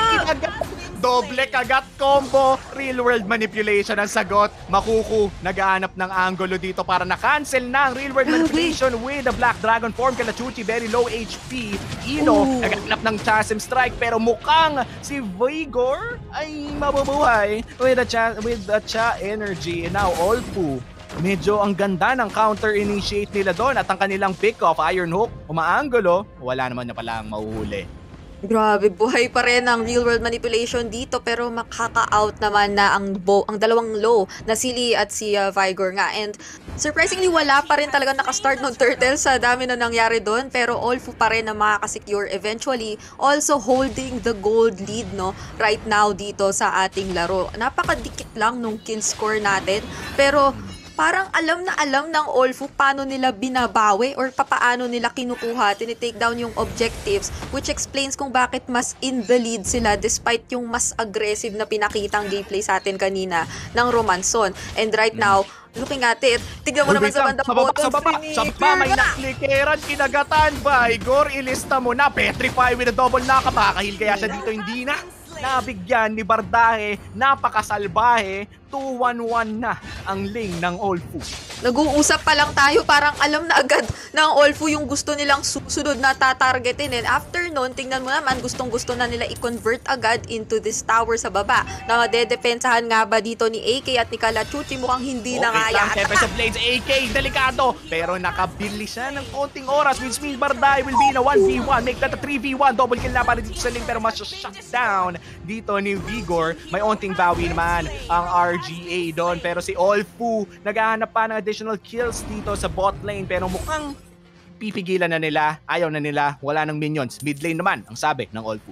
doble kagat combo, real world manipulation ang sagot. Makuku nagaanap ng angulo dito para na-cancel na ang real world manipulation with the Black Dragon form. Kalachuchi very low HP. Ino nagaanap ng Chasm Strike pero mukhang si Vigor ay mabubuhay with the Cha energy. And now Olfu, medyo ang ganda ng counter-initiate nila doon at ang kanilang pick-off, Iron Hook, umaanggulo, wala naman na palang mauhuli. Grabe, buhay pa rin ang real world manipulation dito pero makaka-out naman na ang dalawang low na si Lee at si Vigor nga. And surprisingly, wala pa rin talaga nakastart ng Turtle sa dami na nangyari doon, pero Olfu pa rin na makakasecure eventually, also holding the gold lead, no, right now dito sa ating laro. Napakadikit lang nung kill score natin, pero parang alam na alam ng Olfu paano nila binabawi or papaano nila kinukuha, tinitake down yung objectives, which explains kung bakit mas in the lead sila despite yung mas aggressive na pinakitang gameplay sa atin kanina ng Romanson. And right now, looking at it, tignan mo naman sa bandang bottom. Sa baba, may naklikeran, kinagatan, Vigor, ilista mo na, petrify with a double knock, makakahil kaya siya dito, hindi na. nabigyan ni Bardahe, napakasalbahe, 2-1-1 na ang lane ng Olfu. Nag-uusap pa lang tayo, parang alam na agad ng Olfu yung gusto nilang susunod na tatargetin. And after nun, tingnan mo naman, gustong-gusto na nila i-convert agad into this tower sa baba. Na madedepensahan nga ba dito ni AK at ni Kalachuchi? Mukhang hindi na nga yata. Tempest of Blades, AK, delikado. Pero nakabili siya ng konting oras. Which means Bardahe will be in a 1v1. Make that a 3v1. Double kill na para dito sa lane, pero mas shut down dito ni Vigor. May onting bawi naman ang RGA doon. Pero si Olfu, naghahanap pa ng additional kills dito sa bot lane. Pero mukhang pipigilan na nila. Ayaw na nila. Wala ng minions. Mid lane naman ang sabi ng Olfu.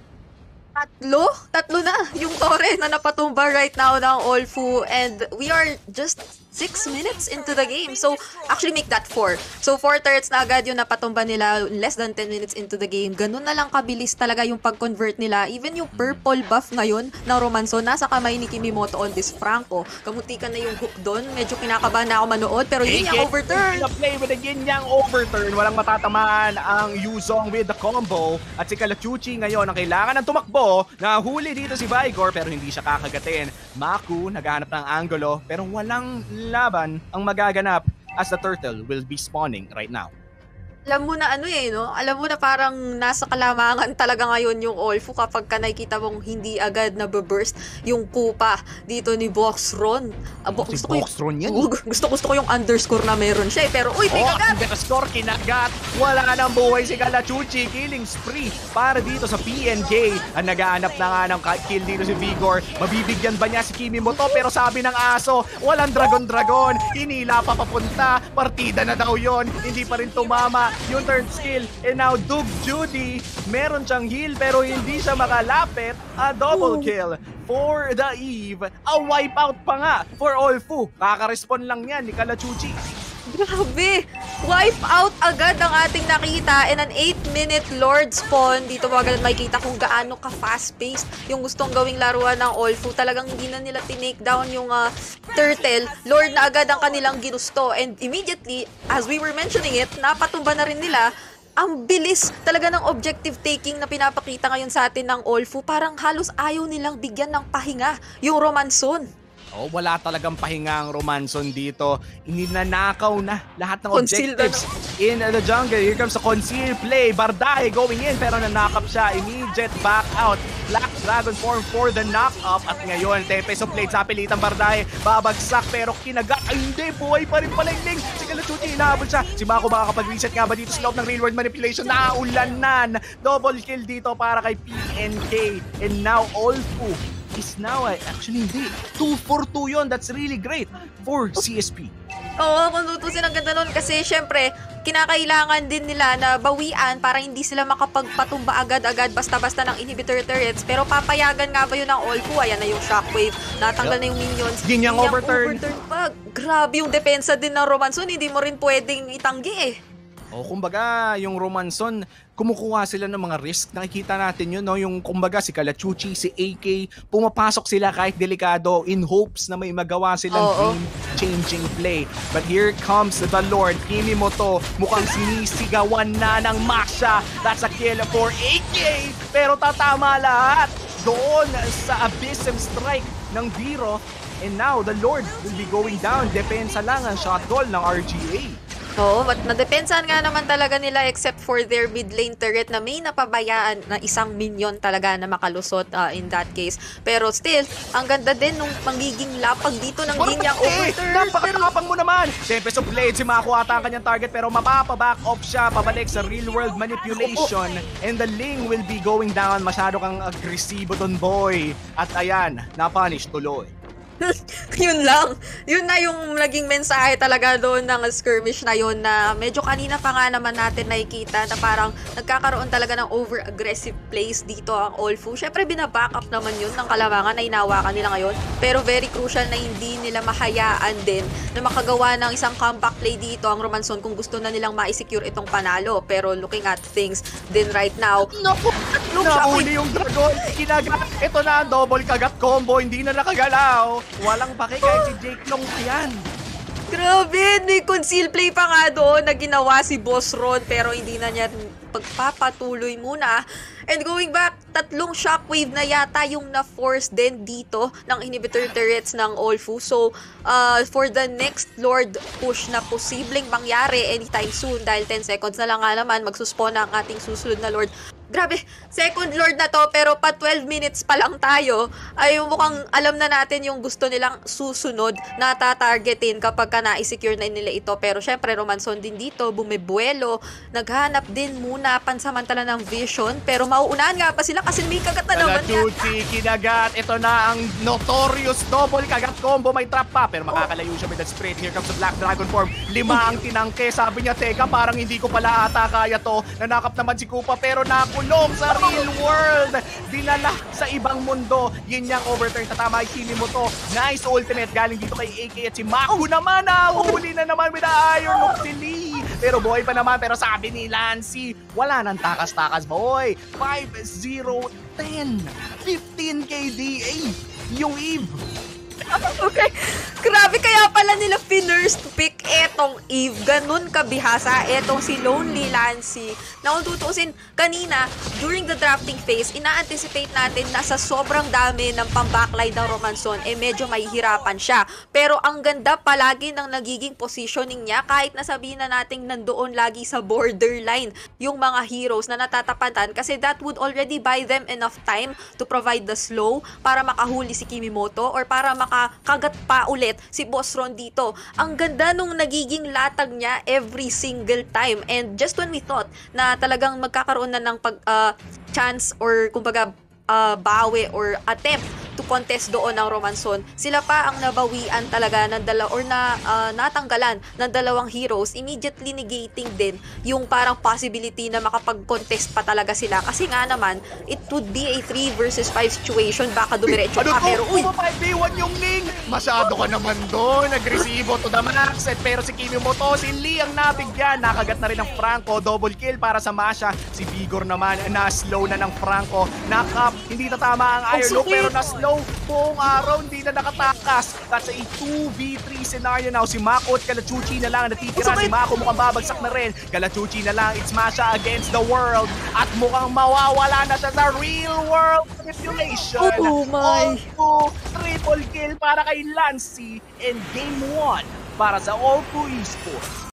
Tatlo na yung Torre na napatumba right now ng Olfu, and we are just 6 minutes into the game. So, actually make that 4. So, 4 turrets na agad yung napatumba nila less than 10 minutes into the game. Ganun na lang kabilis talaga yung pag-convert nila. Even yung purple buff ngayon ng Romanson, nasa kamay ni Kimimoto on this Franco. Kamuntikan na yung hook doon. Medyo kinakabahan na ako manood, pero yun yung overturn. Play with a yin-yang overturn. Walang matatamaan ang Yuzong with the combo. At si Kalachuchi ngayon ang kailangan ng tumakbo. Nahuli dito si Vigor, pero hindi siya kakagatin. Maku naghahanap ng angulo, pero walang laban ang magaganap as the turtle will be spawning right now. Alam mo na no? Alam mo na parang nasa kalamangan talaga ngayon yung Olfu kapag ka nakikita mong hindi agad na burst yung kupa dito ni Boxron. Si Boxron yan. Gusto ko yung underscore na meron siya pero uy, may kagat! Underscore kinagat. Wala nang buhay si Kalachuchi. Killing spree para dito sa PNK. Ang nagaanap na nga ng kill dito si Vigor. Mabibigyan ba niya si Kimimoto? Pero sabi ng aso, walang dragon. Hinila pa papunta. Partida na daw yon. Hindi pa rin tumama yung third skill. And now Doug Judy, meron siyang heal pero hindi siya makalapit. A double kill for the Eve. A wipeout pa nga for Olfu. Kaka-respond lang yan ni Kalachuchi. Grabe! Wipe out agad ang ating nakita and an 8-minute Lord spawn. Dito mo agad makikita kung gaano ka-fast-paced yung gustong gawing laruan ng Olfu. Talagang hindi na nila tinake down yung turtle. Lord na agad ang kanilang ginusto. And immediately, as we were mentioning it, napatumba na rin nila. Ang bilis talaga ng objective taking na pinapakita ngayon sa atin ng Olfu. Parang halos ayaw nilang bigyan ng pahinga yung Romanson. Oh, wala talagang pahinga ang Romanson dito. Ininanakaw na lahat ng objectives in the jungle. Here comes the conceal play. Bardahe going in pero nanakap siya. Immediate back out. Black Dragon form for the knock-up. At ngayon, Tempest of Blades sa pilitan Bardahe. Babagsak pero kinagat. Ay hindi, buhay pa rin pala yung Ling. Si Kalachuchi, inahabol siya. Si Mako makakapag-reset nga ba dito sa loob ng real world manipulation? Naulanan. Double kill dito para kay PNK. And now, Olfu is now actually hindi. 2-4-2 yun. That's really great for CSP. Oo, kung tutusin ang ganda nun kasi syempre, kinakailangan din nila na bawian para hindi sila makapagpatumba agad-agad basta-basta ng inhibitor turrets. Pero papayagan nga ba yun ng Olfu? Ayan na yung shockwave. Natanggal na yung minions. Ginyang overturn pa. Grabe yung depensa din ng Romanson. Hindi mo rin pwedeng itanggi eh. O kumbaga, yung Romanson, kumukuha sila ng mga risk. Nakikita natin yun, no? Yung kumbaga si Kalachuchi, si AK, pumapasok sila kahit delikado in hopes na may magawa silang game-changing play. But here comes the Lord, Kimimoto, mukhang sinisigawan na ng Masha. That's a kill for AK, pero tatama lahat doon sa Abyssem Strike ng Viro. And now, the Lord will be going down. Depensa lang ang shot goal ng RGA. Oo, but nadepensahan nga naman talaga nila except for their mid lane turret na may napabayaan na isang minion talaga na makalusot in that case. Pero still, ang ganda din nung magiging lapag dito ng ginyang overturn. Napakatapang mo naman! Tempest of Blades, si Mako ata ang kanyang target pero mapapaback off siya pabalik sa real world manipulation. And the Ling will be going down. Masyado kang agresibo ton boy. At ayan, napunish tuloy. Yun lang. Yun na yung naging mensahe talaga doon ng skirmish na yun na medyo kanina pa nga naman natin nakikita na parang nagkakaroon talaga ng over-aggressive plays dito ang Olfu. Syempre binaback up naman yun ng kalamangan na inawakan nila ngayon. Pero very crucial na hindi nila mahayaan din na makagawa ng isang comeback play dito ang Romanson kung gusto na nilang ma-secure itong panalo. Pero looking at things din right now, nauli yung dragon. Kinagat. Ito na ang double kagat combo. Hindi na nakagalaw. Walang pake kahit si Jake Long yan. Grabe, may conceal play pa nga doon na ginawa si Boss Ron pero hindi na niya pagpapatuloy muna. And going back, 3 shockwave na yata yung na-force din dito ng inhibitor turrets ng Olfu. So, for the next Lord push na posibleng mangyari anytime soon, dahil 10 seconds na lang nga naman, magsuspawn na ang ating susunod na Lord. Grabe, second Lord na to, pero pa 12 minutes pa lang tayo, ay mukhang alam na natin yung gusto nilang susunod na tatargetin kapag ka na-secure na nila ito. Pero syempre, Romanson din dito, bumibuelo, naghanap din muna pansamantala ng vision, pero mauunahan nga pa sila kasi may kagat na naman niya. Kalachuchi, kinagat. Ito na ang notorious double kagat combo. May trap pa, pero makakalayo siya with that spread. Here comes the Black Dragon form. 5 ang tinangke. Sabi niya, teka, parang hindi ko pala ata kaya to. Nanakap naman si Koopa, pero nakulong sa real world. Dinala sa ibang mundo. Yun yung overturn sa tama. Hili mo to. Nice ultimate galing dito kay AK at si Maku naman. Huli na naman with the Iron Look si Lee. Pero boy pa naman. Pero sabi ni Lancy, wala nang takas-takas, boy. 5-0-10. 15 KDA. Yung Eve. Okay. Grabe, kaya pala nila first pick etong Eve. Ganun kabihasa etong si Lonely Lancy. Na kung tutusin, kanina, during the drafting phase, ina-anticipate natin na sa sobrang dami ng pang-backline ng Romanson, medyo mahihirapan siya. Pero ang ganda palagi ng nagiging positioning niya, kahit nasabihin na natin nandoon lagi sa borderline yung mga heroes na natatapatan, kasi that would already buy them enough time to provide the slow para makahuli si Kimimoto or para makakagat pa ulit si Boss Ron dito. Ang ganda nung nagiging latag niya every single time. And just when we thought na talagang magkakaroon na ng chance or kumbaga bawi or attempt to contest doon ng Romanson, sila pa ang nabawian talaga ng natanggalan ng dalawang heroes, immediately negating din yung parang possibility na makapag-contest pa talaga sila. Kasi nga naman, it would be a 3 versus 5 situation, baka dumiretso pa. Pero uy, 5v1 yung Ning! Masyado ka naman doon. Nagresibo to the max. Pero si Kimimoto, si Lee ang nabigyan. Nakagat na rin ng Franco. Double kill para sa Masha. Si Vigor naman, na-slow na ng Franco. Nakap, hindi tatama ang Iron Look, pero na-slow buong araw, hindi na nakatakas. That's a 2v3 scenario now. Si Mako at Kalachuchi na lang natitira. Si Mako mukhang babagsak na rin. Kalachuchi na lang. It's Masha against the world. At mukhang mawawala na siya sa real world manipulation. Oh my! Triple kill para kay Lancy in Game 1 para sa Olfu Esports.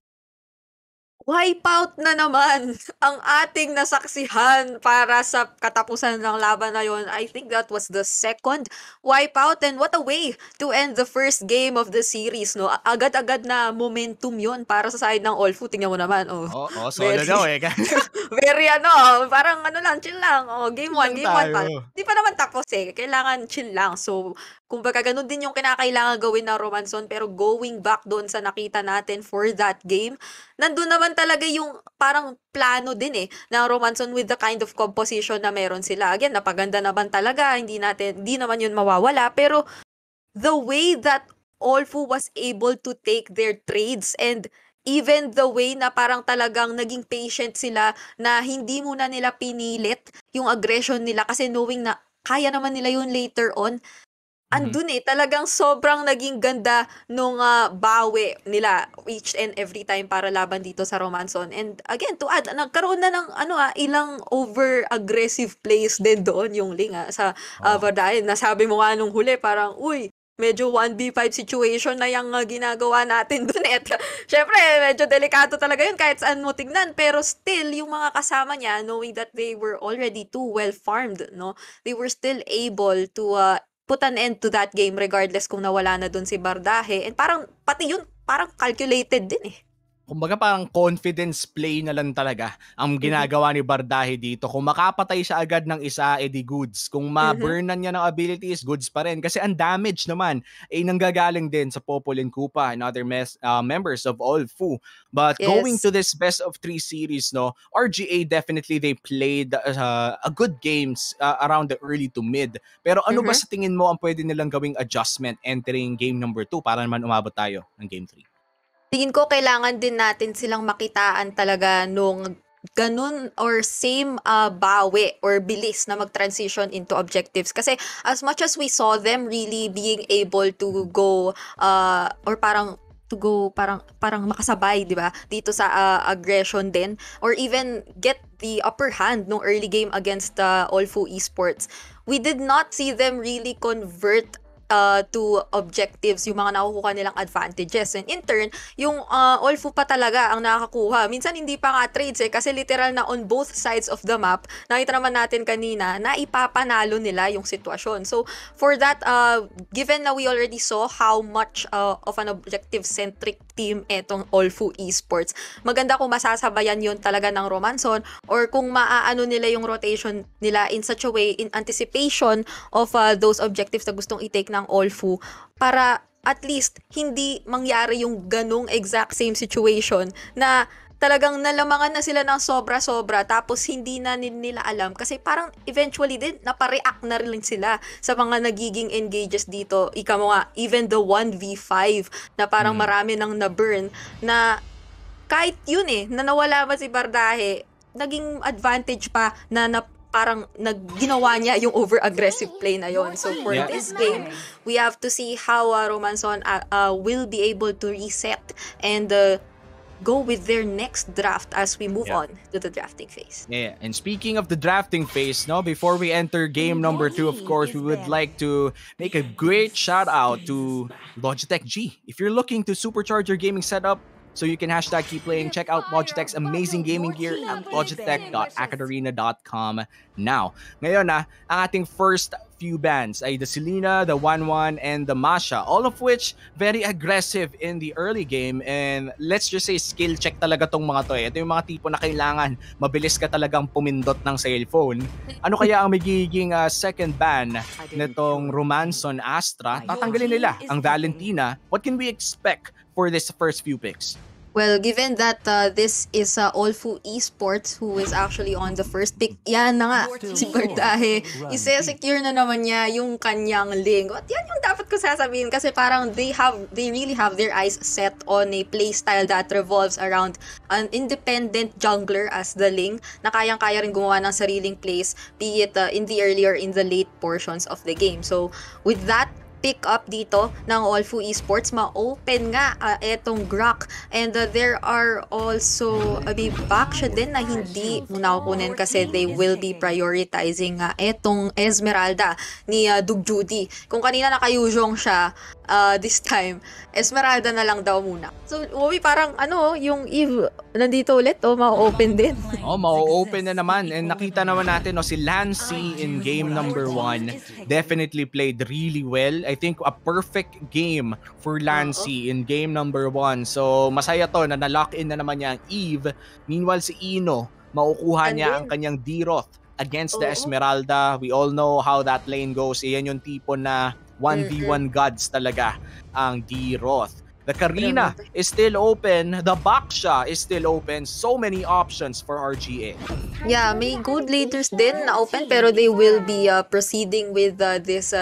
Wipeout na naman ang ating nasaksihan para sa katapusan ng laban na yon. I think that was the second wipeout, and what a way to end the first game of the series, no? Agad-agad na momentum yon para sa side ng Olfu. Tingnan mo naman, solo daw eh. Very parang chill lang. Game 1 pa. Di pa naman tapos eh. Kailangan chill lang. So, kumbaga ganun din yung kinakailangan gawin ng Romanson, pero going back doon sa nakita natin for that game, nandun naman talaga yung parang plano din ng Romanson with the kind of composition na meron sila. Again, napaganda naman talaga, hindi naman yun mawawala, pero the way that Olfu was able to take their trades, and even the way na parang talagang naging patient sila na hindi muna nila pinilit yung aggression nila kasi knowing na kaya naman nila yun later on. Andun talagang sobrang naging ganda nung bawi nila each and every time para laban dito sa Romanson. And again, to add, nagkaroon na ng ilang over-aggressive plays din doon yung Ling sa Vardayan. Nasabi mo nga nung huli, parang, uy, medyo 1v5 situation na yung ginagawa natin dun. Syempre, medyo delikado talaga yun kahit saan mo tignan. Pero still, yung mga kasama niya, knowing that they were already too well farmed, no? They were still able to put an end to that game regardless kung nawala na dun si Bardahe. And parang, pati yun, parang calculated din Kumbaga parang confidence play na lang talaga ang ginagawa ni Bardahe dito. Kung makapatay siya agad ng isa, edi goods. Kung ma-burnan niya ng abilities, goods pa rin. Kasi ang damage naman ay nanggagaling din sa Popol and Koopa and other members of Olfu. But going to this best of 3 series, no, RGA definitely they played a good games around the early to mid. Pero ano ba sa tingin mo ang pwede nilang gawing adjustment entering game number 2 para naman umabot tayo ng game 3? Tingin ko kailangan din natin silang makitaan talaga nung ganun or same bawi or bilis na mag-transition into objectives. Kasi as much as we saw them really being able to go or parang to go parang makasabay, 'di ba? Dito sa aggression din, or even get the upper hand no early game against Olfu Esports. We did not see them really convert to objectives yung mga nakukuha nilang advantages, and in turn yung Olfu pa talaga ang nakakakuha. Minsan hindi pa nga trades kasi literal na on both sides of the map, nakita naman natin kanina na ipapanalo nila yung sitwasyon. So for that, given na we already saw how much of an objective centric team etong Olfu Esports, maganda kung masasabayan yon talaga ng Romanson, or kung maaano nila yung rotation nila in such a way in anticipation of those objectives na gustong i-take ng Olfu, para at least hindi mangyari yung ganong exact same situation na talagang nalamangan na sila ng sobra-sobra tapos hindi na nila alam, kasi parang eventually din napareact na rin sila sa mga nagiging engages dito. Ika mo nga, even the 1v5 na parang marami nang na-burn, na kahit yun na nawala ba si Bardahe, naging advantage pa na parang ginawa niya yung over-aggressive play na yon. So for this game, we have to see how Romanson will be able to reset and go with their next draft as we move on to the drafting phase. Yeah, and speaking of the drafting phase, before we enter game number 2, of course, we would like to make a great shout out to Logitech G. If you're looking to supercharge your gaming setup so you can hashtag keep playing, check out Logitech's amazing gaming gear at logitech.acadarena.com now. Ngayon ang ating first few bands ay the Selena, the 1-1, and the Masha, all of which very aggressive in the early game, and let's just say skill check talaga tong mga to. Ito yung mga tipo na kailangan mabilis ka talagang pumindot ng cellphone. Ano kaya ang magiging second ban nitong Romanson Astra? Tatanggalin nila ang Valentina. What can we expect for this first few picks? Well, given that this is Olfu Esports who is actually on the first pick, yan na nga, si Bardahe, isi-secure na naman niya yung kanyang link. At yan yung dapat ko sasabihin, kasi parang they really have their eyes set on a playstyle that revolves around an independent jungler as the Ling, na kayang-kaya rin gumawa ng sariling plays, be it in the early or in the late portions of the game. So, with that pick up dito ng Olfu Esports, ma-open nga etong Grok, and there are also may Baksha din na hindi nakukunin kasi they will be prioritizing etong Esmeralda ni Dugjudi. Kung kanina nakayusyong siya, this time Esmeralda na lang daw muna. So parang yung Eve nandito ulit, ma-open din. Ma-open na naman, and nakita naman natin si Lancy in game number 1 definitely played really well. I think a perfect game for Lancy in game number 1. So masaya to na na-lock in na naman niya ang Eve. Meanwhile si Ino, maukuha niya ang kanyang D-Roth against the Esmeralda. We all know how that lane goes. Iyan yung tipo na 1v1 gods talaga ang D-Roth. The Karina is still open. The Baksha is still open. So many options for RGA. Yeah, may gold leaders din na open, pero they will be proceeding with this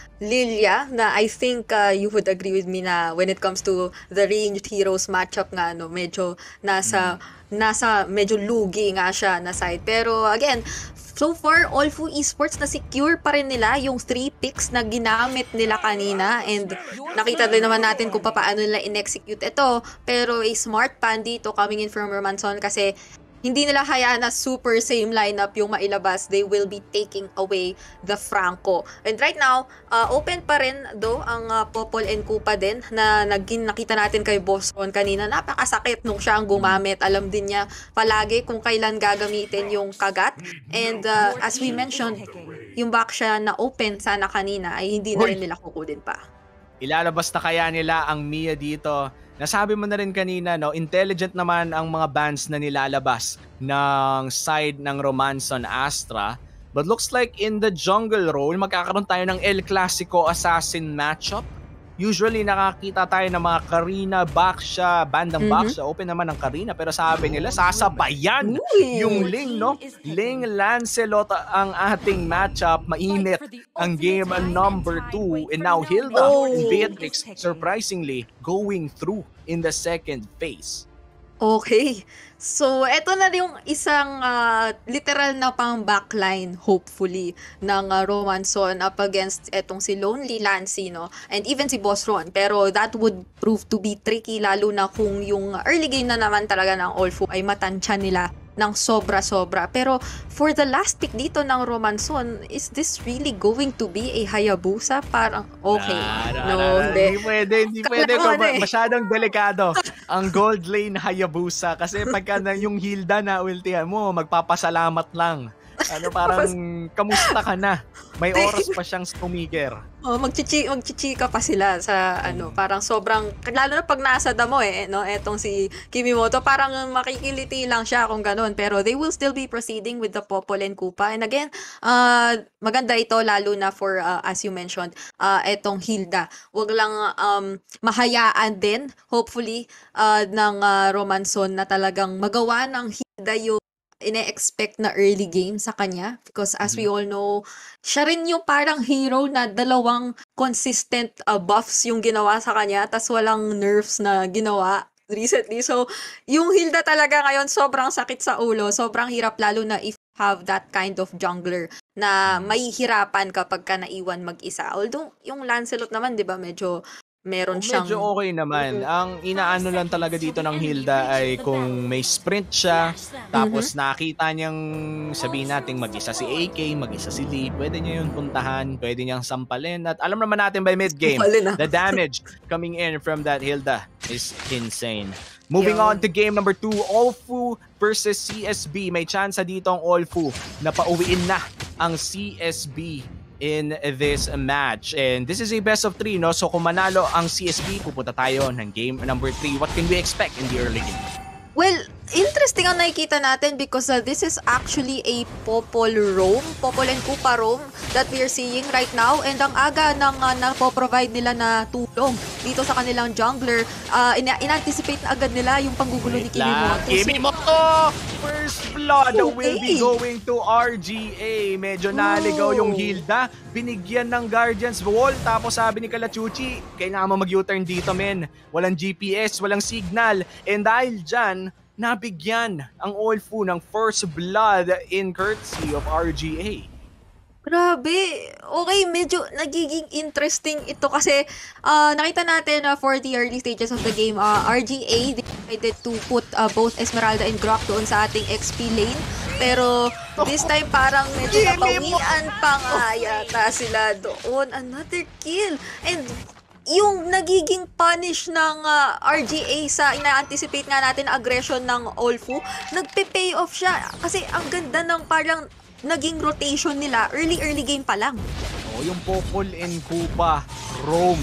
Lilia, na I think you would agree with me na when it comes to the ranged heroes matchup nga, medyo nasa medyo lugi nga siya na side. Pero again, so far, Olfu Esports na secure pa rin nila yung 3 picks na ginamit nila kanina, and nakita din naman natin kung paano nila in-execute ito. Pero a smart pan dito coming in from Romanson, kasi hindi nila hayaan na super same lineup yung mailabas. They will be taking away the Franco. And right now, open pa rin ang Popol and Kupa din na nakita natin kay Boston kanina. Napakasakit nung siya ang gumamit. Alam din niya palagi kung kailan gagamitin yung kagat. And as we mentioned, yung Baksha na open sana kanina ay hindi na rin nila kukunin pa. Ilalabas na kaya nila ang Mia dito? Nasabi mo na rin kanina, intelligent naman ang mga bans na nilalabas ng side ng Romanson Astra. But looks like in the jungle role, magkakaroon tayo ng El Clasico Assassin matchup. Usually nakakita tayo ng mga Karina, Baksha, bandang Baksha. Open naman ang Karina, pero sabi nila sasabayan yung Ling, Ling Lancelot ang ating matchup. Mainit ang game number 2. And now Hilda and Beatrix surprisingly going through in the second phase. Okay. So, eto na yung isang literal na pang backline, hopefully, ng Romanson up against etong si Lonely Lancy, no? And even si Boss Ron. Pero that would prove to be tricky, lalo na kung yung early game na naman talaga ng All Fu ay matansya nila ng sobra-sobra. Pero for the last pick dito ng Romanson, is this really going to be a Hayabusa? Parang okay. Hindi pwede. Kailangan Masyadong delikado ang gold lane Hayabusa kasi pagka na yung Hilda na ultihan mo, magpapasalamat lang. Parang kamusta ka na? May oras pa siyang stumigger. Magchichika pa sila sa parang sobrang, lalo na pag nasa damo no, etong si Kimimoto, parang makikiliti lang siya kung ganun, pero they will still be proceeding with the Popol and Kupa. And again, maganda ito lalo na for, as you mentioned, etong Hilda. Wag lang mahayaan din, hopefully, ng Romanson na talagang magawa ng Hilda yung ine-expect na early game sa kanya, because as we all know, siya rin yung parang hero na dalawang consistent buffs yung ginawa sa kanya, tas walang nerfs na ginawa recently. So, yung Hilda talaga ngayon sobrang sakit sa ulo, sobrang hirap, lalo na if have that kind of jungler na mahihirapan kapag ka naiwan mag-isa. Although, yung Lancelot naman, di ba, medyo meron siyang... Medyo okay naman. Ang inaano lang talaga dito ng Hilda ay kung may sprint siya, tapos nakita niyang, sabihin natin, mag-isa si AK, mag-isa si Lee, pwede niya yun puntahan, pwede niyang sampalin. At alam naman natin by mid-game, the damage coming in from that Hilda is insane. Moving on to game number 2, Allfu versus CSB. May chance dito ang Allfu na pauwiin na ang CSB in this match. And this is a best of 3, no? So kung manalo ang CSB, pupunta tayo ng game number 3. What can we expect in the early game? Well, interesting ang nakikita natin because this is actually a Popol and Kupa roam that we are seeing right now. And ang aga ng napoprovide nila na tulong dito sa kanilang jungler, in-anticipate na agad nila yung panggugulo ni Kimimoto. Kimimoto! First blood will be going to RGA. Medyo naligaw yung Hilda. Binigyan ng Guardian's Wall. Tapos sabi ni Kalachuchi, kailangan mo mag-U-turn dito, men. Walang GPS, walang signal. And dahil dyan, nabigyan ang Allfu ng first blood in courtesy of RGA. Grabe. Okay, medyo nagiging interesting ito kasi nakita natin for the early stages of the game, RGA decided to put both Esmeralda and Grok doon sa ating XP lane. Pero this time parang medyo napawian pa nga yata sila doon. Another kill. And yung nagiging punish ng RGA sa ina-anticipate nga natin aggression ng Allfu, nagpe-pay off siya. Kasi ang ganda ng parang naging rotation nila early game pa lang. Yung Popol and Kupa roam,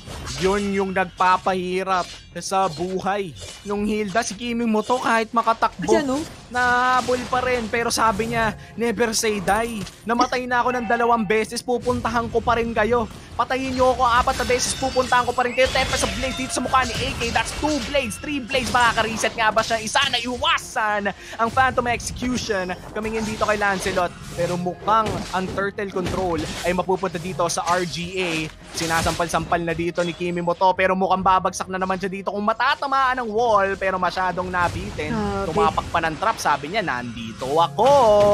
yun yung nagpapahirap sa buhay nung Hilda. Si Kimimoto kahit makatakbo, nahabol pa rin. Pero sabi niya, never say die. Namatay na ako ng 2 beses, pupuntahan ko pa rin kayo. Patayin nyo ako 4 na beses, pupuntahan ko pa rin kayo. Tempest of Blades dito sa mukha ni AK. That's 2 blades, 3 blades. Makaka-reset nga ba siya? Isa na iwasan ang Phantom Execution coming in dito kay Lancelot. Pero mukhang ang turtle control ay mapupunta dito sa RGA. Sinasampal-sampal na dito ni Kimimoto, pero mukhang babagsak na naman siya dito kung matatamaan ng wall, pero masyadong nabitin. Tumapak pa ng trap, sabi niya, nandito ako.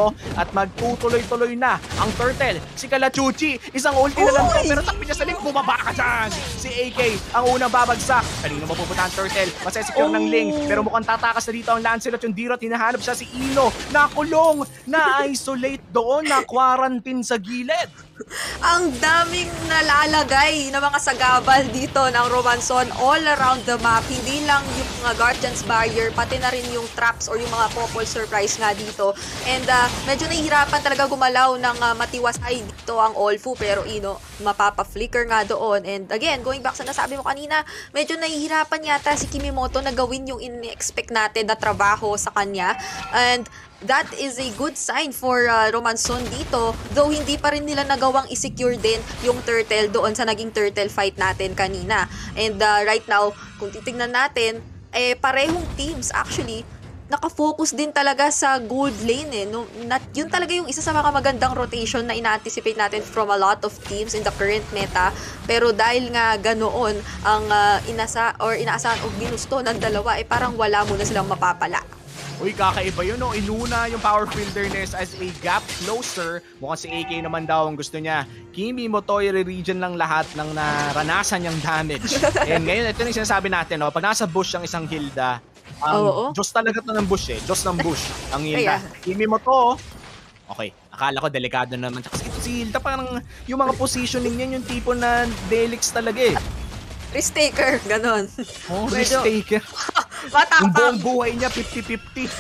At magtutuloy-tuloy na ang turtle. Si Kalachuchi, isang ulti na lang to, pero takpi niya sa link, bumaba ka dyan. Si AK, ang unang babagsak. Kanino mapupunta ang turtle? Masesecure ng link, pero mukhang tatakas na dito ang Lancelot. Yung Dirot, hinahanap siya si Ino. Nakulong, na-isolate doon, na-quarantine sa gilid. Ang daming nalalagay na mga sagabal dito ng Romanson all around the map. Hindi lang yung mga Guardian's Barrier, pati na rin yung traps or yung mga Popol Surprise nga dito. And medyo nahihirapan talaga gumalaw ng matiwasay dito ang Allfu, pero mapapa-flicker nga doon. And again, going back sa nasabi mo kanina, medyo nahihirapan yata si Kimimoto na gawin yung in-expect natin na trabaho sa kanya. And that is a good sign for Romanson dito, though hindi pa rin nila nagawang i-secure din yung turtle doon sa naging turtle fight natin kanina. And right now, kung titignan natin, parehong teams actually nakafocus din talaga sa gold lane no? Yun talaga yung isa sa mga magandang rotation na ina-anticipate natin from a lot of teams in the current meta. Pero dahil nga ganoon ang inaasahan o ginusto ng dalawa, parang wala muna silang mapapala. Uy, kakaiba yun, no? Inuna yung power wilderness as a gap closer. Mukhang si AK naman daw ang gusto niya. Kimi Motoy re-region lang lahat ng naranasan niyang damage. And ngayon, ito yung sinasabi natin, no? Pag nasa bush ang isang Hilda, Diyos talaga to ng bush eh. Diyos ng bush ang Hilda. Kimi Moto, okay, akala ko delikado naman. Kasi ito si Hilda, parang yung mga positioning niya, yung tipo na Delix talaga eh. Risk taker, ganon. Oh, risk taker. Yung buong buhay niya, 50-50.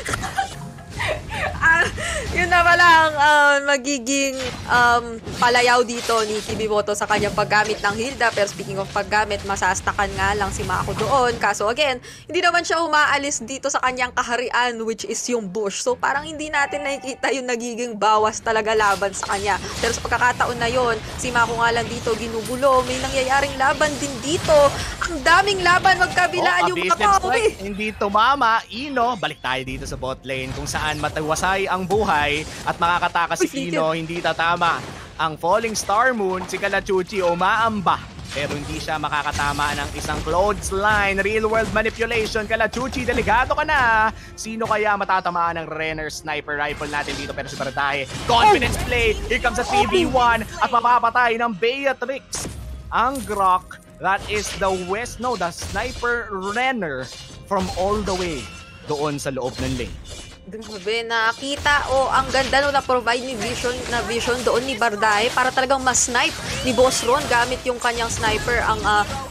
Yun na pala ang magiging palayaw dito ni Kibimoto sa kanyang paggamit ng Hilda. Pero speaking of paggamit, masastakan nga lang si Mako doon. Kaso again, hindi naman siya umaalis dito sa kanyang kaharian, which is yung bush. So parang hindi natin nakikita yung nagiging bawas talaga laban sa kanya. Pero sa pagkakataon na yon, si Mako nga lang dito ginugulo. May nangyayaring laban din dito. Ang daming laban, magkabilaan yung Mako. Hindi tumama. Ino, balik tayo dito sa bot lane kung saan matawasay ang buhay at makakatakas si Ino, hindi tatama. Ang Falling Star Moon, si Kalachuchi umaamba pero hindi siya makakatama ng isang clothesline. Real world manipulation. Kalachuchi, delikado ka na. Sino kaya matatamaan ng Renner sniper rifle natin dito? Pero si Bardahe, confidence play. Here comes a 3v1 at mapapatay ng Beatrix. Ang Grok, that is the sniper Renner from all the way doon sa loob ng lane. Grabe, nakita ang ganda no na-provide ni vision doon ni Bardahe para talagang mas-snipe ni Boss Ron gamit yung kanyang sniper ang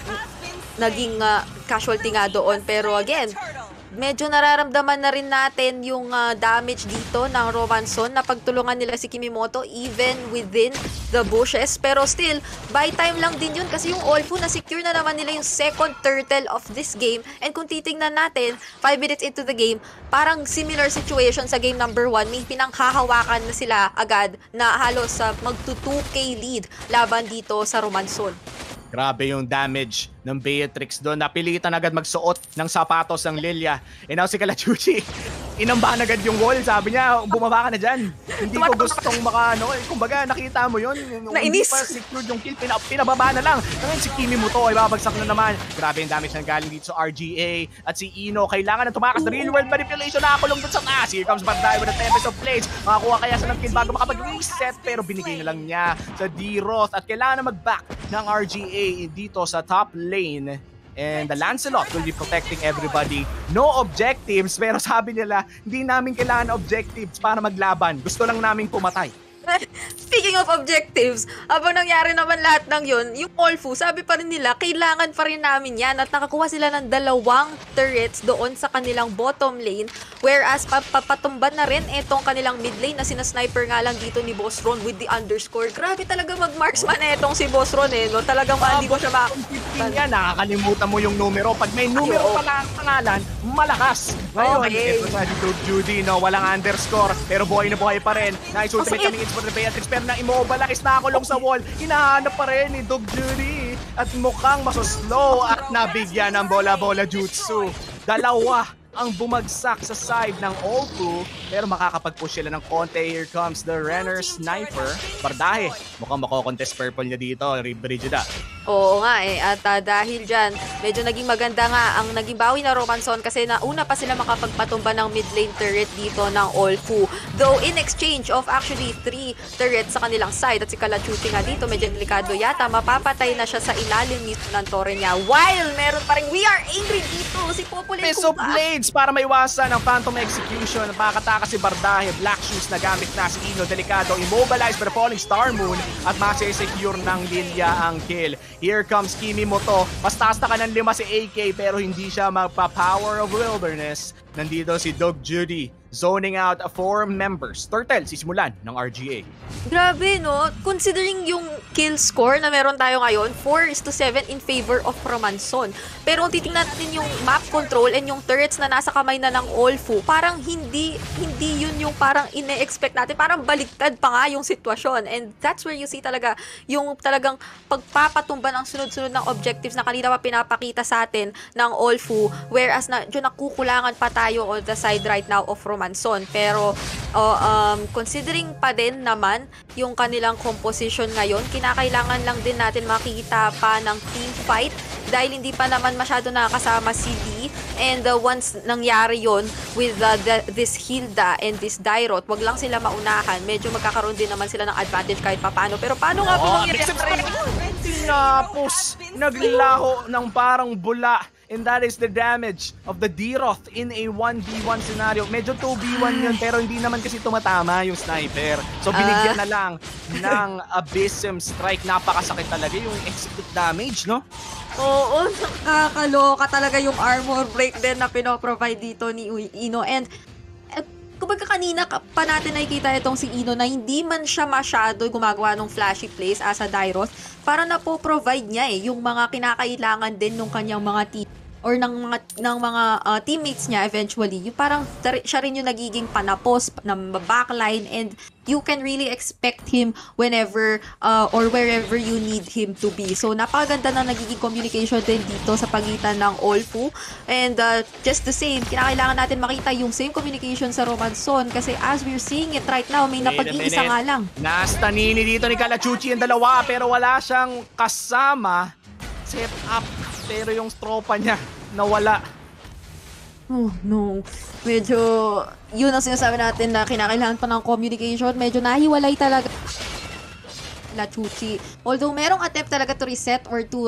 naging casualty nga doon. Pero again, medyo nararamdaman na rin natin yung damage dito ng Romanson na pagtulungan nila si Kimimoto even within the bushes. Pero still, buy time lang din yun kasi yung Olfu na secure na naman nila yung second turtle of this game. And kung titingnan natin, 5 minutes into the game, parang similar situation sa game number 1. May pinanghahawakan na sila agad na halos magto-2K lead laban dito sa Romanson. Grabe yung damage ng Beatrix doon. Napilitan agad magsuot ng sapatos ng Lilia. E now si Kalachuchi, inambahan agad yung wall. Sabi niya, bumaba ka na dyan. Hindi ko gustong kumbaga nakita mo yun. Nainis. Hindi pa secured yung kill, pinababa na lang. Ngayon si Kimi Moto ay babagsak na naman. Grabe yung damage na galing dito sa RGA. At si Ino, kailangan na tumakas na real world manipulation. Nakakulong doon sa taas. Here comes Bardahe with a tempest of plates. Makakuha kaya sa ng kill bago makapag-reset. Pero binigay na lang niya sa D-Roth. At kailangan na mag-back ng RGA dito sa top lane. And the Lancelot will be protecting everybody. No objectives, pero sabi nila, hindi namin kailangan objectives para maglaban. Gusto lang namin pumatay. Speaking of objectives, habang nangyari naman lahat ng yun, yung Olfu, sabi pa rin nila, kailangan pa rin namin yan at nakakuha sila ng 2 turrets doon sa kanilang bottom lane, whereas papatumban na rin itong kanilang mid lane na sinasniper nga lang dito ni Boss Ron with the underscore. Grabe talaga mag-marksman itong si Boss Ron no? Talagang hindi mo siya yan, nakakalimutan mo yung numero. Pag may numero pala ang pangalan, malakas. Ngayon, ito sa Judy, walang underscore, pero buhay na buhay pa rin. Nais-ultimate kaming for the Beatrix, pero na immobilize, nakakulong sa wall. Hinahanap pa rin ni Dog Judy at mukhang masoslow at nabigyan ng bola-bola jutsu. 2 ang bumagsak sa side ng Olfu, pero makakapag-push sila ng konti. Here comes the Renner sniper. Bardahe, mukhang mako-contest purple niya dito, Brigida. Oo nga at dahil dyan, medyo naging maganda nga ang naging bawi na Romanson kasi nauna pa sila makapagpatumba ng mid lane turret dito ng Olfu. Though in exchange of actually 3 turrets sa kanilang side at si Kalachuchi nga dito, medyo delikado yata, mapapatay na siya sa ilalim ng torre niya. While meron pa rin, we are angry dito, si Popule Piece of Blades para maiwasan ang Phantom Execution. Makakatakas si Bardahe, Black Shoes na gamit na si Ino, delikado, immobilize pero Falling Star Moon at masisecure ng Lilia ang kill. Here comes Kimi Moto. Mas taas na ka ng 5 si AK pero hindi siya magpa-Power of Wilderness. Nandito si Dog Judy. zoning out 4 members. Turtle, sisimulan ng RGA. Grabe, no? Considering yung kill score na meron tayo ngayon, 4-7 in favor of Romanson. Pero kung titingnan natin yung map control and yung turrets na nasa kamay na ng Olfu, parang hindi yun yung parang ine-expect natin. Parang baliktad pa nga yung sitwasyon. And that's where you see talaga yung talagang pagpapatumba ng sunod-sunod ng objectives na kanina pa pinapakita sa atin ng Olfu. Whereas nakukulangan pa tayo on the side right now of Romanson. Pero considering pa din naman yung kanilang composition ngayon, kinakailangan lang din natin makita pa ng team fight dahil hindi pa naman masyado nakakasama si Lee. And once nangyari yon with this Hilda and this Dairot, wag lang sila maunahan. Medyo magkakaroon din naman sila ng advantage kahit papano. Pero paano nga po mangyayari? Tinapos, naglaho ng parang bula. And that is the damage of the D-Roth in a 1v1 scenario. Medyo 2v1 yun, pero hindi naman kasi tumatama yung sniper. So binigyan na lang ng Abyssum Strike. Napakasakit talaga yung execute damage, no? Oo, nakakaloka talaga yung armor break din na pinoprovide dito ni Ino. And kumbaga kanina pa natin nakikita itong si Ino na hindi man siya masyado gumagawa ng flashy plays as a Dairos, para na po provide niya yung mga kinakailangan din ng kanyang mga team or ng mga teammates niya eventually. Yung parang siya rin yung nagiging panapos ng backline, and you can really expect him whenever or wherever you need him to be. So napakaganda na nagiging communication din dito sa pagitan ng Olfu. And just the same, kinakailangan natin makita yung same communication sa Romanson, kasi as we're seeing it right now, may napag-iisa nga lang. Nastanini dito ni Kalachuchi ang dalawa, pero wala siyang kasama. Set up, pero yung tropa niya nawala. Oh no, medyo yun ang sinasabi natin na kinakailangan pa ng communication. Medyo nahiwalay talaga Kalachuchi. Although merong attempt talaga to reset or to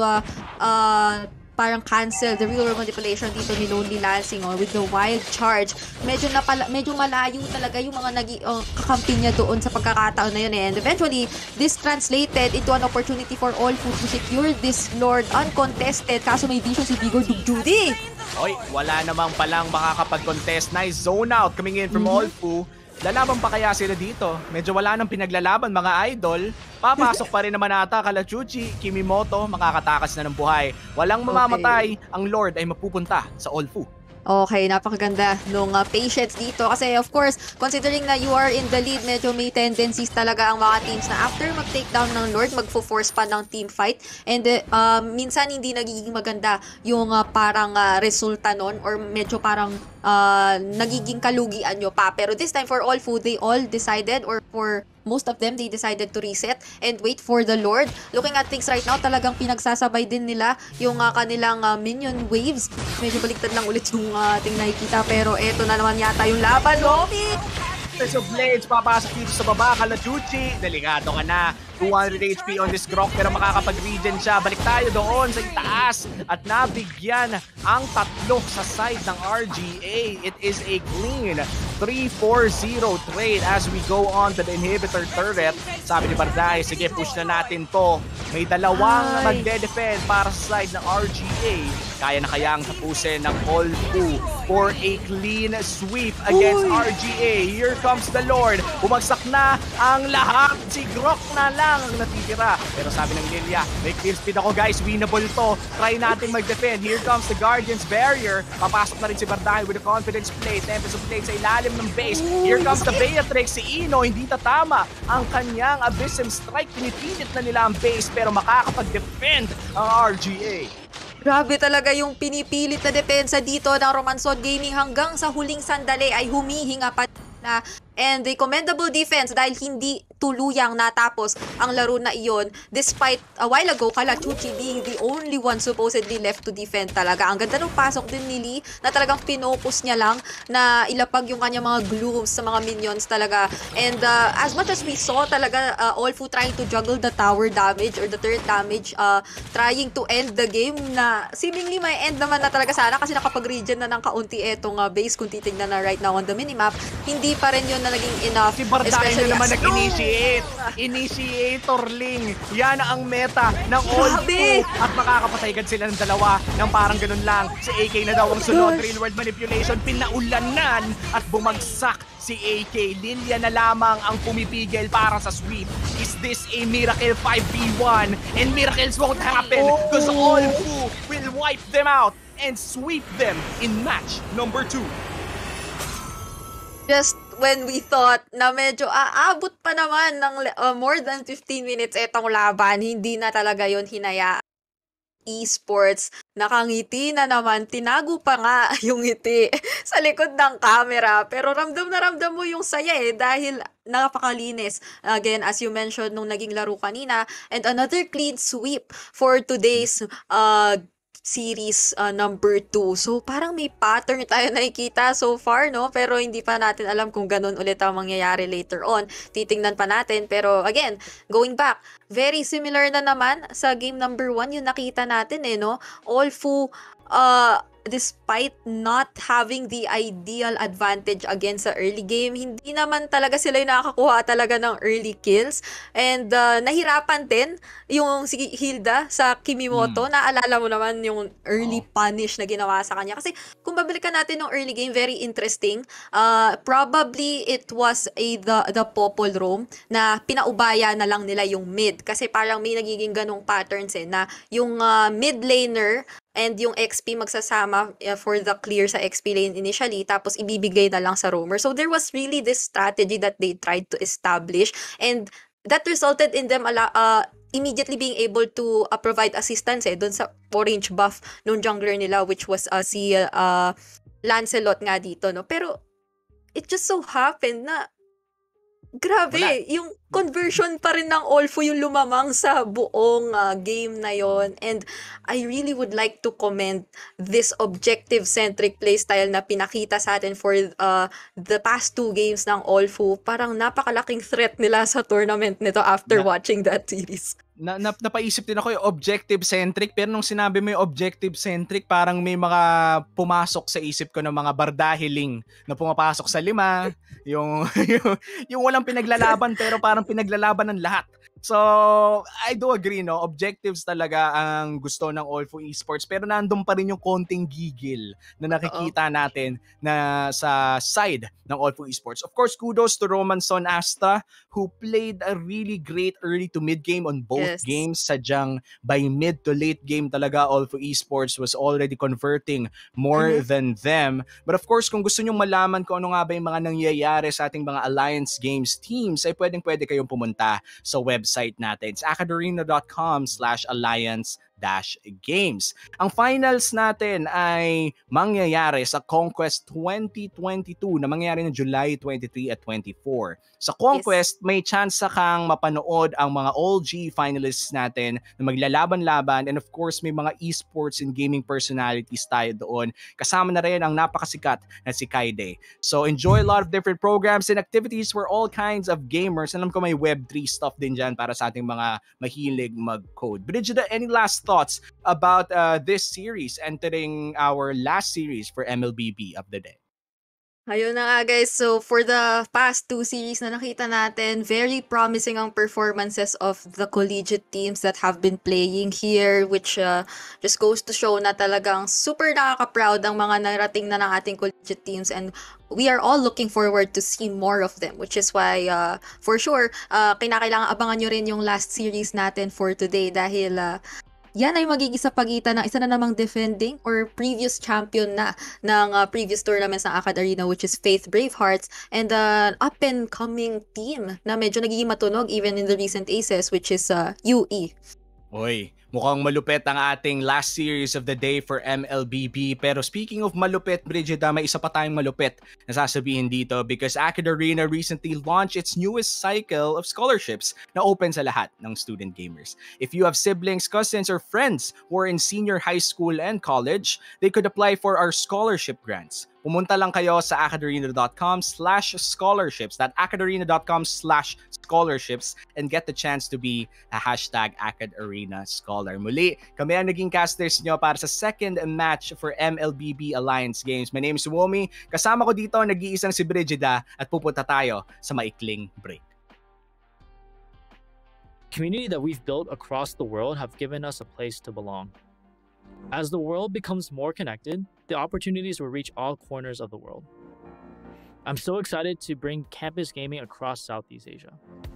parang cancel the real world manipulation dito ni Lonely Lansing with the wild charge. Medyo malayo talaga yung mga kakampi niya doon sa pagkakataon na yun. And eventually, this translated into an opportunity for Olfu to secure this Lord uncontested. Kaso may vision si Vigor Dugjudi. Oy, wala namang palang makakapag-contest. Nice zone out coming in from Olfu. Lalaban pa kaya sila dito? Medyo wala nang pinaglalaban mga idol. Papasok pa rin naman ata Kalachuchi, Kimimoto, makakatakas na ng buhay. Walang mamamatay, ang Lord ay mapupunta sa Olfu. Okay, napakaganda nung patience dito. Kasi of course, considering na you are in the lead, medyo may tendencies talaga ang mga teams na after mag-take down ng Lord, magfo-force pa ng team fight. And minsan hindi nagiging maganda yung parang resulta nun, or medyo parang nagiging kalugian nyo pa. Pero this time for Olfu, they all decided, or for most of them, they decided to reset and wait for the Lord. Looking at things right now, talagang pinagsasabay din nila yung kanilang minion waves. Medyo baliktad lang ulit yung ating nakikita, pero eto na naman yata yung laban. Lomi! of Blades, papasok dito sa baba, Kalachuchi. Delikado ka na. 200 HP on this Grok, pero makakapag-regen siya. Balik tayo doon sa itaas at nabigyan ang tatlo sa side ng RGA. It is a clean 3-4-0 trade as we go on to the inhibitor turret. Sabi ni Barday, sige, push na natin to. May dalawang magde-defend para sa side ng RGA. Kaya na kayang tapusin ng all two for a clean sweep against RGA. Here comes the Lord. Bumagsak na ang lahat. Si Grok na lang ang natitira. Pero sabi ng Lilia, may clear speed ako guys. Winnable to. Try natin mag-defend. Here comes the Guardian's Barrier. Papasok na rin si Barday with a confidence play. Tempest of Blade sa ilalim ng base. Here comes the Beatrix. Si Ino, hindi tatama ang kanyang Abyssum Strike. Pinipilit na nila ang base pero makakapag-defend ang RGA. Grabe talaga yung pinipilit na depensa dito ng Romanson Gaming hanggang sa huling sandali ay humihinga pa na. And the commendable defense dahil hindi tuluyang natapos ang laro na iyon despite a while ago Kalachuchi being the only one supposedly left to defend talaga. Ang ganda ng pasok din ni Lee na talagang pinopus niya lang na ilapag yung kanyang mga glooms sa mga minions talaga. And as much as we saw talaga Olfu trying to juggle the tower damage or the turret damage, trying to end the game na seemingly may end naman na talaga sana kasi nakapag-regen na ng kaunti etong base kung titignan na right now on the minimap. Hindi pa rin yun na naging enough. Si Barday na naman nag-initiate Initiator-ling. Yan ang meta ng All Fu. At makakapatay agad sila ng dalawa ng parang ganun lang. Si AK na daw ang sunod. Real world manipulation. Pinaulanan at bumagsak si AK. Lilia na lamang ang pumipigil para sa sweep. Is this a miracle 5v1? And miracles won't happen because All Fu will wipe them out and sweep them in match number 2. Just when we thought na medyo aabot pa naman ng more than 15 minutes etong laban, hindi na talaga yon hinayaan. Esports, nakangiti na naman, tinago pa nga yung ngiti sa likod ng camera. Pero ramdam na ramdam mo yung saya dahil napakalinis. Again, as you mentioned nung naging laro kanina, and another clean sweep for today's series number 2. So parang may pattern tayo nakikita so far, no? Pero hindi pa natin alam kung ganun ulit ang mangyayari later on. Titingnan pa natin. Pero again, going back, very similar na naman sa game number 1 yung nakita natin no? All Fu, despite not having the ideal advantage against sa early game, hindi naman talaga sila yung nakakakuha talaga ng early kills. And nahirapan din yung si Hilda sa Kimimoto. Naalala mo naman yung early punish na ginawa sa kanya. Kasi kung babalikan natin yung early game, very interesting. Probably it was the Popol roam na pinaubaya na lang nila yung mid. Kasi parang may nagiging ganong patterns na yung mid laner and yung XP magsasama for the clear sa XP lane initially, tapos ibibigay na lang sa roamer. So there was really this strategy that they tried to establish, and that resulted in them immediately being able to provide assistance dun sa orange buff nung jungler nila, which was si Lancelot nga dito, no? Pero it just so happened na grabe, yung conversion pa rin ng All Fu yung lumamang sa buong game na yon. And I really would like to commend this objective-centric playstyle na pinakita sa atin for the past 2 games ng All Fu. Parang napakalaking threat nila sa tournament nito after watching that series. Napaisip din ako yung objective-centric, pero nung sinabi mo yung objective-centric, parang may mga pumasok sa isip ko ng mga bardahiling na pumapasok sa 5, yung walang pinaglalaban pero parang pinaglalaban ng lahat. So, I do agree, no? Objectives talaga ang gusto ng All Fu Esports, pero nandun pa rin yung konting gigil na nakikita natin na sa side ng All Fu Esports. Of course, kudos to Roman Son Asta, who played a really great early to mid game on both games. Sadyang by mid to late game talaga, All Fu Esports was already converting more than them. But of course, kung gusto nyong malaman kung ano nga ba yung mga nangyayari sa ating mga Alliance Games teams, ay pwede kayong pumunta sa website natin. It's AcadArena.com/alliance-games. Ang finals natin ay mangyayari sa Conquest 2022 na mangyayari ng July 23 at 24. Sa Conquest, may chance kang mapanood ang mga all-G finalists natin na maglalaban-laban, and of course, may mga esports and gaming personalities tayo doon. Kasama na rin ang napakasikat na si Kaide. So enjoy a lot of different programs and activities for all kinds of gamers. Alam ko may Web3 stuff din dyan para sa ating mga mahilig mag-code. Brigida, any last thoughts about this series entering our last series for MLBB of the day? Ayun na nga guys, so for the past 2 series na nakita natin, very promising ang performances of the collegiate teams that have been playing here, which just goes to show na talagang super nakaka-proud ang mga narating na ng ating collegiate teams, and we are all looking forward to see more of them, which is why for sure, kinakailangan abangan nyo rin yung last series natin for today dahil yan ay magiging sa pagitan ng isa na namang defending or previous champion na ng previous tournaments ng AcadArena, which is Faith Bravehearts, and an up-and-coming team na medyo nagiging matunog even in the recent aces, which is UE. Oy, mukhang malupit ang ating last series of the day for MLBB. Pero speaking of malupit, Brigida, may isa pa tayong malupit na sasabihin dito because AcadArena recently launched its newest cycle of scholarships na open sa lahat ng student gamers. If you have siblings, cousins, or friends who are in senior high school and college, they could apply for our scholarship grants. Pumunta lang kayo sa AcadArena.com/scholarships, that AcadArena.com/scholarships, and get the chance to be a #AcadArena Scholar. Muli, kami ang naging casters nyo para sa second match for MLBB Alliance Games. My name is Womi. Kasama ko dito, nag-iisang si Brigida, at pupunta tayo sa maikling break. community that we've built across the world have given us a place to belong. As the world becomes more connected, the opportunities will reach all corners of the world. I'm so excited to bring campus gaming across Southeast Asia.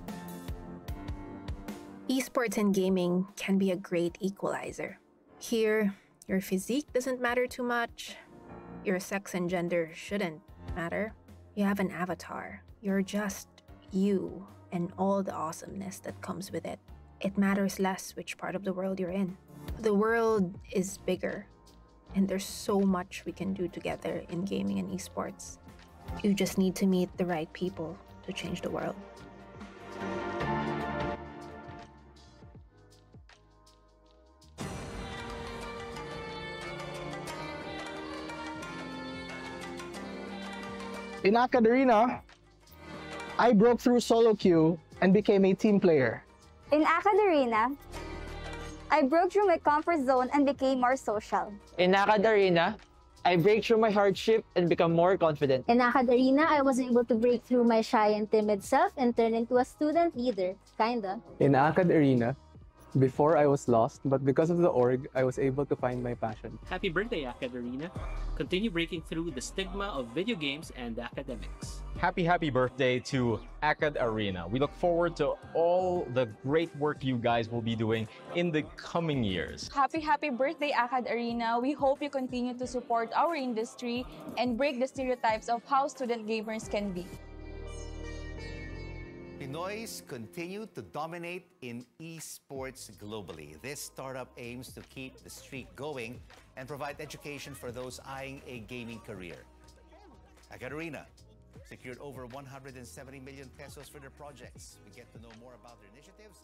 Esports and gaming can be a great equalizer. Here, your physique doesn't matter too much. Your sex and gender shouldn't matter. You have an avatar. You're just you and all the awesomeness that comes with it. It matters less which part of the world you're in. The world is bigger, and there's so much we can do together in gaming and esports. You just need to meet the right people to change the world. In AcadArena, I broke through solo queue and became a team player. In AcadArena, I broke through my comfort zone and became more social. In AcadArena, I break through my hardship and become more confident. In AcadArena, I was able to break through my shy and timid self and turn into a student leader, kinda. In AcadArena, before I was lost, but because of the org, I was able to find my passion. Happy birthday, AcadArena. Continue breaking through the stigma of video games and academics. Happy birthday to AcadArena. We look forward to all the great work you guys will be doing in the coming years. Happy birthday, AcadArena. We hope you continue to support our industry and break the stereotypes of how student gamers can be. Pinoys continue to dominate in esports globally. This startup aims to keep the streak going and provide education for those eyeing a gaming career. AcadArena secured over 170 million pesos for their projects. We get to know more about their initiatives.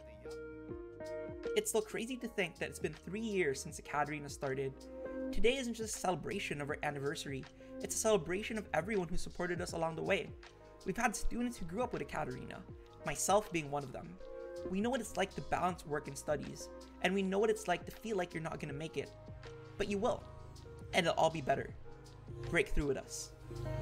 It's still crazy to think that it's been 3 years since AcadArena started. Today isn't just a celebration of our anniversary, it's a celebration of everyone who supported us along the way. We've had students who grew up with AcadArena, myself being one of them. We know what it's like to balance work and studies, and we know what it's like to feel like you're not going to make it. But you will, and it'll all be better. Break through with us.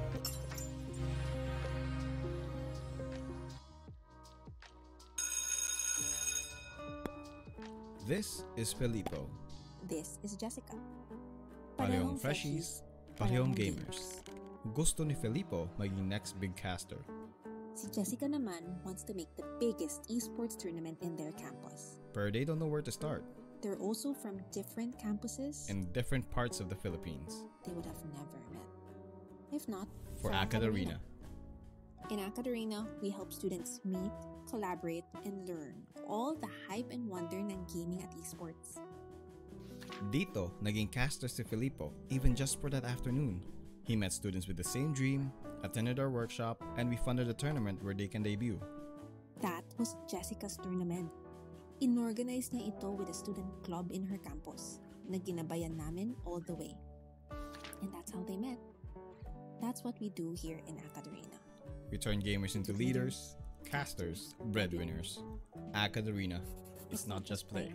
This is Filippo. This is Jessica. Parehong freshies, parehong gamers. Gusto ni Filippo maging next big caster. Si Jessica naman wants to make the biggest esports tournament in their campus. But they don't know where to start. They're also from different campuses In different parts of the Philippines. they would have never met. If not, For AcadArena. In AcadArena, we help students meet, collaborate, and learn all the hype and wonder ng gaming at esports. Dito, naging caster si Filippo even just for that afternoon. He met students with the same dream, attended our workshop, and we funded a tournament where they can debut. That was Jessica's tournament. Inorganize niya ito with a student club in her campus na ginabayan namin all the way. And that's how they met. That's what we do here in AcadArena. We turn gamers into leaders, casters, breadwinners. AcadArena. It's not just play.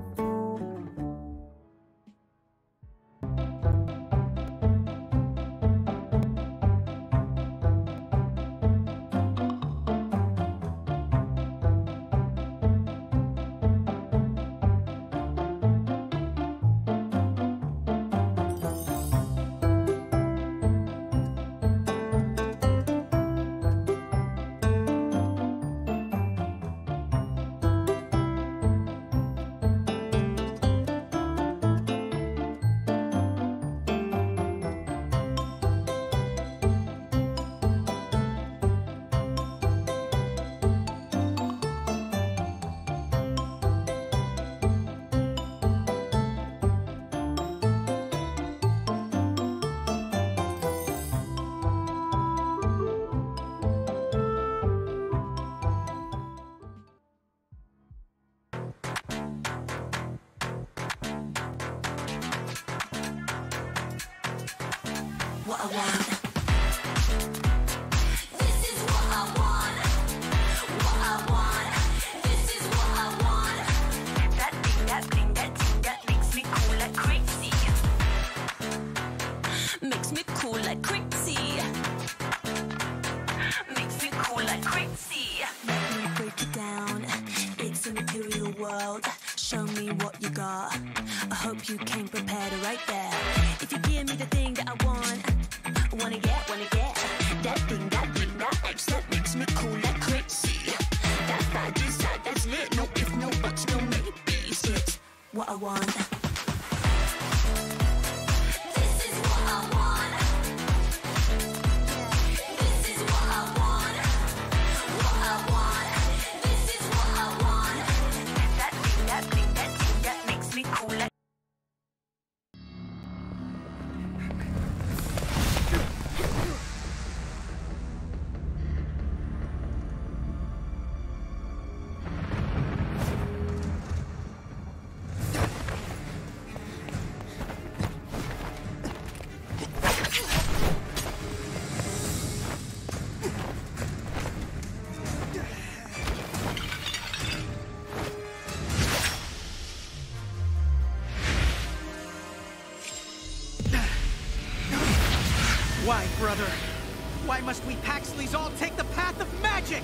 What I want. This is what I want. What I want. This is what I want. That thing that makes me cool like crazy. Makes me cool like crazy. Makes me cool like crazy. Let me break it down. It's Why, brother? Why must we Paxleys all take the path of magic?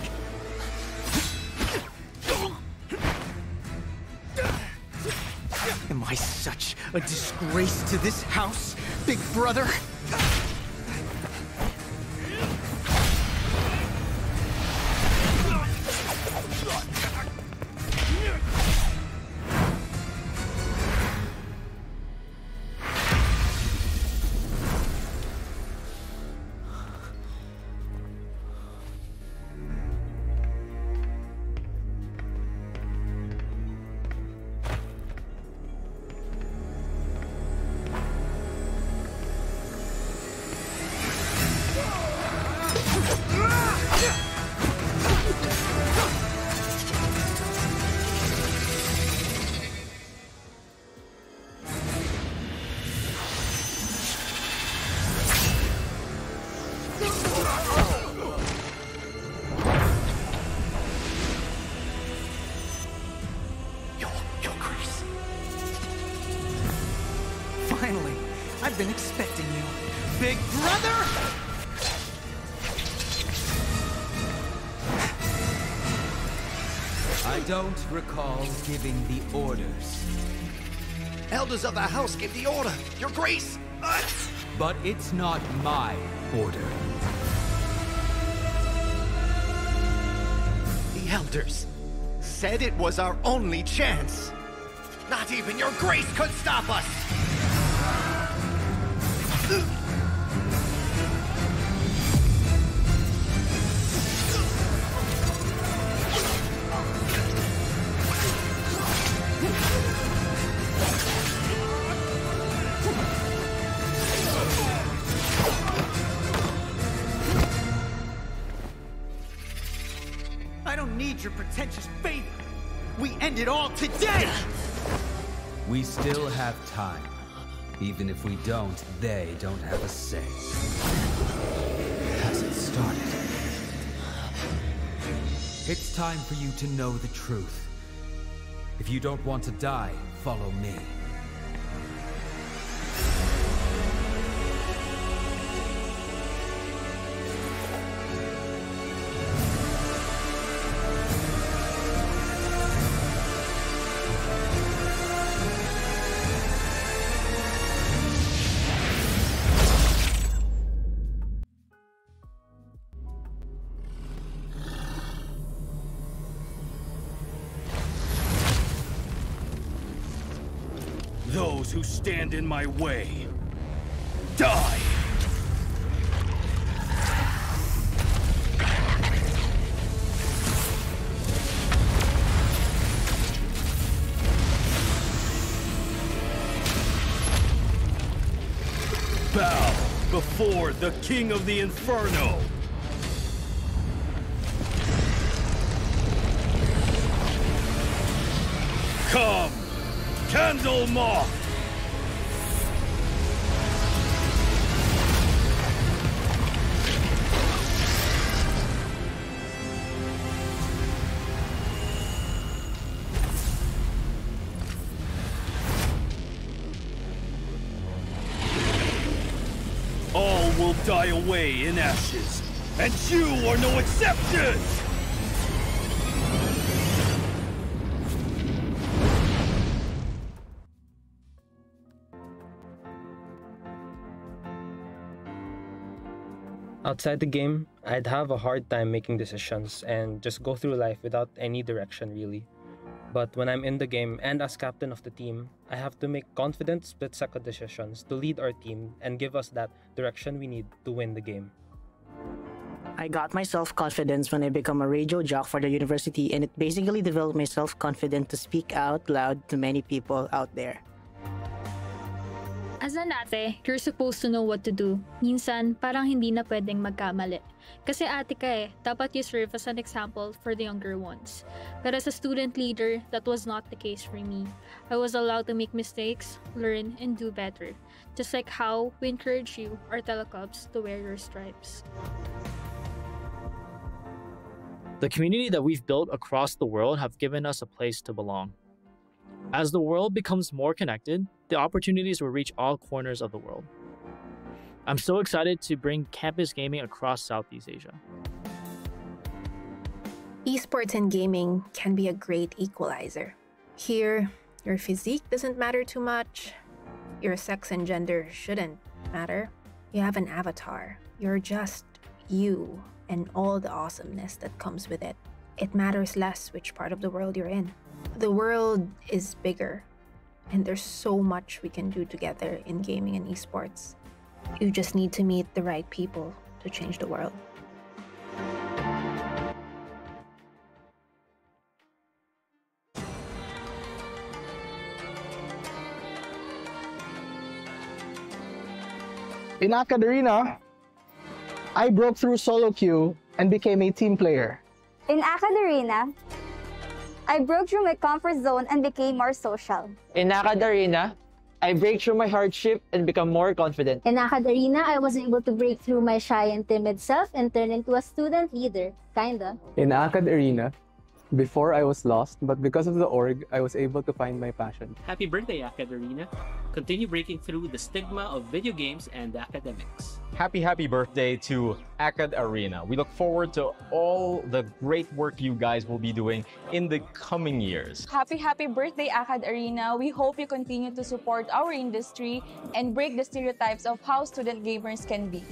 Am I such a disgrace to this house, big brother? Finally, I've been expecting you, big brother! I don't recall giving the orders. Elders of the house give the order, Your Grace! But it's not my order. The elders said it was our only chance. Not even Your Grace could stop us! I don't need your pretentious favor. We end it all today! We still have time. Even if we don't, they don't have a say. Has it started? It's time for you to know the truth. If you don't want to die, follow me. Those who stand in my way, die! Bow before the King of the Inferno! Come! Candle Moth! All will die away in ashes, and you are no exception! Outside the game, I'd have a hard time making decisions and just go through life without any direction really. But when I'm in the game and as captain of the team, I have to make confident split-second decisions to lead our team and give us that direction we need to win the game. I got my self-confidence when I became a radio jock for the university, and it basically developed my self-confidence to speak out loud to many people out there. As an ate, you're supposed to know what to do. Minsan, parang hindi na pwedeng magkamali. Kasi ate ka eh, dapat you serve as an example for the younger ones. But as a student leader, that was not the case for me. I was allowed to make mistakes, learn, and do better. Just like how we encourage you, our telecubs, to wear your stripes. The community that we've built across the world have given us a place to belong. As the world becomes more connected, the opportunities will reach all corners of the world. I'm so excited to bring campus gaming across Southeast Asia. Esports and gaming can be a great equalizer. Here, your physique doesn't matter too much. Your sex and gender shouldn't matter. You have an avatar. You're just you and all the awesomeness that comes with it. It matters less which part of the world you're in. The world is bigger, and there's so much we can do together in gaming and esports. You just need to meet the right people to change the world. In AcadArena, I broke through solo queue and became a team player. In AcadArena, I broke through my comfort zone and became more social. In AcadArena, I break through my hardship and become more confident. In AcadArena, I was able to break through my shy and timid self and turn into a student leader, kinda. In AcadArena, before I was lost, but because of the org, I was able to find my passion. Happy birthday, AcadArena. Continue breaking through the stigma of video games and academics. Happy birthday to AcadArena. We look forward to all the great work you guys will be doing in the coming years. Happy birthday, AcadArena. We hope you continue to support our industry and break the stereotypes of how student gamers can be.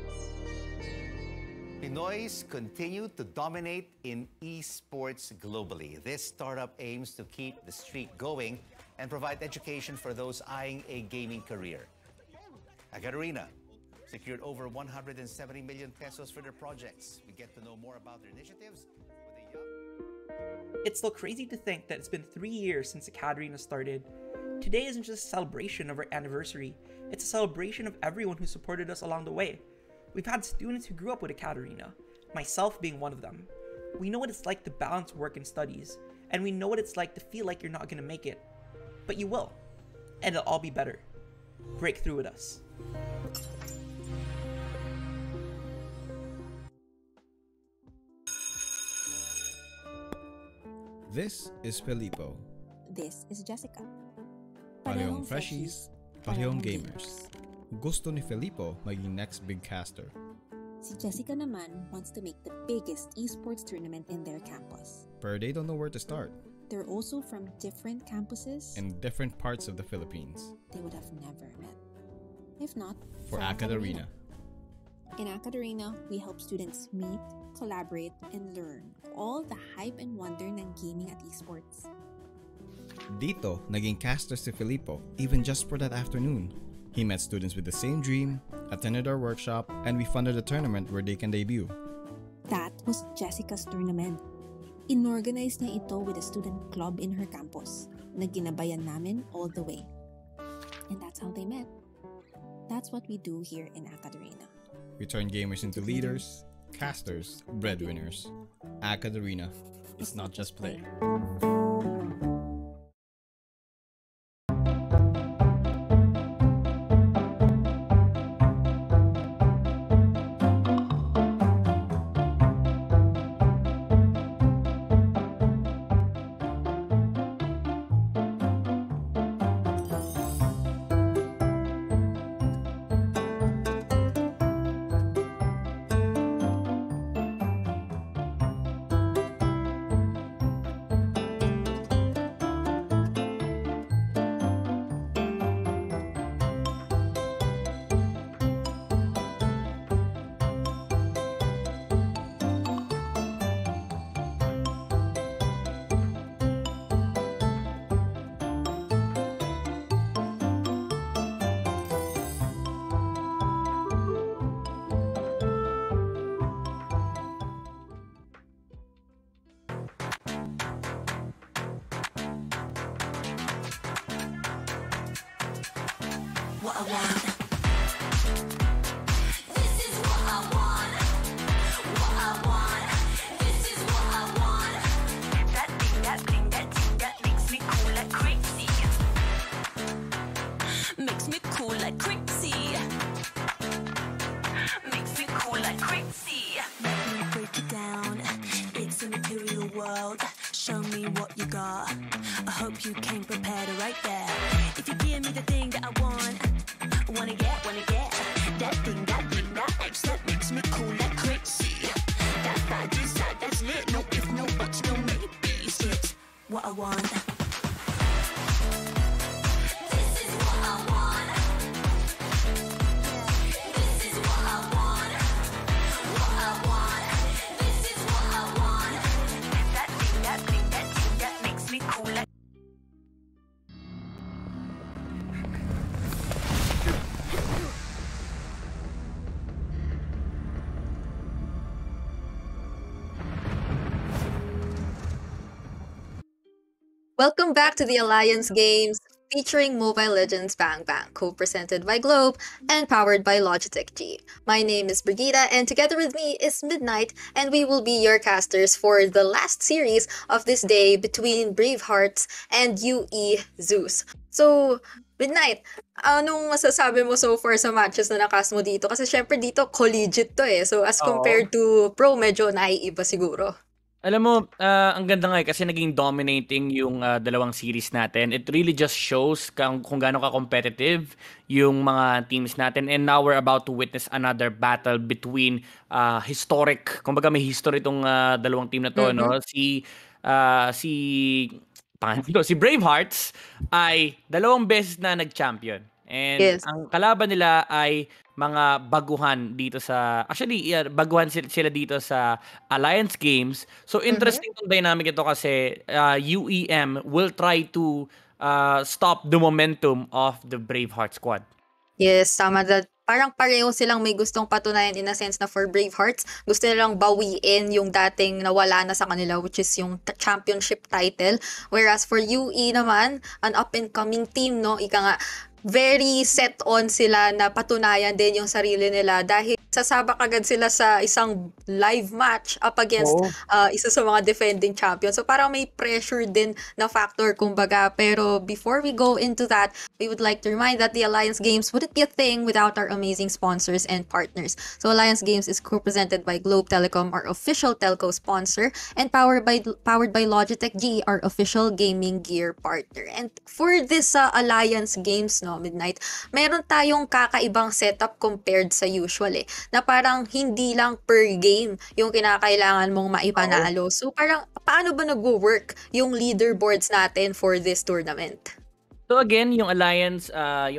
Pinoys continue to dominate in esports globally. This startup aims to keep the streak going and provide education for those eyeing a gaming career. AcadArena secured over 170 million pesos for their projects. We get to know more about their initiatives with a young... It's still crazy to think that it's been 3 years since AcadArena started. Today isn't just a celebration of our anniversary, it's a celebration of everyone who supported us along the way. We've had students who grew up with AcadArena, myself being one of them. We know what it's like to balance work and studies, and we know what it's like to feel like you're not going to make it. But you will, and it'll all be better. Break through with us. This is Filippo. This is Jessica. Parehong freshies, parehong gamers. Gusto ni Filippo maging next big caster. Si Jessica naman wants to make the biggest esports tournament in their campus. But they don't know where to start. They're also from different campuses in different parts of the Philippines. They would have never met. If not, for AcadArena. In AcadArena, we help students meet, collaborate, and learn all the hype and wonder ng gaming at esports. Dito, naging caster si Filippo, even just for that afternoon. He met students with the same dream, attended our workshop, and we funded a tournament where they can debut. That was Jessica's tournament. Inorganize niya ito with a student club in her campus na ginabayan namin all the way. And that's how they met. That's what we do here in AcadArena. We turn gamers into leaders, casters, breadwinners. AcadArena, it's not just play. What I want. This is what I want. What I want. This is what I want. That thing, that makes me cool like crazy. Makes me cool like crazy. Makes me cool like crazy. Let me break it down. It's a material world. Show me what you got. I hope you came prepared right there. If you give me the thing that I want, wanna get, that thing, that X that makes me cool like crazy. That vibe is hot, that's lit. No if, no buts, no maybes. It's what I want. This is what I want. This is what I want. What I want. This is what I want. That thing, that makes me cool like. Welcome back to the Alliance Games featuring Mobile Legends Bang Bang, co-presented by Globe and powered by Logitech G. My name is Brigida and together with me is Midnight and we will be your casters for the last series of this day between Bravehearts and UE Zeus. So, Midnight, anong masasabi mo so far sa matches na nakas mo dito? Kasi syempre dito collegiate to eh. So as compared to pro, medyo naiiba siguro. Alam mo, ang ganda nga kasi naging dominating yung dalawang series natin. It really just shows kung gaano ka-competitive yung mga teams natin. And now we're about to witness another battle between kumbaga may history itong dalawang team na to, no? Si Bravehearts ay 2 beses na nag-champion. And ang kalaban nila ay mga baguhan dito sa baguhan sila dito sa Alliance Games. So interesting tong dynamic ito kasi UEM will try to stop the momentum of the Braveheart squad. Yes, tama. Parang pareho silang may gustong patunayan in a sense na for Bravehearts, gusto nilang bawiin yung dating nawala na sa kanila, which is yung championship title. Whereas for UE naman, an up-and-coming team, no? Ika nga, very set on sila na patunayan din yung sarili nila dahil sasabak agad sila sa isang live match up against isa sa mga defending champions. So parang may pressure din na factor kumbaga. Pero before we go into that, we would like to remind that the Alliance Games wouldn't be a thing without our amazing sponsors and partners. So Alliance Games is co-presented by Globe Telecom, our official telco sponsor, and powered by Logitech G, our official gaming gear partner. And for this Alliance Games, no, Midnight, meron tayong kakaibang setup compared sa usual eh, na parang hindi lang per game yung kinakailangan mong maipanalo. So parang paano ba nagwo-work yung leaderboards natin for this tournament? So again, yung alliance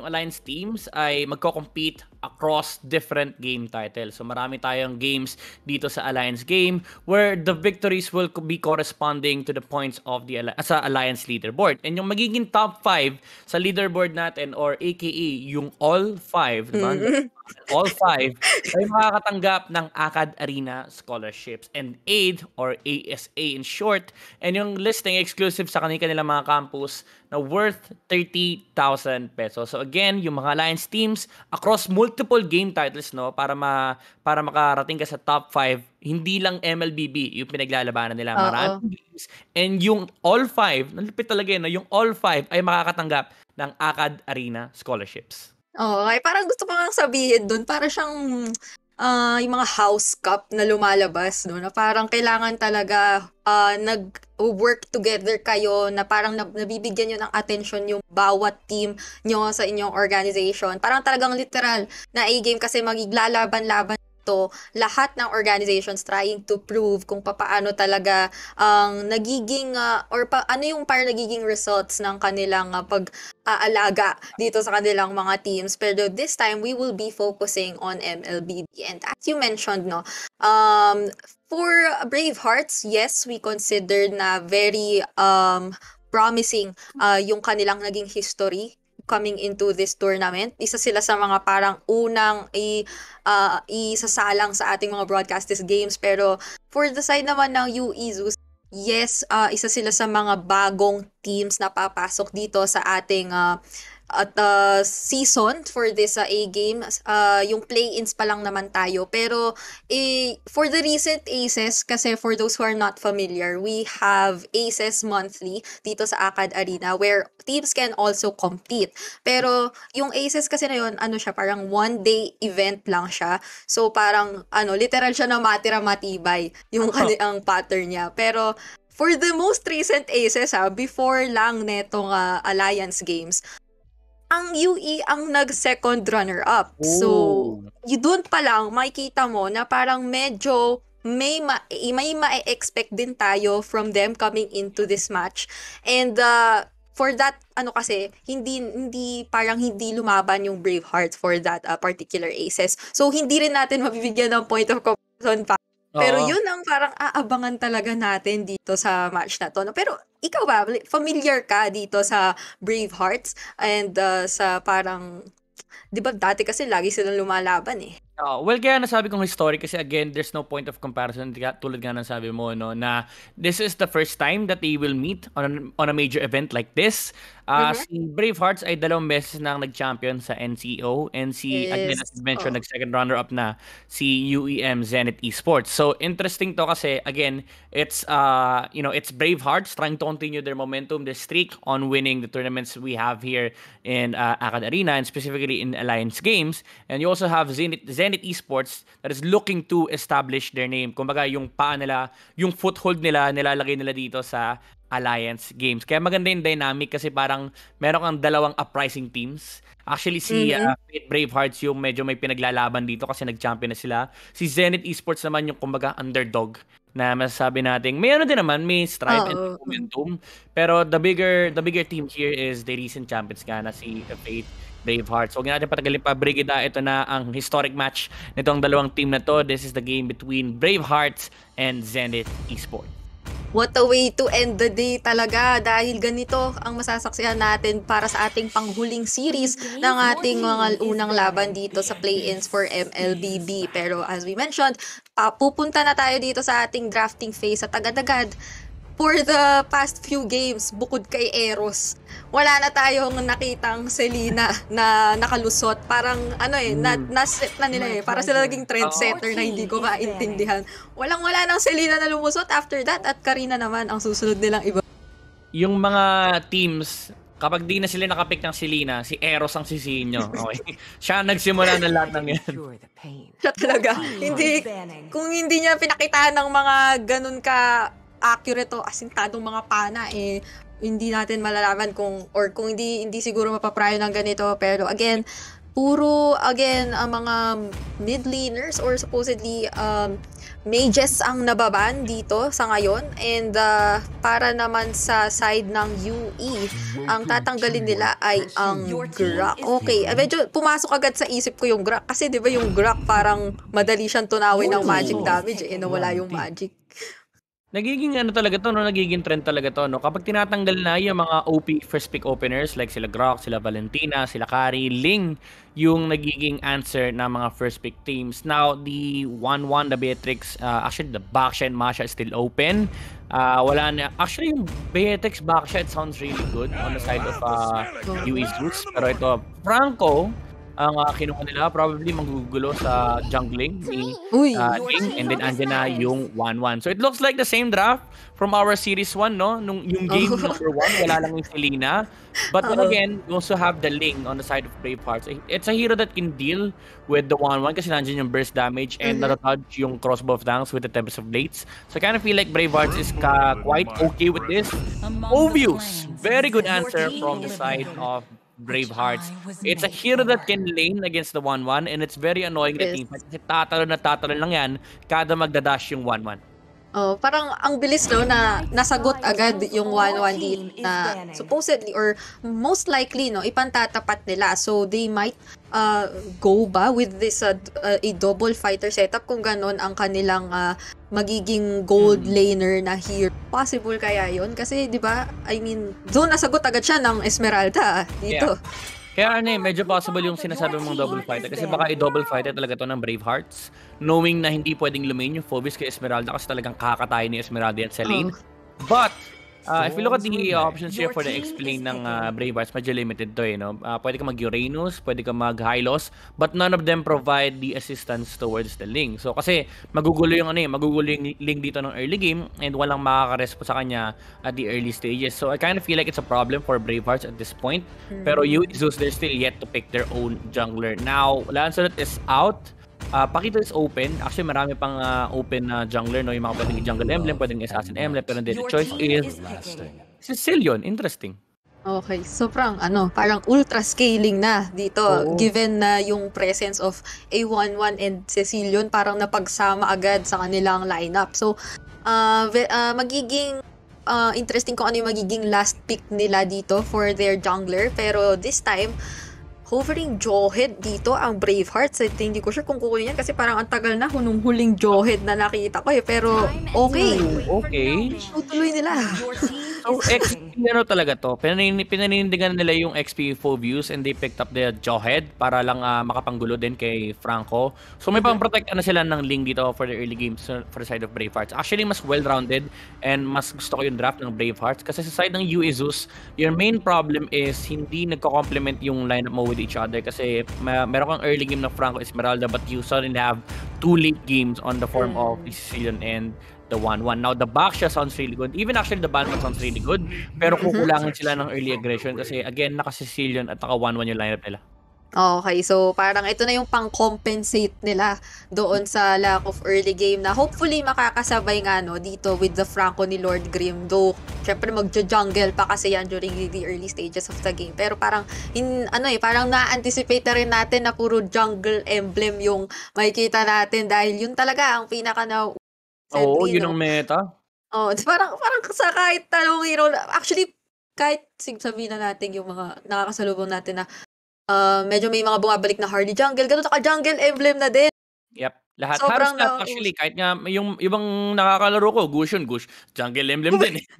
teams ay magko-compete across different game titles. So marami tayong games dito sa Alliance game where the victories will be corresponding to the points of the sa Alliance leaderboard. And yung magiging top 5 sa leaderboard natin or aka yung all 5, diba? All 5 ay makakatanggap ng AcadArena scholarships and aid or ASA in short. And yung listing exclusive sa kanilang mga campus na worth 30,000 pesos. So again, yung mga Alliance teams across multiple game titles, no, para makarating ka sa top 5, hindi lang MLBB yung pinaglalabanan nila, maraming games. And yung all 5, nalipit talaga yun, no? Yung all 5 ay makakatanggap ng AcadArena scholarships. Ay parang gusto ko nga sabihin doon, para siyang yung mga house cup na lumalabas, no, na parang kailangan talaga nag-work together kayo, na parang nabibigyan nyo ng attention yung bawat team nyo sa inyong organization. Parang talagang literal na A-game kasi maglalaban-laban to lahat ng organizations trying to prove kung paano talaga ang nagiging ano yung parang nagiging results ng kanilang pag-aalaga dito sa kanilang mga teams. Pero this time we will be focusing on MLBB, and as you mentioned, no, for Bravehearts, yes, we consider na very promising yung kanilang naging history coming into this tournament. Isa sila sa mga parang unang isasalang sa ating mga broadcasted games. Pero for the side naman ng UE Zeus, yes, isa sila sa mga bagong teams na papasok dito sa ating season for this A-game. Yung play-ins pa lang naman tayo. Pero for the recent Aces, kasi for those who are not familiar, we have Aces monthly dito sa AcadArena where teams can also compete. Pero yung Aces kasi na yun, siya, parang one-day event lang siya. So parang, literal siya na matira-matibay yung ang pattern niya. Pero for the most recent Aces, before lang netong Alliance Games, ang UE ang nag-second runner-up. So, Oh. doon pa lang makikita mo na parang medyo may ma-expect din tayo from them coming into this match. And for that, kasi, hindi parang hindi lumaban yung Bravehearts for that particular aces. So, hindi rin natin mabibigyan ng point of comparison pa. Pero Oo. yun ang parang aabangan talaga natin dito sa match na to. No? Pero ikaw ba, familiar ka dito sa Bravehearts and sa parang, di ba dati kasi lagi silang lumalaban eh. Well, kaya nasabi kong historic kasi again, there's no point of comparison tulad nga ng sabi mo, no, na this is the first time that they will meet on a major event like this. Si Bravehearts ay 2 beses na nag-champion sa NCO and again, as you mentioned, nag-second runner-up na si UEM Zenith Esports. So, interesting to kasi, again, it's Bravehearts trying to continue their momentum, their streak on winning the tournaments we have here in AcadArena and specifically in Alliance Games. And you also have Zenith Esports that is looking to establish their name. Kumbaga, yung paa nila, yung foothold nila, nilalagay nila dito sa Alliance Games. Kaya maganda yung dynamic kasi parang meron kang 2 uprising teams. Actually, si Fate Bravehearts yung medyo may pinaglalaban dito kasi nag-champion na sila. Si Zenith Esports naman yung kumbaga underdog na masasabi natin. May din naman, may strive and momentum. Pero the bigger team here is the recent champions nga na si Fate Bravehearts. Huwag natin patagalin pa, Brigida. Ito na ang historic match nitong 2 team na to. This is the game between Bravehearts and Zenith Esports. What a way to end the day talaga dahil ganito ang masasaksihan natin para sa ating panghuling series ng ating mga unang laban dito sa play-ins for MLBB. Pero as we mentioned, pupunta na tayo dito sa ating drafting phase at agad-agad. For the past few games, bukod kay Eros, wala na tayong nakitang Selena na nakalusot. Parang na-set na nila eh. Para sila naging trendsetter na hindi ko maintindihan. Walang-wala ng Selena na lumusot after that at Karina naman ang susunod nilang iba. Yung mga teams, kapag di na sila nakapick ng Selena, si Eros ang sisihin nyo. Okay? Siya nagsimula ng lahat ng yan. Siya talaga. Kung hindi niya pinakitaan ng mga ganun ka accurate o asintadong mga pana hindi natin malalaman kung hindi siguro mapaprayo ng ganito. Pero again, ang mga mid laners or supposedly mages ang nababan dito sa ngayon. And para naman sa side ng UE, ang tatanggalin nila ay ang Grak. Okay, medyo pumasok agad sa isip ko yung Grak kasi 'di ba yung Grak parang madali siyang tunawin ng magic damage nawala yung magic. Nagiging nagiging trend talaga to, no? Kapag tinatanggal na yung mga OP first pick openers like sila Grok, sila Valentina, sila Kari, Ling, yung nagiging answer ng mga first pick teams. Now, the 1-1, the Beatrix, actually the Baksha and Masha is still open. Wala na. Actually, yung Beatrix Baksha, it sounds really good on the side of UE Zeus. Pero ito, Franco, ang kinuha nila, probably magugulo sa jungling ni Ling, and then andyan na yung 1-1. So it looks like the same draft from our Series 1, no? Yung game number 1, wala lang yung Selena. But then again, we also have the Ling on the side of Bravehearts. It's a hero that can deal with the 1-1 kasi nandiyan yung burst damage and natouch yung crossbow of tanks with the Tempest of Blades. So I kind of feel like Bravehearts is quite okay with this. Obvious! Very good answer from the side of Bravehearts. It's a hero that can lane against the 1-1 and it's very annoying the team. Kasi tatalo lang yan kada magdadash yung 1-1. Parang ang bilis na nasagot agad yung 1-1 dito na supposedly or most likely ipantatapat nila. So they might go ba with this a double fighter setup kung ganon ang kanilang magiging gold laner na hero. Possible kaya yun? Kasi 'di ba? I mean, doon nasagot agad siya ng Esmeralda dito. Yeah. Kaya medyo possible yung sinasabi mong double fighter kasi baka i-double fighter talaga to ng Bravehearts knowing na hindi pwedeng lumain yung Phobos kay Esmeralda kasi talagang kakatayin ni Esmeralda yan sa lane. But if you look at the options here for the X-Lane ng Bravehearts, medyo limited to no? Pwede ka mag-Uranus, pwede ka mag-Hylos, but none of them provide the assistance towards the Ling. So kasi magugulo yung Ling dito ng early game and walang makaka-respo sa kanya at the early stages. So I kind of feel like it's a problem for Bravehearts at this point. Pero Zeus, they're still yet to pick their own jungler. Now, Lancelot is out. Pakito is open. Actually, marami pang open na jungler, no? Yung mga pwedeng jungle emblem, pwedeng assassin emblem, pero the choice is Sicilian. Interesting. Okay, sobrang parang ultra scaling na dito Oo. given na yung presence of A11 and Cecilion parang napagsama agad sa kanilang lineup. So, magiging interesting kung ano yung magiging last pick nila dito for their jungler. Pero this time, hovering Jawhead dito ang Bravehearts. Hindi ko sure kung kukunin yan kasi parang ang tagal na nung huling Jawhead na nakita ko pero okay. Okay. Tutuloy nila. So, XP talaga to. Pinanindigan nila yung XP Phobius and they picked up the Jawhead para lang makapanggulo din kay Franco. So, may pang-protect sila ng Ling dito for the early games for the side of Bravehearts. Actually, mas well-rounded and mas gusto ko yung draft ng Bravehearts kasi sa side ng UE Zeus, your main problem is hindi nagko-complement yung lineup mo with each other kasi meron kang early game na Franco Esmeralda but you suddenly have 2 late games on the form of Sicilian and the 1-1. Now, the Baxia sounds really good. Even actually, the Balma sounds really good. Pero kukulangan sila ng early aggression kasi again, naka-Sicilian at naka-1-1 yung lineup nila. Okay, so parang ito na yung pang-compensate nila doon sa lack of early game na hopefully makakasabay nga dito with the Franco ni Lord Grimm. Though, syempre magja-jungle pa kasi yan during the early stages of the game. Pero parang, parang na-anticipate na rin natin na puro jungle emblem yung makikita natin dahil yun talaga ang pinaka na Oo, yun ang meta. Oh, parang sa kahit talong hero, actually, kahit sabihin na natin yung mga nakakasalubong natin na medyo may mga bumabalik na Hardy Jungle, ganun naka-jungle emblem na din. Yep. Lahat. Sobrang Halos actually, kahit nga yung ibang nakakalaro ko, Gush, jungle emblem din eh.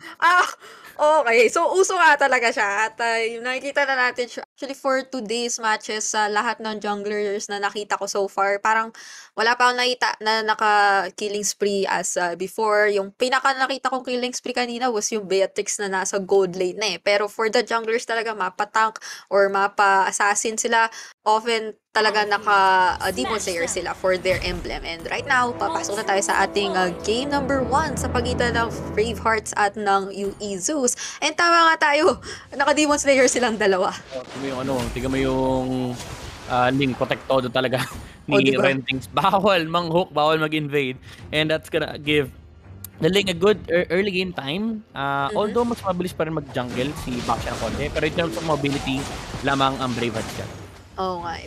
Okay. So, uso nga talaga siya. At nakikita na natin siya. Actually, for today's matches, sa lahat ng junglers na nakita ko so far, parang wala pa akong nakita na naka-killing spree as before. Yung pinaka nakita kong killing spree kanina was yung Beatrix na nasa gold lane na eh. Pero for the junglers talaga, mapa-tank or mapa-assassin sila, often talaga naka-Demon Slayer sila for their emblem. And right now, papasok na tayo sa ating game number 1 sa pagitan ng Bravehearts at ng UE Zeus. And tama nga tayo, naka-Demon Slayer silang dalawa. Tingnan mo yung Ling Protectodo talaga ni Rentings. Bawal mang-hook, bawal mag-invade. And that's gonna give the Ling a good early game time. Although mas mabilis pa rin mag-jungle si Baxia ng konti. Pero in terms of mobility, lamang ang Bravehearts dyan. Oo nga,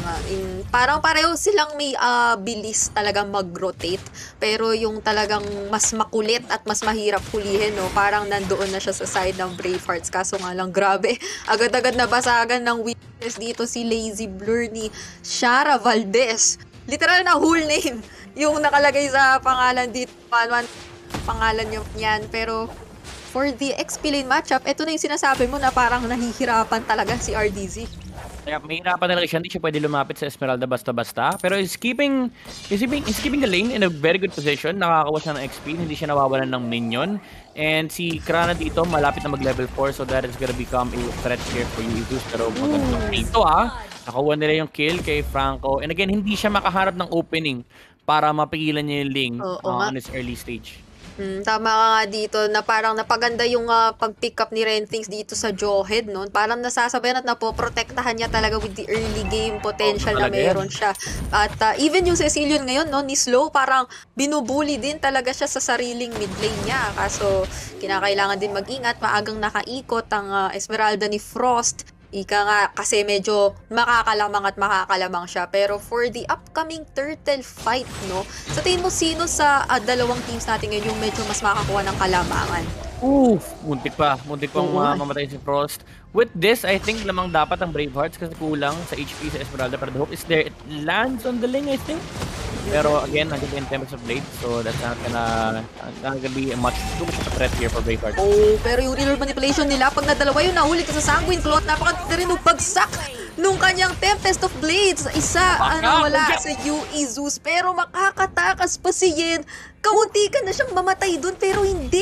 parang pareho silang may bilis talagang mag-rotate. Pero yung talagang mas makulit at mas mahirap hulihin, parang nandoon na siya sa side ng Bravehearts. Kaso nga lang, grabe, agad-agad nabasagan ng weakness dito si Lazy Blur ni Shara Valdez. Literal na whole name yung nakalagay sa pangalan dito. Pangalan niyan, pero for the XP lane matchup, ito na yung sinasabi mo na parang nahihirapan talaga si RDZ. Kaya mahirapan talaga siya, hindi siya pwede lumapit sa Esmeralda basta-basta. Pero he's keeping the lane in a very good position. Nakakawa siya ng XP, hindi siya nawawalan ng minion. And si Krana dito, malapit na mag-level 4, so that is gonna become a threat here for Yuzus. Pero maganda dito nakakuha nila yung kill kay Franco. And again, hindi siya makaharap ng opening para mapigilan niya yung Ling on his early stage. Tama ka nga dito na parang napaganda yung pag-pick up ni Rentings dito sa Jawhead, no? Parang nasasabayan at napoprotektahan niya talaga with the early game potential na meron siya. At even yung Cecilion ngayon, no, ni Slow, parang binubuli din talaga siya sa sariling mid lane niya. Kaso kinakailangan din mag-ingat, maagang nakaikot ang Esmeralda ni Frost. Ika nga, kasi medyo makakalamang siya. Pero for the upcoming turtle fight, no? Sa tingin mo, sino sa dalawang teams natin ngayon yung medyo mas makakuha ng kalamangan? Muntik pang mamatay si Frost. With this, I think lamang dapat ang Bravehearts kasi kulang sa HP sa Esmeralda. Pero the hope is there. It lands on the Ling, I think. Pero again, nandiyan yung Tempest of Blade. So that's not gonna be too much of a threat here for Bravehearts. Pero yung real manipulation nila, pag nadalawa yun, nahuli ka sa Sanguine Cloth, napakaganda rin ng bagsak nung kanyang Tempest of Blades. Isa, wala sa UE Zeus. Pero makakatakas pa si Yen. Kaunti ka na siyang mamatay dun, pero hindi.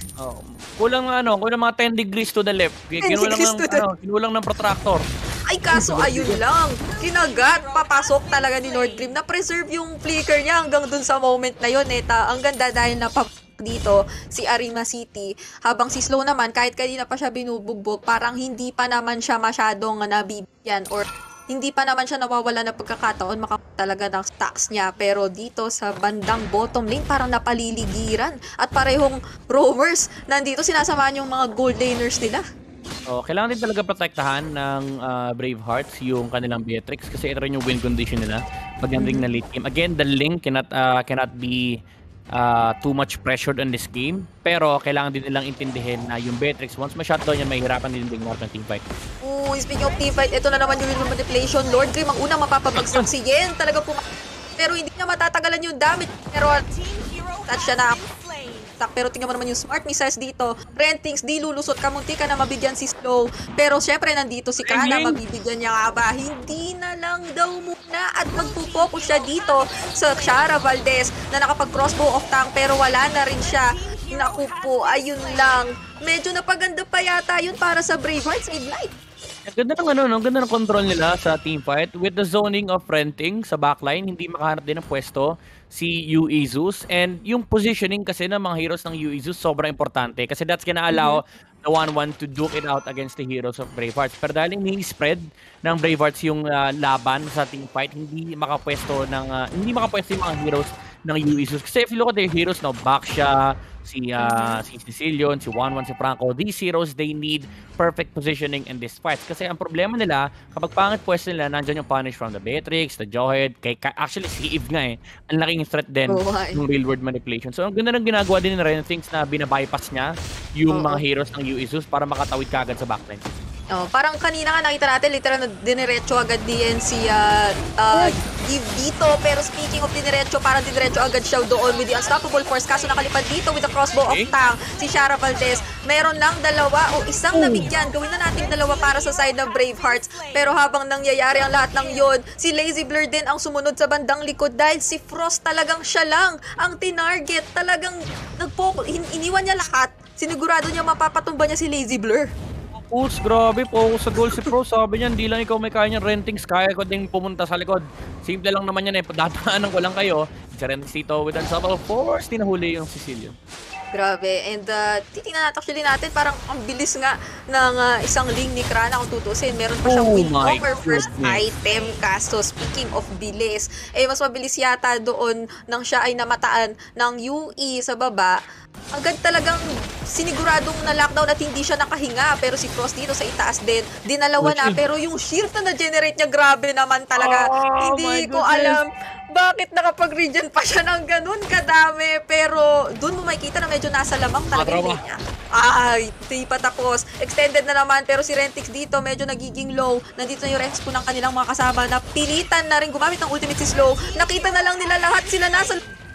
Kulang mga 10 degrees to the left. Kinulang ng protractor. Ay, kaso ayun lang. Kinagat, papasok talaga ni Lord Grimm. Na-preserve yung flicker niya hanggang dun sa moment na yun. Ang ganda dahil dito si Arima City. Habang si Slow naman, kahit kanina pa siya binubugbog, parang hindi pa naman siya masyadong nabibigyan or hindi pa naman siya nawawala na pagkakataon talaga ng stacks niya. Pero dito sa bandang bottom lane, parang napaliligiran. At parehong roamers, nandito sinasamahan yung mga gold laners nila. So, kailangan din talaga protektahan ng Bravehearts yung kanilang Beatrix kasi ito rin yung win condition nila pag ending na late game. Again, the link cannot be too much pressured on this game. Pero kailangan din nilang intindihin na yung Beatrix, once ma-shutdown yan, mahihirapan din din more ng teamfight. Speaking of teamfight, ito na naman yung manipulation. Lord Grim, ang unang mapapabagsak si Yen. Talaga pero hindi niya matatagalan yung damage. Pero touch siya na. Pero tingnan mo naman yung smart missiles dito. Rentings, di lulusot ka, munti ka na mabigyan si Slow. Pero syempre nandito si Kana, mabibigyan niya nga ba? Hindi na lang daw muna at magpo-focus siya dito sa Shara Valdez na nakapag-crossbow of tank pero wala na rin siya. Naku po, ayun lang. Medyo napaganda pa yata yun para sa Bravehearts Midnight. Ang ganda ng ang ganda ng control nila sa teamfight with the zoning of renting sa backline, hindi makahanap din ng pwesto si Uezus, and yung positioning kasi ng mga heroes ng Uezus sobrang importante kasi that's gonna allow the 1-1 to duke it out against the heroes of Bravehearts. Pero dahil ni-spread ng Bravehearts yung laban sa teamfight, hindi makapwesto yung mga heroes ng Uezus. Kasi if you look at their heroes now, Baksha, si Sicilion, si 1-1, si Franco, these heroes, they need perfect positioning in this fight. Kasi ang problema nila, kapag pangit pwesto nila, nandyan yung punish from the Beatrix, the Jawhead, actually si Eve nga ang laking threat din ng real world manipulation. So ang ganda ng ginagawa din nila things na binabypass niya yung mga heroes ng Uezus para makatawid kagad sa backline. Parang kanina nga nakita natin, literal na diniretso agad din si Eve dito. Pero speaking of diniretso, parang diniretso agad siya doon with the unstoppable force. Kaso nakalipad dito with the crossbow of tank si Shara Valdez. Meron lang dalawa o isang nabigyan. Gawin na natin dalawa para sa side ng Bravehearts. Pero habang nangyayari ang lahat ng yon, si Lazy Blur din ang sumunod sa bandang likod dahil si Frost talagang siya lang ang tinarget. Talagang iniwan niya lahat. Sinigurado niya mapapatumba niya si Lazy Blur. Focus, grabe, focus sa goal si Pro. Sabi niya, hindi lang ikaw may kaya niyang rentings, kaya ko ding pumunta sa likod. Simple lang naman yan dadaanan ko lang kayo. Si Rentings dito with unstoppable force, tinahuli yung Sicilian. Grabe, and titingnan natin, parang ang bilis nga ng isang link ni Krana kung tutusin. Meron pa siyang win over first item. Kaso, speaking of bilis, mas mabilis yata doon nang siya ay namataan ng UE sa baba. Agad talagang siniguradong na-lockdown at hindi siya nakahinga. Pero si Frost dito sa itaas din, dinalawa na. Pero yung shield na na-generate niya, grabe naman talaga. Hindi ko alam bakit nakapag-regen pa siya ng ganun kadami. Pero dun mo makikita na medyo nasa lamang talaga yung niya. Di pa tapos. Extended na naman. Pero si Rentix dito medyo nagiging low. Nandito na yung respo ng kanilang mga kasama. Napilitan na rin gumamit ng ultimate si Slow. Nakita na lang nila lahat sila nasa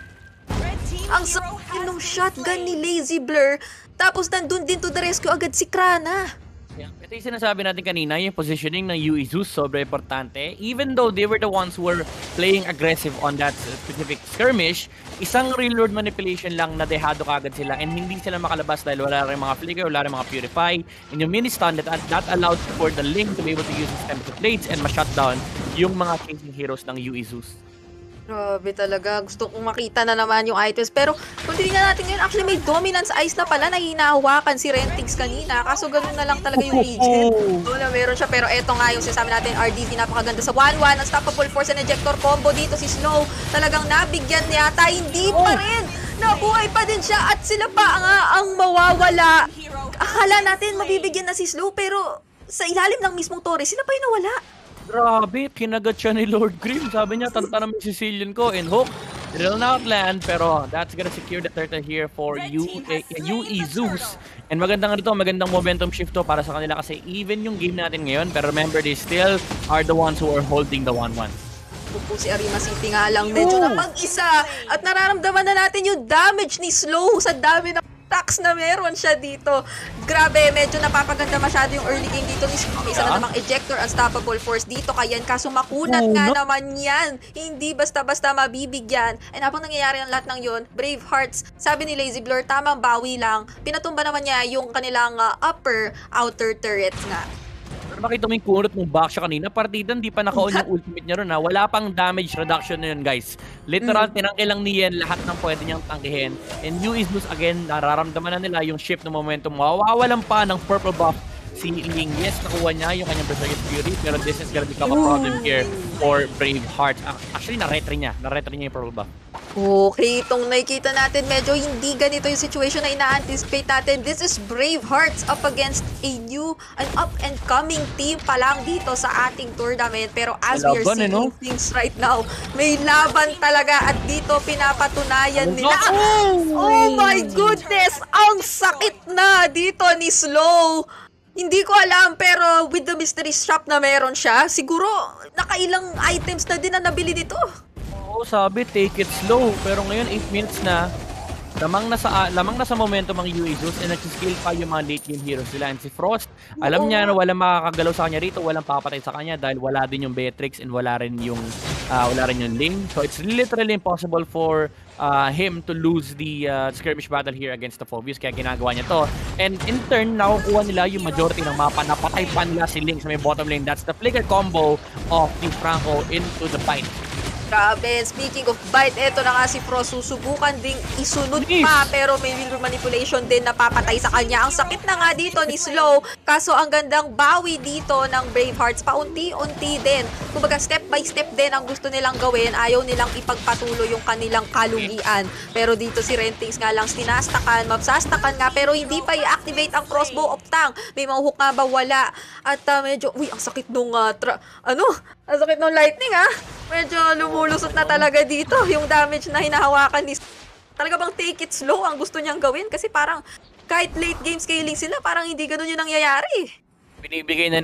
ang sakit ng shotgun ni Lazy Blur. Tapos nandun din to the rescue agad si Krana. Ito yung sinasabi natin kanina, yung positioning ng Uezus sobrang importante. Even though they were the ones who were playing aggressive on that specific skirmish, isang real world manipulation lang na dehado kagad sila and hindi sila makalabas dahil wala rin mga flicker, wala rin mga purify. And yung mini-stun that allowed for the link to be able to use his temperature blades and ma-shutdown yung mga chasing heroes ng Uezus. Grabe talaga. Gusto kong makita na naman yung items. Pero kung tinignan natin ngayon, actually may dominance ice na pala na hinahawakan si Rentix kanina. Kaso ganun na lang talaga yung region. Na meron siya. Pero eto nga yung sinasabi natin, RDT napakaganda sa 1-1. Unstoppable force and ejector combo dito si Snow. Talagang nabigyan niya yata. Hindi pa rin. Nabuhay pa din siya at sila pa nga ang mawawala. Akala natin mabibigyan na si Slow pero sa ilalim ng mismong torre, sila pa yung nawala. Grabe, kinagat siya ni Lord Grim. Sabi niya, tanta naman si Sicilian ko. And hook, it will not land. Pero that's gonna secure the turtle here for Uezus. And magandang momentum shift to para sa kanila kasi even yung game natin ngayon. Pero remember, they still are the ones who are holding the 1-1. Po si Arima City nga lang medyo napag-isa. At nararamdaman na natin yung damage ni Slow sa dami ng attacks na meron siya dito. Grabe, medyo napapaganda masyado yung early game dito ni Slow. Isa na namang ejector, unstoppable force dito kayan. Kaso makunat nga naman yan. Hindi basta-basta mabibigyan. And habang nangyayari ang lahat ng yon, Bravehearts, sabi ni Lazy Blur, tamang bawi lang. Pinatumba naman niya yung kanilang upper outer turrets nga. Pero makita mo yung kunot ng Baksha kanina, partida hindi pa naka-on yung ultimate niya ron ha. Wala pang damage reduction na yun guys. Literal, tinangke lang ni Yen lahat ng pwede niyang tangkihin. And Uezus again, nararamdaman na nila yung shift ng momentum. Mawawalan pa ng purple buff si Ling. Yes, nakuha niya yung kanyang Berserker Fury, pero this is gonna become a problem here for Bravehearts. Actually, na-retry niya yung purple buff. Okay, itong nakikita natin, medyo hindi ganito yung situation na ina-anticipate natin. This is Bravehearts up against an up-and-coming team pa lang dito sa ating tournament. Pero as we are seeing things right now, may laban talaga at dito pinapatunayan nila. Oh my goodness! Ang sakit na dito ni Slow! Hindi ko alam, pero with the mystery shop na meron siya, siguro nakailang items na din na nabili nito. Oo, sabi, take it slow. Pero ngayon, 8 minutes na. Lamang na sa momentum ang UE Zeus and nag-scale pa yung mga late game heroes nila. And si Frost, alam niya na walang makakagalaw sa kanya rito, walang papatay sa kanya dahil wala din yung Beatrix and wala rin yung Ling. So it's literally impossible for him to lose the skirmish battle here against the Phobius. Kaya ginagawa niya to. And in turn, nakukuha nila yung majority ng mapa. Napatay pa nila si Ling sa may bottom lane. That's the flicker combo of the Franco into the fight. Grabe, speaking of bite, eto na nga si Frost, susubukan ding isunod pa, pero may wheel manipulation din napapatay sa kanya. Ang sakit na nga dito ni Slow, kaso ang gandang bawi dito ng Bravehearts, paunti-unti din. Kumbaga step by step din ang gusto nilang gawin, ayaw nilang ipagpatuloy yung kanilang kalugian. Pero dito si Rentings nga lang sinastakan, mapsastakan nga, pero hindi pa i-activate ang crossbow of Tang. May mahuhook nga ba? Wala. At medyo, ang sakit nung, ang sakit nung lightning medyo lumulusot na talaga dito yung damage na hinahawakan ni talaga bang take it slow ang gusto niyang gawin kasi parang kahit late game scaling sila parang hindi ganun yung nangyayari. Binibigay na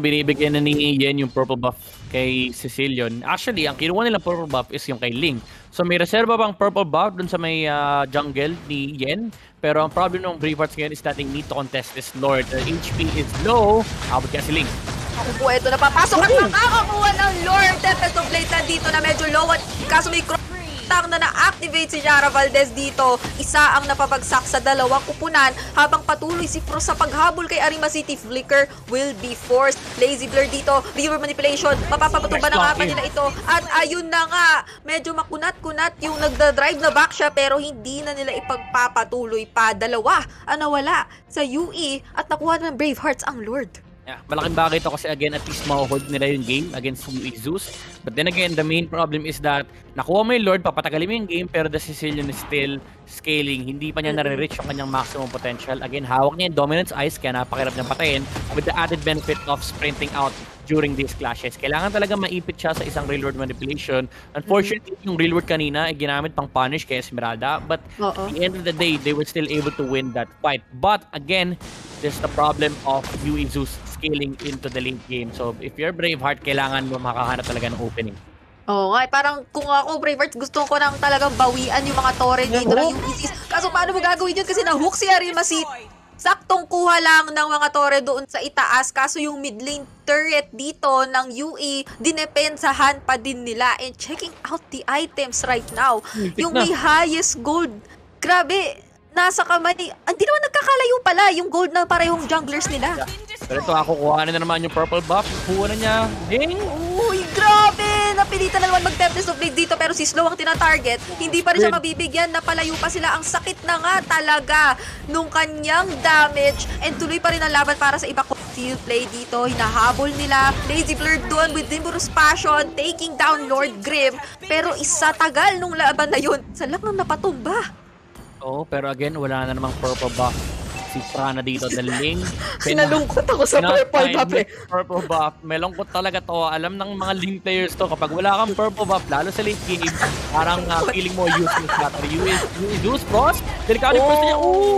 ni Yen yung purple buff kay Cecilion. Actually, ang kinuha nilang purple buff is yung kay Ling. So may reserva bang purple buff dun sa may jungle ni Yen. Pero ang problem ng Bravehearts ngayon is that they need to contest this Lord. The HP is low. Abot kaya si Ling. Ako ito napapasok at makakakuha ng Lord. Tempest of Blade dito na medyo low at kaso may Tang na na-activate si Jara Valdez dito. Isa ang napabagsak sa dalawang kupunan habang patuloy si Frost sa paghabol kay Arima City. Flicker will be forced. Lazy Blur dito. River Manipulation. Mapapatuba na nga pa nila ito. At ayun na nga. Medyo makunat-kunat yung nagda-drive na back siya pero hindi na nila ipagpapatuloy pa. Dalawa ang nawala sa UE at nakuha ng Bravehearts ang Lord. Yeah, malaking bagay ito kasi again at least ma-hold nila yung game against UE Zeus. But then again, the main problem is that nakuha mo yung Lord, papatagalin mo yung game pero the Sicilian is still scaling. Hindi pa niya nare-reach yung kanyang maximum potential. Again, hawak niya yung Dominance Ice kaya napakirap niyang patayin with the added benefit of sprinting out during these clashes. Kailangan talaga maipit siya sa isang Railward Manipulation. Unfortunately, yung Railward kanina ay ginamit pang punish kay Esmeralda. But at the end of the day, they were still able to win that fight. But again, there's the problem of UE Zeus scaling into the late game. So if you're Braveheart, kailangan mo makahanap talaga ng opening. Oo nga, parang kung ako Braveheart, gusto ko nang talagang bawian yung mga torre dito ng UECs. Kaso paano mo gagawin yun? Kasi na-hook si Arima City. Saktong kuha lang ng mga torre doon sa itaas. Kaso yung mid lane turret dito ng UE, dinepensahan pa din nila. And checking out the items right now. Yung may highest gold. Grabe, nasa kamay. Hindi naman nagkakalayo pala yung gold na parehong junglers nila. Pero ito, kukuhanin na naman yung purple buff. Kuha na niya. Ding! Uy, grabe! Napilitan na naman mag-Tempest of Blade dito pero si Slow ang tinatarget. Hindi pa rin siya mabibigyan. Napalayo pa sila. Ang sakit na nga talaga nung kanyang damage. And tuloy pa rin ang laban para sa iba ko. Field play dito. Hinahabol nila. Lazy Blur doon with Dimurus Passion. Taking down Lord Grim. Pero isa tagal nung laban na yun. Sa lang nang napatumba. Oo, pero again, wala na namang purple buff. Si Prana dito, the Ling. Sinalungkot ako sa purple buff eh. Purple buff. May lungkot talaga to. Alam ng mga Ling players to, kapag wala kang purple buff, lalo sa late game, parang feeling mo useless na. Use Frost? Delikado yung Frost niya.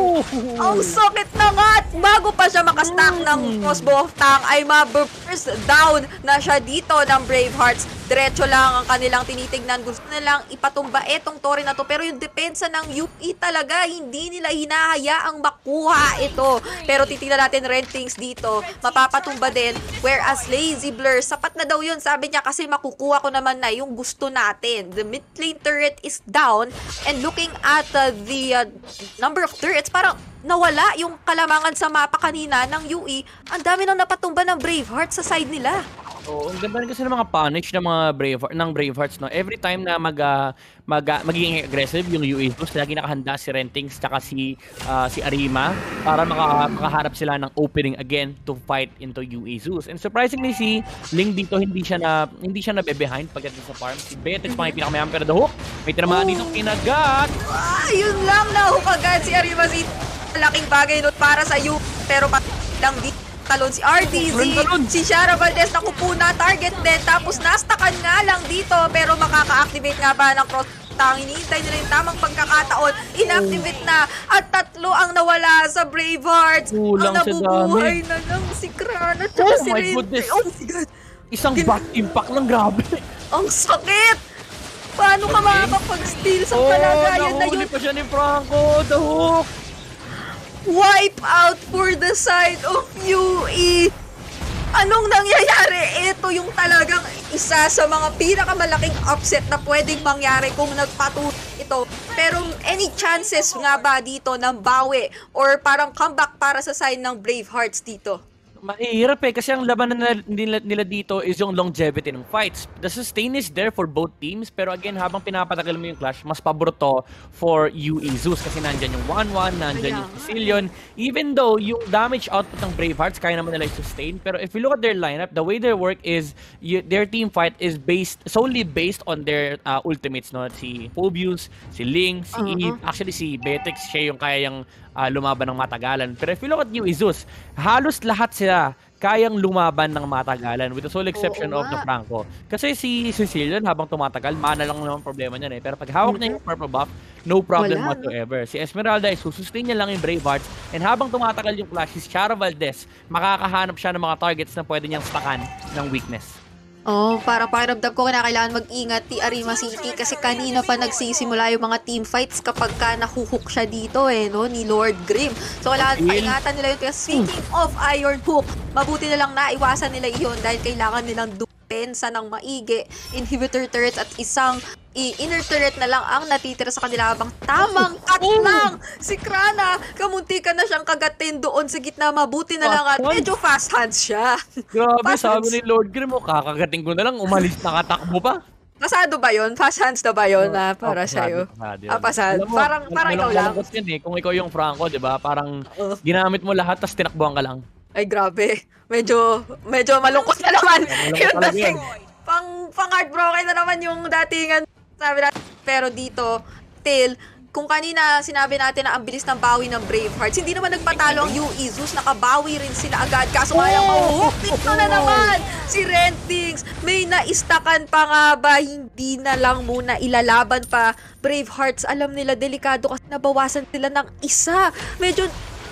Ang sakit na nga! Bago pa siya makastack ng crossbow of Tang, ay ma-burst down na siya dito ng Bravehearts. Diretso lang ang kanilang tinitignan. Gusto nilang ipatumba etong torre na to. Pero yung depensa ng UE talaga, hindi nila hinahayaang makuha ito. Pero titignan natin Rentings dito. Mapapatumba din. Whereas Lazy Blur, sapat na daw yun. Sabi niya kasi makukuha ko naman na yung gusto natin. The mid lane turret is down. And looking at the number of turrets, parang nawala yung kalamangan sa mapa kanina ng UE. Ang dami nang napatumba ng Braveheart sa side nila. Oo, ang ganda rin kasi ng mga punish ng mga Bravehearts, no? Every time na magiging aggressive yung UAZUS, lagi nakahanda si Rentings tsaka si Arima para makaharap sila ng opening again to fight into UAZUS. And surprisingly, si Ling dito hindi siya nabe-behind pagdating sa farm. Si Betex pang pinakamayam, pero the hook, may tinamaan dito kinagat. Yun lang, na-hook agad si Arima City. Malaking bagay nun para sa you, pero lang dito. Talon si RDZ, si Shara Valdez nakupo na, target din, tapos nastakan nga lang dito, pero makaka-activate nga ba ng cross tang, hinihintay nila yung tamang pagkakataon, inactivate na, at 3 ang nawala sa Bravehearts. Ang nabubuhay na lang si Krana, tsaka si Rente. Oh my God. Isang back impact lang, grabe. Ang sakit! Paano ka makakapag-steal sa kalagayan na yun? Nahuli pa siya ni Franco, the hook. Wipe out for the side of UE. Anong nangyayari? Ito yung talagang isa sa mga pinakamalaking upset na pwedeng mangyari kung nagpatuloy ito. Pero any chances nga ba dito ng bawi or parang comeback para sa side ng Bravehearts dito? Mahirap kasi ang labanan nila dito is yung longevity ng fights. The sustain is there for both teams, pero again, habang pinapatagal mo yung clash, mas pabor to for UAZUS kasi nandyan yung 1-1, nandyan yung Sicilian. Even though yung damage output ng Bravehearts, kaya naman nila sustain, pero if you look at their lineup, the way their work is, their team fight is solely based on their ultimates, no? Si Phobius, si Ling, si Eve, actually si Betex, siya yung kaya yung lumaban ng matagalan. Pero if you look at UAZUS, halos lahat sila kayang lumaban ng matagalan with the sole exception of the Franco. Kasi si Sicilian habang tumatagal, mana lang naman problema niyan eh. Pero pag hawak na yung purple buff, no problem whatsoever. Si Esmeralda ay susustain niya lang yung Bravehearts, and habang tumatagal yung clash, si Shara Valdez, makakahanap siya ng mga targets na pwede niyang stackan ng weakness. Para pakiramdam ko kinakailangan mag-ingat ti Arima City kasi kanina pa nagsisimula yung mga team fights kapag ka nahuhook siya dito no, ni Lord Grim. So kailangan paingatan nila yun. Speaking of Iron Hook, mabuti na lang naiwasan nila iyon dahil kailangan nilang dupensa ng maigi, inhibitor turret at isang inner turret na lang ang natitira sa kanila habang tamang cut lang si Krana. Kamunti ka na siyang kagatin doon sa gitna. Mabuti na lang at medyo fast hands siya. Grabe, sabi ni Lord Grim, kakagating ko na lang, umalis na katakbo pa. Pasado ba yun? Fast hands na ba yun para sa'yo? Pasado. Parang ikaw lang. Kung ikaw yung Franco, di ba? Parang ginamit mo lahat tapos tinakbuhan ka lang. Ay, grabe. Medyo malungkot na naman. Yung dating, pang-heartbroken na naman yung datingan. Sabi natin, pero dito, kung kanina sinabi natin na ang bilis ng bawi ng Bravehearts, hindi naman nagpatalo ang UAZUS, nakabawi rin sila agad. Kaso kaya mahuhukit na naman si Rentings. May naistakan pa nga ba? Hindi na lang muna ilalaban pa. Bravehearts, alam nila delikado kasi nabawasan sila ng isa. Medyo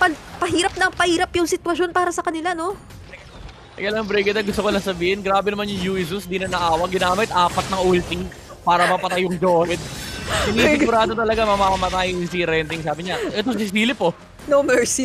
pahirap yung sitwasyon para sa kanila, no? Kaya lang, Brigada, gusto ko lang sabihin, grabe naman yung UAZUS, di na naawa. Ginamit 4 ng ulting para mapatay yung Jorid. Sinisigurado talaga mamamatay yung si Renting. Sabi niya, ito si Philip No mercy.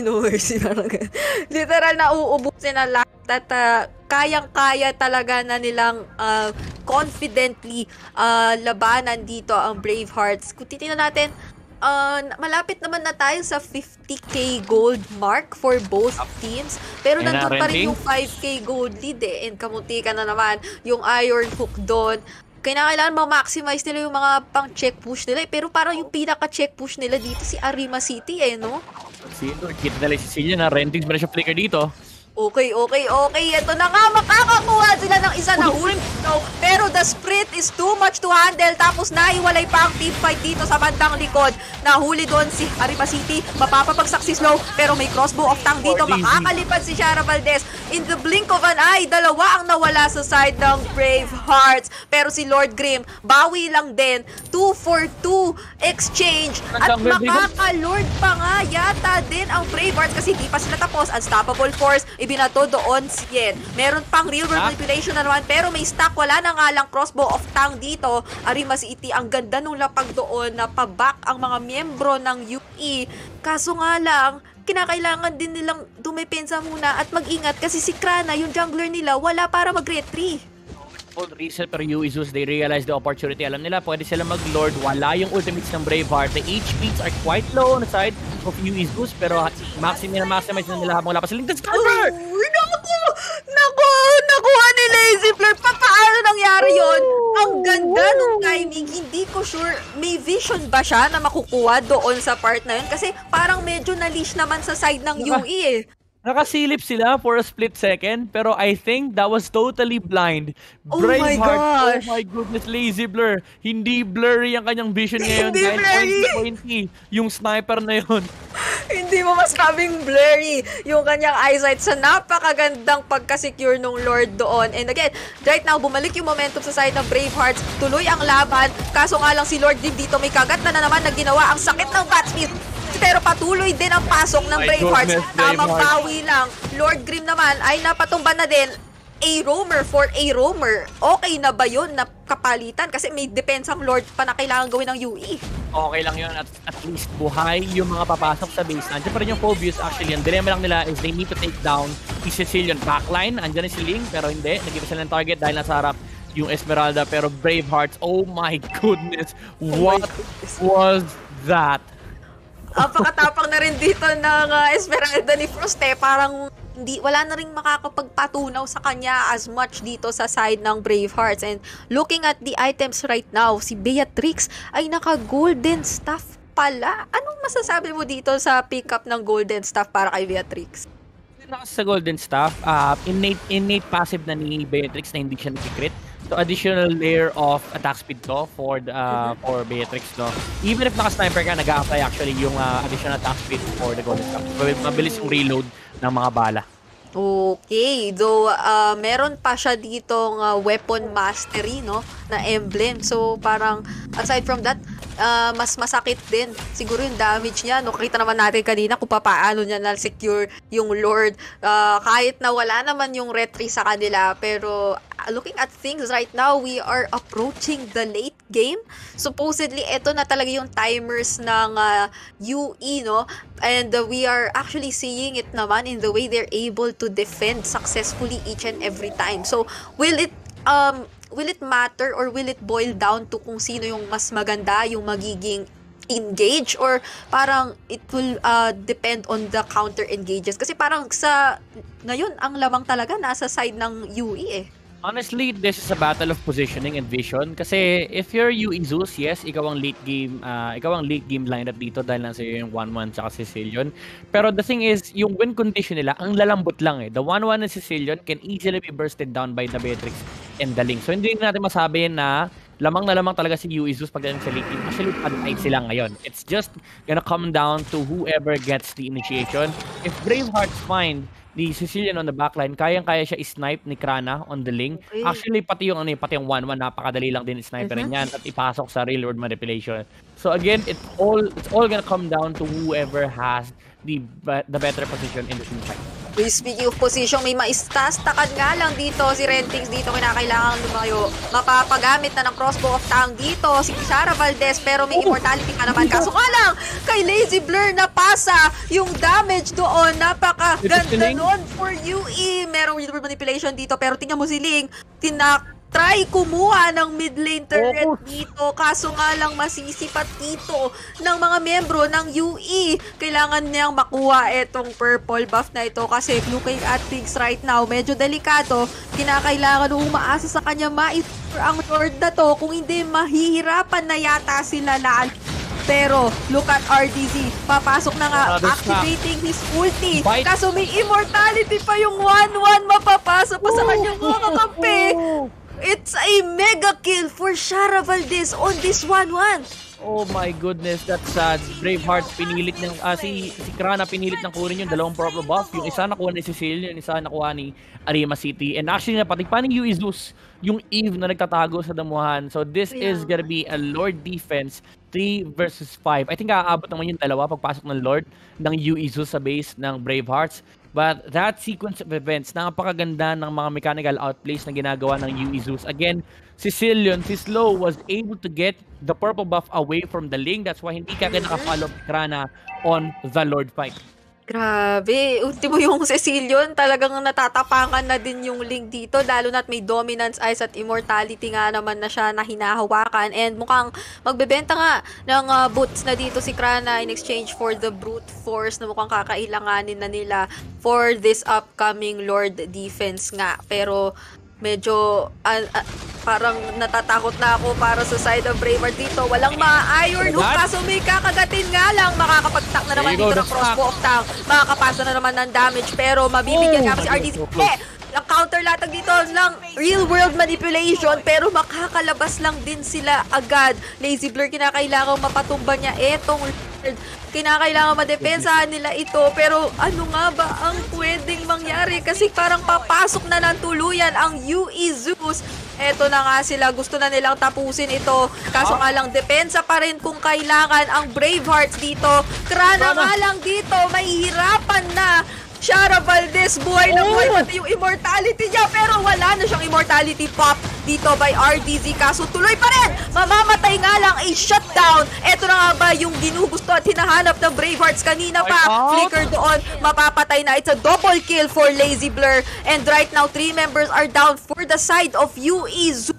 Literal na uubusin na lahat at kayang-kaya talaga na nilang confidently labanan dito ang Bravehearts. Kung titingnan natin, malapit naman na tayo sa 50k gold mark for both teams. Pero nandun pa rin yung 5k gold lead And kamunti ka na naman yung Iron Hook doon. Kailangan ma-maximize nila yung mga pang-check push nila pero parang yung pinaka-check push nila dito si Arima City no? Kita nila si Cecilia na Rentings ba na siya flicker dito? Okay. Ito na nga, makakakuha sila ng isa na huli. Pero the sprint is too much to handle. Tapos naiwalay pa ang team fight dito sa bandang likod. Nahuli doon si Arima City. Mapapapagsak si Slow. Pero may crossbow of tang dito. Makakalipad si Shara Valdez. In the blink of an eye, 2 ang nawala sa side ng Bravehearts. Pero si Lord Grim, bawi lang din. 2 for 2 exchange. At makaka-Lord pa nga yata din ang Bravehearts kasi hindi pa sila tapos. Unstoppable Force. Ibinato doon si Yen. Meron pang real world manipulation na naman pero may stack. Wala na nga lang crossbow of tang dito. Arima City, ang ganda nung lapag doon na paback ang mga miyembro ng UE. Kaso nga lang, kinakailangan din nilang dumepensa muna at mag-ingat kasi si Krana, yung jungler nila, wala para mag-retry. Full reset pero UAZUS, they realize the opportunity. Alam nila, pwede sila mag-lord. Wala yung ultimates ng Braveheart. The HPs are quite low on the side of UAZUS pero maximize na nila habang wala pa silang cover! Naku! nakuha ni Lazy Blur. Paano nangyari yon? Ang ganda nung timing. Hindi ko sure, may vision ba siya na makukuha doon sa part na yun? Kasi parang medyo na-leash naman sa side ng UE eh. Nakasilip sila for a split second, pero I think that was totally blind. Oh my Braveheart, gosh! oh my goodness, Lazy Blur. Hindi blurry ang kanyang vision ngayon. Hindi Dahil blurry! pointy, yung sniper na yun. Hindi mo masabing blurry yung kanyang eyesight sa napakagandang pagka-secure nung Lord doon. And again, right now, bumalik yung momentum sa side ng Bravehearts. Tuloy ang laban. Kaso nga lang si Lord din dito may kagat na naman na ginawa. Ang sakit ng bat speed. Pero patuloy din ang pasok ng Bravehearts. Tamang bawi lang. Lord Grim naman ay napatumba na din. A roamer for a roamer. Okay na ba yun na kapalitan? Kasi may depensang Lord pa na kailangan gawin ng UE. Okay lang yun. At least buhay yung mga papasok sa base. Nandiyan pa rin yung Phobius actually. Ang dilemma lang nila is they need to take down the Sicilian backline. Andiyan na si Ling pero hindi. Nag-iba sila ng target dahil nasa harap yung Esmeralda. Pero Bravehearts, oh my goodness. What was that? Pakatapang na rin dito ng Esmeralda ni Frost eh. Parang wala na rin makakapagpatunaw sa kanya as much dito sa side ng Bravehearts. And looking at the items right now, si Beatrix ay naka-golden staff pala. Anong masasabi mo dito sa pick-up ng golden staff para kay Beatrix? Sa golden staff, innate passive na ni Beatrix na hindi siya nag-crit. So additional layer of attack speed to for Beatrix, no. Even if naka-sniper ka, nag-a-apply actually yung additional attack speed for the golden staff. Mabilis yung reload ng mga bala. Okay, though meron pa siya ditong weapon mastery, no, na emblem. So parang aside from that, mas masakit din siguro yung damage niya, no. Kita naman natin kanina kung paano niya na-secure yung Lord. Kahit na wala naman yung retry sa kanila, pero looking at things right now, we are approaching the late game. Supposedly, ito na talaga yung timers ng UE, no? And we are actually seeing it naman in the way they're able to defend successfully each and every time. So, will it matter or will it boil down to kung sino yung mas maganda, yung magiging engage, or parang it will depend on the counter engages? Kasi parang ngayon, ang lamang talaga nasa side ng UE eh. Honestly, this is a battle of positioning and vision. Kasi if you're UE Zeus, yes, ikaw ang late game lineup dito dahil nasa iyo yung 1-1 tsaka Sicilian. Pero the thing is, yung win condition nila, ang lalambot lang eh. The 1-1 na Sicilian can easily be bursted down by the Beatrix and the Link. So hindi natin masabi na lamang talaga si UE Zeus pagdating sa late game. Actually, pad-tight sila ngayon. It's just gonna come down to whoever gets the initiation. If Bravehearts find the Sicilian on the backline, kayang-kaya siya i-snipe ni Krana on the Ling. Okay. Actually, pati yung 1-1, napakadali lang din i-sniper niyan at ipasok sa railroad manipulation. So again, it's all gonna come down to whoever has the better position in the team fight. Speaking of position, may maistastakad nga lang dito si Rentings dito, kinakailangan lumayo. Mapapagamit na ng crossbow of tang dito si Shara Valdez, pero may immortality pa naman. Kaso nga lang, kay Lazy Blur na pasa yung damage doon. Napakaganda nun for UE. Merong manipulation dito, pero tingnan mo si Ling, try kumuha ng mid lane turret dito. Kaso nga lang masisipat dito ng mga membro ng UE. Kailangan niyang makuha itong purple buff na ito kasi looking at things right now, medyo delikado. Kinakailangan umaasa sa kanya ang Lord na to. Kung hindi, mahihirapan na yata sila lahat. Pero, look at RDZ. Papasok na nga, activating his ulti. Kaso may immortality pa yung 1-1. Mapapasok pa sa kanyang mga kakampi. It's a mega kill for Shara Valdez on this 1-1. Oh my goodness, that's sad. Braveheart pinilit ng si Krana pinilit ng kunin yung dalawang purple buff. Yung isa nakuha ni Cecilia, yung isa nakuha ni Arima City. And actually napatikpan ni UE Zeus yung Eve na nagtatago sa damuhan. So this is gonna be a Lord defense 3 versus 5. I think aabot naman yung dalawa pagpasok ng Lord ng UE Zeus sa base ng Bravehearts. But that sequence of events, napakaganda ng mga mechanical outplays na ginagawa ng UE Zeus. Again, Sicilian, si Slow was able to get the purple buff away from the Ling. That's why hindi ka naka-follow Krana on the Lord fight. Grabe. Ultimo yung Cecilion, talagang natatapangan na din yung Ling dito, lalo na't may dominance eyes at immortality nga naman na siya na hinahawakan. And mukhang magbebenta nga ng boots na dito si Krana in exchange for the brute force na mukhang kakailanganin na nila for this upcoming Lord defense nga. Pero medyo parang natatakot na ako para sa side of Braveheart dito. Walang ma-iron hook, kaso may kakagatin nga lang. Makakapag-stack na naman dito ng crossbow of tank. Makakapasa na naman ng damage, pero mabibigyan nga si RDZ. Ang counter latag dito ng real world manipulation, pero makakalabas lang din sila agad. Lazy Blur, kinakailangan mapatumba niya etong Lord. Kinakailangan madepensahan nila ito, pero ano nga ba ang pwedeng mangyari? Kasi parang papasok na ng tuluyan ang UE Zeus. Eto na nga sila, gusto na nilang tapusin ito. Kaso nga lang, depensa pa rin kung kailangan ang Bravehearts dito. Krana nga lang dito, mahihirapan na. Shara Valdez, buhay na buhay pati yung immortality niya, pero wala na siyang immortality pop dito by RDZ. Kaso tuloy pa rin, mamamatay nga lang a shutdown. Eto na nga ba yung ginugusto at hinahanap ng Bravehearts kanina pa. Flicker doon, mapapatay na. It's a double kill for Lazy Blur. And right now, 3 members are down for the side of UE Zoo.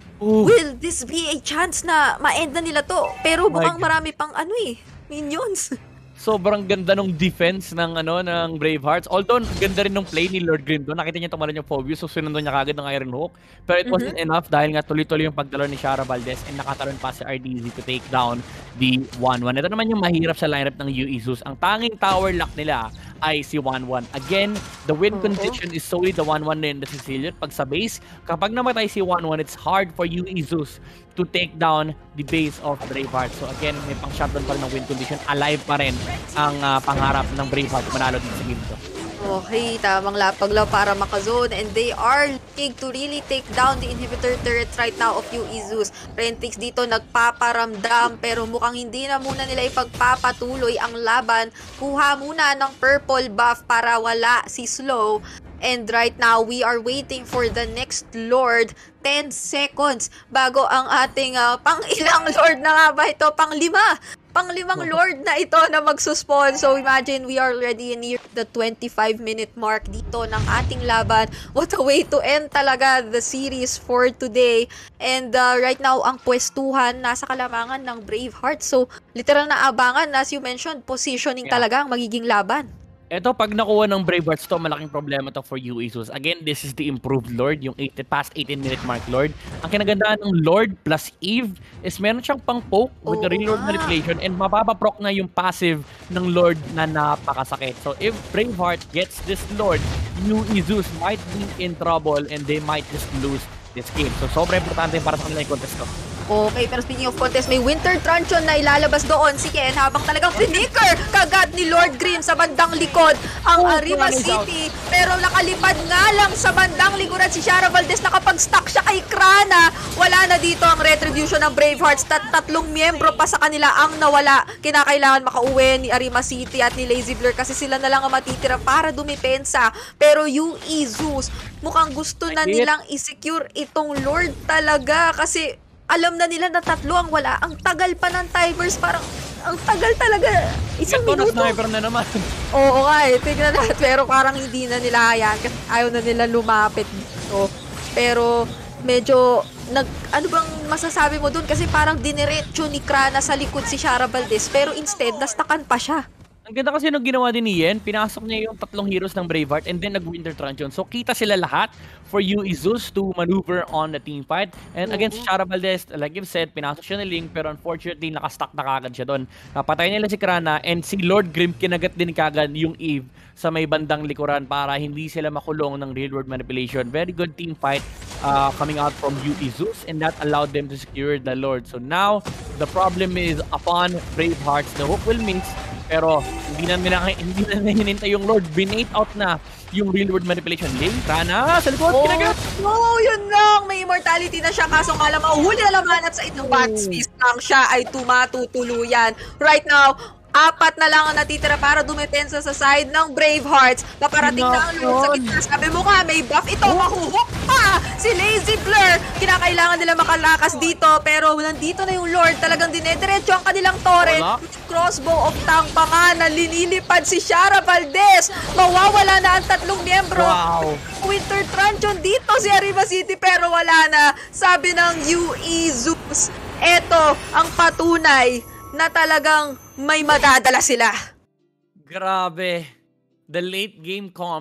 Will this be a chance na ma-end na nila to? Pero mukhang marami pang minions. Sobrang ganda ng defense ng ng Bravehearts. Although ganda rin ng play ni Lord Grim doon. Nakita niya tumalon yung Phobius, so sinundan niya kagad ng Iron Hook. Pero it wasn't enough dahil nga tuloy-tuloy yung pagdalo ni Shara Valdez and nakatalon pa si RDZ to take down the 1-1. Ito naman yung mahirap sa lineup ng UE Zeus. Ang tanging tower lock nila ay si 1-1. Again, the win condition is solely the 1-1 na yun na Sicilian. Pag sa base, kapag namatay si 1-1, it's hard for UE Zeus to take down the base of Braveheart. So again, may pang shutdown pa rin ng win condition. Alive pa rin ang pangarap ng Braveheart manalo dito sa game to. Okay, tamang lapaglaw para makazone, and they are looking to really take down the inhibitor turret right now of UE Zeus. Rentix dito nagpaparamdam, pero mukhang hindi na muna nila ipagpapatuloy ang laban. Kuha muna ng purple buff para wala si Slow. And right now, we are waiting for the next Lord. 10 seconds bago ang ating pang-ilang Lord na nga ba ito? Pang-limang Lord na ito na magsuspawn. So imagine we are already near the 25-minute mark dito ng ating laban. What a way to end talaga the series for today. And right now, ang pwestuhan nasa kalamangan ng Braveheart. So literal na abangan, as you mentioned, positioning talaga ang magiging laban. Ito, pag nakuha ng Bravehearts to, malaking problema to for UE Zeus. Again, this is the improved Lord, yung past 18-minute mark Lord. Ang kinagandaan ng Lord plus Eve is meron siyang pang-poke with the real Lord manipulation, and mapapaproc na yung passive ng Lord na napakasakit. So if Braveheart gets this Lord, UE Zeus might be in trouble and they might just lose this game. So sobrang importante para sa kanila yung contest to. Okay, pero speaking of contest, may Winter Truncheon na ilalabas doon si Ken habang talagang finicker kagad ni Lord Green sa bandang likod ang Arima City. Pero nakalipad nga lang sa bandang likuran si Shara Valdez, nakapag-stuck siya kay Krana. Wala na dito ang retribution ng Bravehearts. Tatlong miyembro pa sa kanila ang nawala. Kinakailangan makauwi ni Arima City at ni Lazy Blur kasi sila na lang ang matitira para dumipensa. Pero UE Zeus, mukhang gusto na nilang i-secure itong Lord talaga kasi alam na nila na tatlo ang wala. Ang tagal pa ng timers. Parang, ang tagal talaga. Isang minuto. Sniper na naman. Oo nga tignan natin. Pero parang hindi na nila hayaan kasi ayaw na nila lumapit dito. Pero medyo, ano bang masasabi mo dun? Kasi parang diniretso ni Krana sa likod si Shara Valdez. Pero instead, nastakan pa siya. Ang ganda kasi nung ginawa din ni Yen, pinasok niya yung tatlong heroes ng Braveheart and then nag-Winter Truncheon. So kita sila lahat for UE Zeus to maneuver on the team fight. And against Shara Valdez, like you've said, pinasok siya ni Link pero unfortunately nakastuck na kagad siya doon. Napatay nila si Krana and si Lord Grim kinagat din kagad yung Eve sa may bandang likuran para hindi sila makulong ng real world manipulation. Very good team fight coming out from UE Zeus and that allowed them to secure the Lord. So now, the problem is upon Bravehearts. The hook will miss pero hindi na hinintay yung Lord. Binate out na yung real world manipulation. Link, Krana, sa likod, kinagat! Oo, yun lang. May immortality na siya. Kaso nga lang, mahuhuli na laman at sa inyong backspace lang siya ay tumatutuluyan. Right now, 4 na lang ang natitira para dumepensa sa side ng Bravehearts. Paparating na ang Lord sa gitna. Sabi mo nga, may buff ito. Mahuhook pa si Lazy Blur. Kinakailangan nila makalakas dito. Pero nandito na yung Lord. Talagang dinediretso ang kanilang torre. Crossbow of tank pa nga na linilipad si Shara Valdez. Mawawala na ang 3 miyembro. Wow. Winter Truncheon dito si Arriba City pero wala na. Sabi ng UE Zeus, eto ang patunay na talagang may madadala sila. Grabe. The late game comp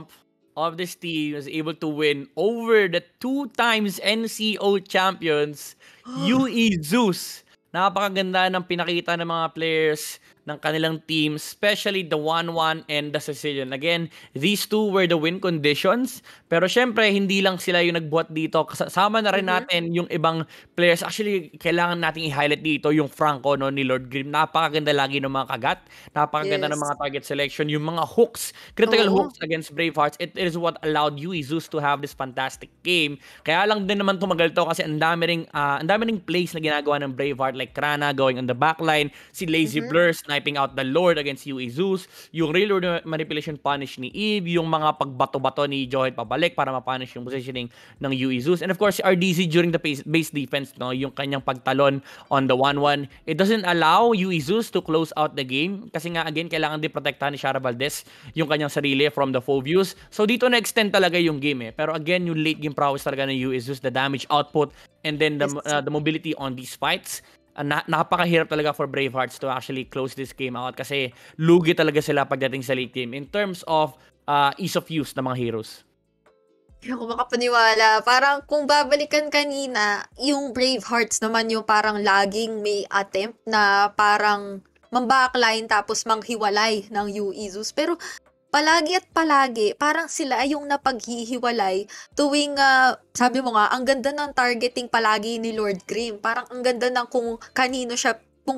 of this team was able to win over the 2 times NCO champions, UE Zeus. Napakaganda ng pinakita ng mga players ng kanilang team, especially the 1-1 and the Sicilian. Again, these two were the win conditions. Pero syempre, hindi lang sila yung nagbuhat dito. Kasama na rin natin yung ibang players. Actually, kailangan nating i-highlight dito yung Franco no, ni Lord Grimm. Napakaganda lagi ng mga kagat. Napakaganda ng mga target selection. Yung mga hooks, critical hooks against Bravehearts. It is what allowed UE Zeus to have this fantastic game. Kaya lang din naman tumagal to kasi ang dami ring plays na ginagawa ng Braveheart like Krana going on the backline, si Lazy Blur sniping out the Lord against UE Zeus, yung real world manipulation punish ni Eve, yung mga pagbato-bato ni Johet pabalik para ma-punish yung positioning ng UE Zeus, and of course si RDZ during the base defense, no, yung kanyang pagtalon on the 1-1. It doesn't allow UE Zeus to close out the game kasi nga again kailangan din protektahan ni Shara Valdez yung kanyang sarili from the full views. So dito na-extend talaga yung game Pero again, yung late game prowess talaga ng UE Zeus, the damage output, and then the mobility on these fights. Napakahirap talaga for Bravehearts to actually close this game out kasi lugi talaga sila pagdating sa late game in terms of ease of use ng mga heroes. Hindi ako makapaniwala. Parang kung babalikan kanina, yung Bravehearts naman yung parang laging may attempt na parang mambackline tapos manghiwalay ng UE Zeus. Pero palagi at palagi, parang sila yung napaghihiwalay tuwing, sabi mo nga, ang ganda ng targeting palagi ni Lord Grimm. Parang ang ganda ng kung kanino siya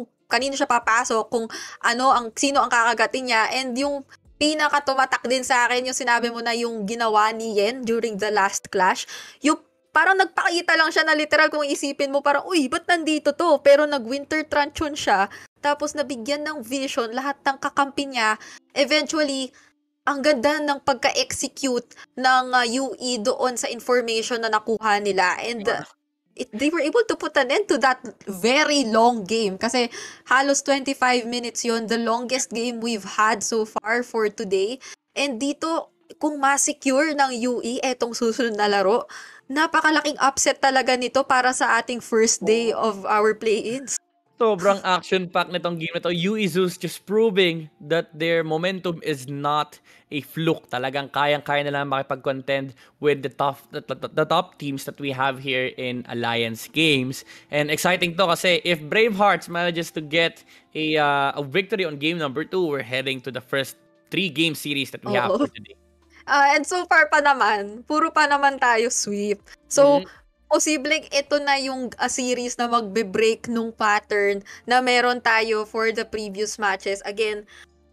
papasok, kung sino ang kakagatin niya, and yung pinaka-tumatak din sa akin, yung sinabi mo na yung ginawa ni Yen during the last clash, yung parang nagpakita lang siya na literal kung isipin mo parang, uy, ba't nandito to? Pero nag-winter truncheon siya, tapos nabigyan ng vision lahat ng kakampi niya. Eventually, ang ganda ng pagka-execute ng UE doon sa information na nakuha nila. And they were able to put an end to that very long game. Kasi halos 25 minutes yon, the longest game we've had so far for today. And dito, kung ma-secure ng UE etong susunod na laro, napakalaking upset talaga nito para sa ating first day of our play-ins. Sobrang action-packed nitong game na to. UE Zeus just proving that their momentum is not a fluke. Talagang kayang-kaya nila makipag-contend with the top teams that we have here in Alliance Games. And exciting to kasi if Bravehearts manages to get a victory on game number 2, we're heading to the first 3-game series that we have for today. And so far pa naman, puro pa naman tayo sweep. So, posibleng ito na yung series na magbe-break nung pattern na meron tayo for the previous matches. Again,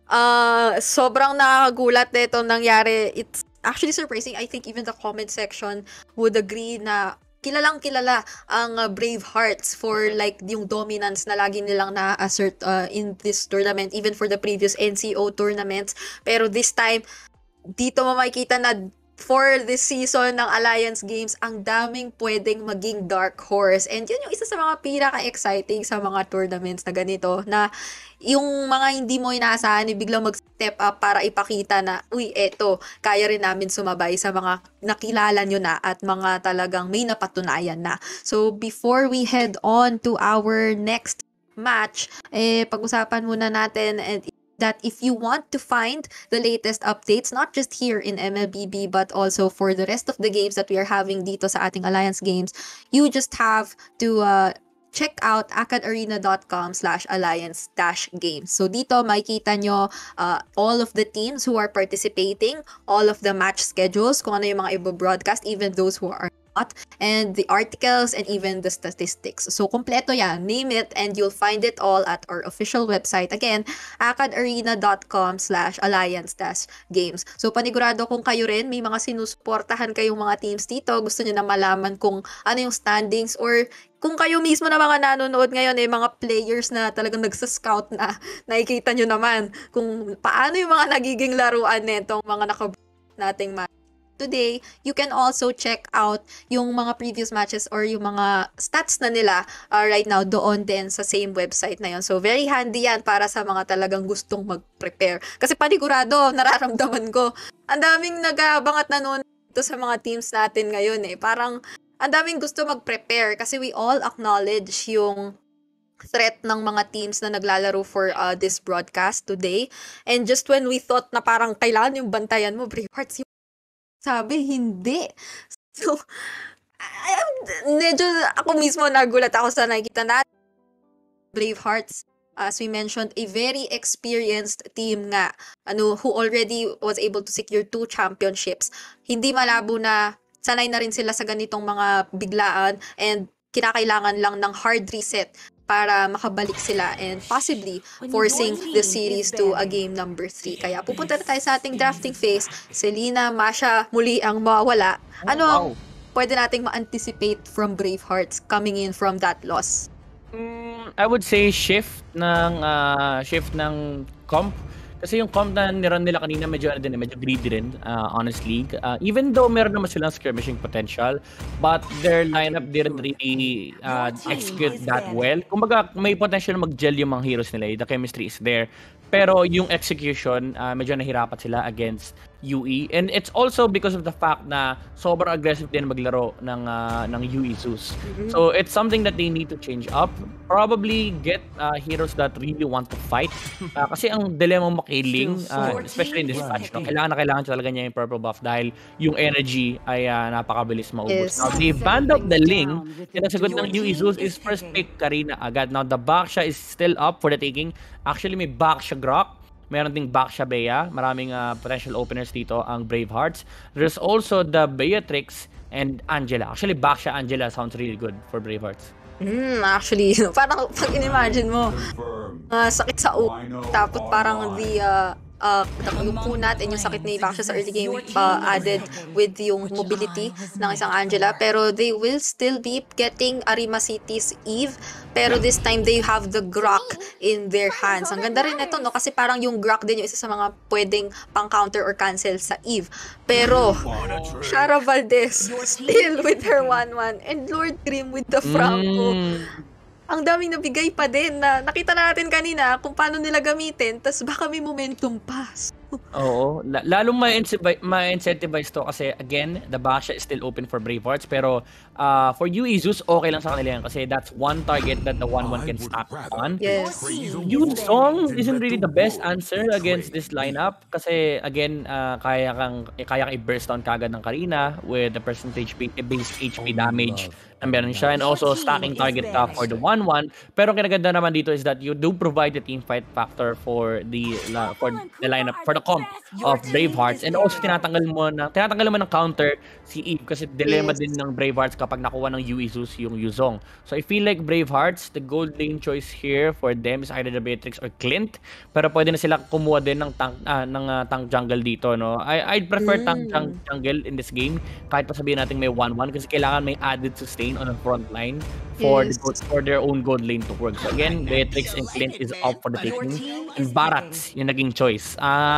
sobrang nakakagulat na itong nangyari. It's actually surprising. I think even the comment section would agree na kilalang-kilala ang Bravehearts for like yung dominance na lagi nilang na-assert in this tournament, even for the previous NCO tournaments. Pero this time, dito mo makikita na for this season ng Alliance Games, ang daming pwedeng maging dark horse. And yun yung isa sa mga pinaka-exciting sa mga tournaments na ganito, na yung mga hindi mo inaasahan, biglang mag-step up para ipakita na, uy, eto, kaya rin namin sumabay sa mga nakilala nyo na at mga talagang may napatunayan na. So, before we head on to our next match, pag-usapan muna natin that if you want to find the latest updates, not just here in MLBB, but also for the rest of the games that we are having dito sa ating Alliance Games, you just have to check out AcadArena.com/alliance-games. So dito makikita nyo all of the teams who are participating, all of the match schedules, kung ano yung mga i-broadcast, even those who are not, and the articles and even the statistics. So kompleto yan, name it, and you'll find it all at our official website. Again, AcadArena.com/alliance-games. So panigurado kung kayo rin, may mga sinusuportahan kayong mga teams dito, gusto nyo na malaman kung ano yung standings, or kung kayo mismo na mga nanonood ngayon, mga players na talagang nagsa-scout na, nakikita nyo naman kung paano yung mga nagiging laruan netong mga nating match today. You can also check out yung mga previous matches or yung mga stats na nila right now doon din sa same website na yun. So, very handy yan para sa mga talagang gustong mag-prepare. Kasi panigurado, nararamdaman ko, ang daming nag-aabang at nanonood sa mga teams natin ngayon Parang, ang daming gusto mag-prepare kasi we all acknowledge yung threat ng mga teams na naglalaro for this broadcast today. And just when we thought na parang kailangan yung bantayan mo, Bravehearts, Sabi, hindi. So, medyo ako mismo nagulat ako sa nakikita natin. Bravehearts, as we mentioned, a very experienced team nga, who already was able to secure 2 championships. Hindi malabo na sanay na rin sila sa ganitong mga biglaan and kinakailangan lang ng hard reset para makabalik sila and possibly forcing the series to a game number 3. Kaya pupunta na tayo sa ating drafting phase. Selena, Masha, muli ang mawawala. Ano ang pwede nating ma-anticipate from Bravehearts coming in from that loss? I would say shift ng comp. Kasi yung comp na niran nila kanina medyo medyo greedy rin, honestly. Even though meron naman silang skirmishing potential, but their lineup didn't really execute that well. Kumbaga, may potential mag-gel yung mga heroes nila. The chemistry is there. Pero yung execution, medyo nahirapan sila against UE. And it's also because of the fact na sobrang aggressive din maglaro ng UE Zeus. So it's something that they need to change up. Probably get heroes that really want to fight. Kasi ang dilemma makiling, especially in this patch, no? Kailangan talaga niya yung purple buff dahil yung energy ay napakabilis maubos. Now, they banned out the Ling. And ang sagot ng UE Zeus is first pick Karina agad. Now, the Baksha is still up for the taking. Actually, may Baksha Grok. Meron ding Baksha Bea. Maraming potential openers dito ang Bravehearts. There's also the Beatrix and Angela. Actually, Baksha Angela sounds really good for Bravehearts. Actually, parang pag in-imagine mo, sakit sa ulo, tapos parang yung kunat and yung sakit ni Baksha sa early game added with yung mobility ng isang Angela. Pero they will still be getting Arima City's Eve. Pero this time, they have the Grok in their hands. Ang ganda rin ito, no? Kasi parang yung Grok din yung isa sa mga pwedeng pang-counter or cancel sa Eve. Pero, Shara Valdez still with her 1-1 and Lord Grim with the Franco. Ang daming nabigay pa din na nakita natin kanina kung paano nila gamitin, tas baka may momentum pass. Oo, lalong ma-incentivize to kasi again, the Baksha is still open for Bravehearts pero for UE Zeus, okay lang sa kanila yan kasi that's one target that the 1-1 can stack on. Yes. Yun Song isn't really the best answer against this lineup kasi again, kaya kang i-burst down kagad ng Karina with the percentage-based HP damage na meron siya and also stacking target ka for the 1-1 pero kinaganda naman dito is that you do provide the team fight factor for the lineup, for the comp of Bravehearts and also tinatanggal mo ng counter si Eve kasi dilemma din ng Bravehearts kapag nakuha ng UE Zeus yung Yuzong. So I feel like Bravehearts, the gold lane choice here for them is either the Beatrix or Clint pero pwede na sila kumuha din ng tank jungle dito, no? I'd prefer tank jungle in this game kahit pa sabihin natin may 1-1 kasi kailangan may added sustain on the front line for their own gold lane to work. So again, Beatrix and Clint is up for the taking and Barats yung naging choice.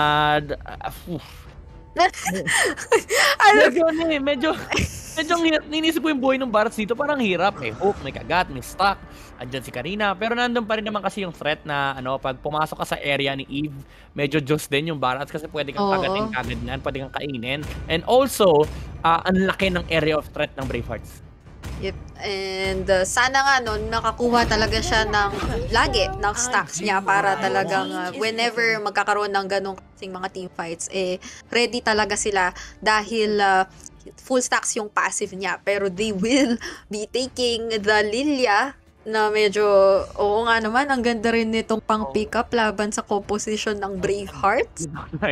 Medyo ninisip ko yung buhay ng Barats dito, parang hirap. May hook, may kagat, may stock. Andyan si Karina. Pero nandun pa rin naman kasi yung threat na pag pumasok ka sa area ni Eve, medyo juice din yung Barats kasi pwede kang kagatin kagad yan, pwede kang kainin. And also, ang laki ng area of threat ng Bravehearts. Yep. And sana nga nakakuha talaga siya lagi ng stacks niya para talagang whenever magkakaroon ng ganong kasing mga team fights, ready talaga sila dahil full stacks yung passive niya. Pero they will be taking the Lilia na medyo, oo nga naman, ang ganda rin nitong pang pick-up laban sa composition ng Bravehearts.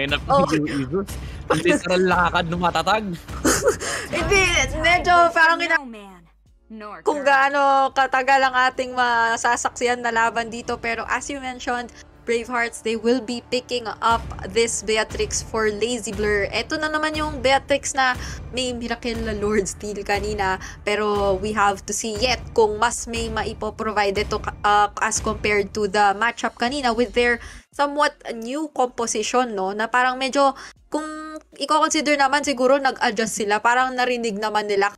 Literal lakad ng matatag. Hindi, medyo parang kung gaano katagal ang ating masasaksiyan na laban dito. Pero as you mentioned, Bravehearts, they will be picking up this Beatrix for Lazy Blur. Ito na naman yung Beatrix na may Miracle Lord Steel kanina. Pero we have to see yet kung mas may maipoprovide ito as compared to the matchup kanina with their somewhat new composition, no? Na parang medyo, kung i-consider naman siguro nag-adjust sila. Parang narinig naman nila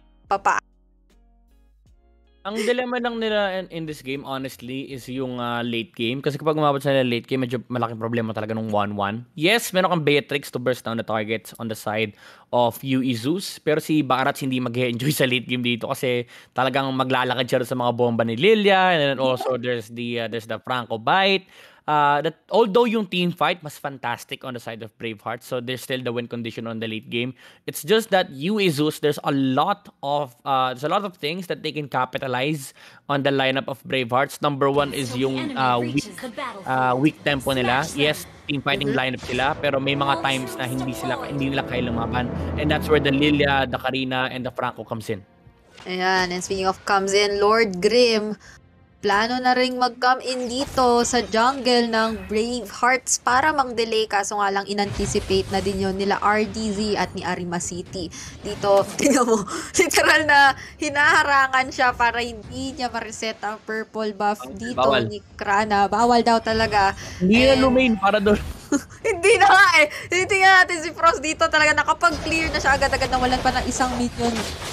Ang dilemma lang nila in this game, honestly, is yung late game. Kasi kapag umabot sa late game, medyo malaking problema talaga nung 1-1. Yes, meron kang Beatrix to burst down the targets on the side of UE Zeus. Pero si Barats hindi mag-enjoy sa late game dito kasi talagang maglalakad siya sa mga bomba ni Lilia. And then also, there's the Franco Bite. that although yung team fight was fantastic on the side of Braveheart, so there's still the win condition on the late game. It's just that UE Zeus, there's a lot of things that they can capitalize on the lineup of Bravehearts. Number one is yung weak tempo nila. Yes, team fighting lineup sila, pero may mga times na hindi nila kaya lumaban, and that's where the Lilia, the Karina, and the Franco comes in. Ayan, and speaking of comes in, Lord Grim, plano na ring mag-come in dito sa jungle ng Bravehearts para mang-delay, kaso nga lang in-anticipate na din yun nila RDZ at ni Arima City. Dito, tingnan mo, literal na hinaharangan siya para hindi niya ma-reset ang purple buff dito ni Krana. Bawal daw talaga. Hindi na lumain para doon. Hindi na nga eh. Tingnan natin si Frost dito talaga nakapag-clear na siya agad-agad na walan pa ng isang minion.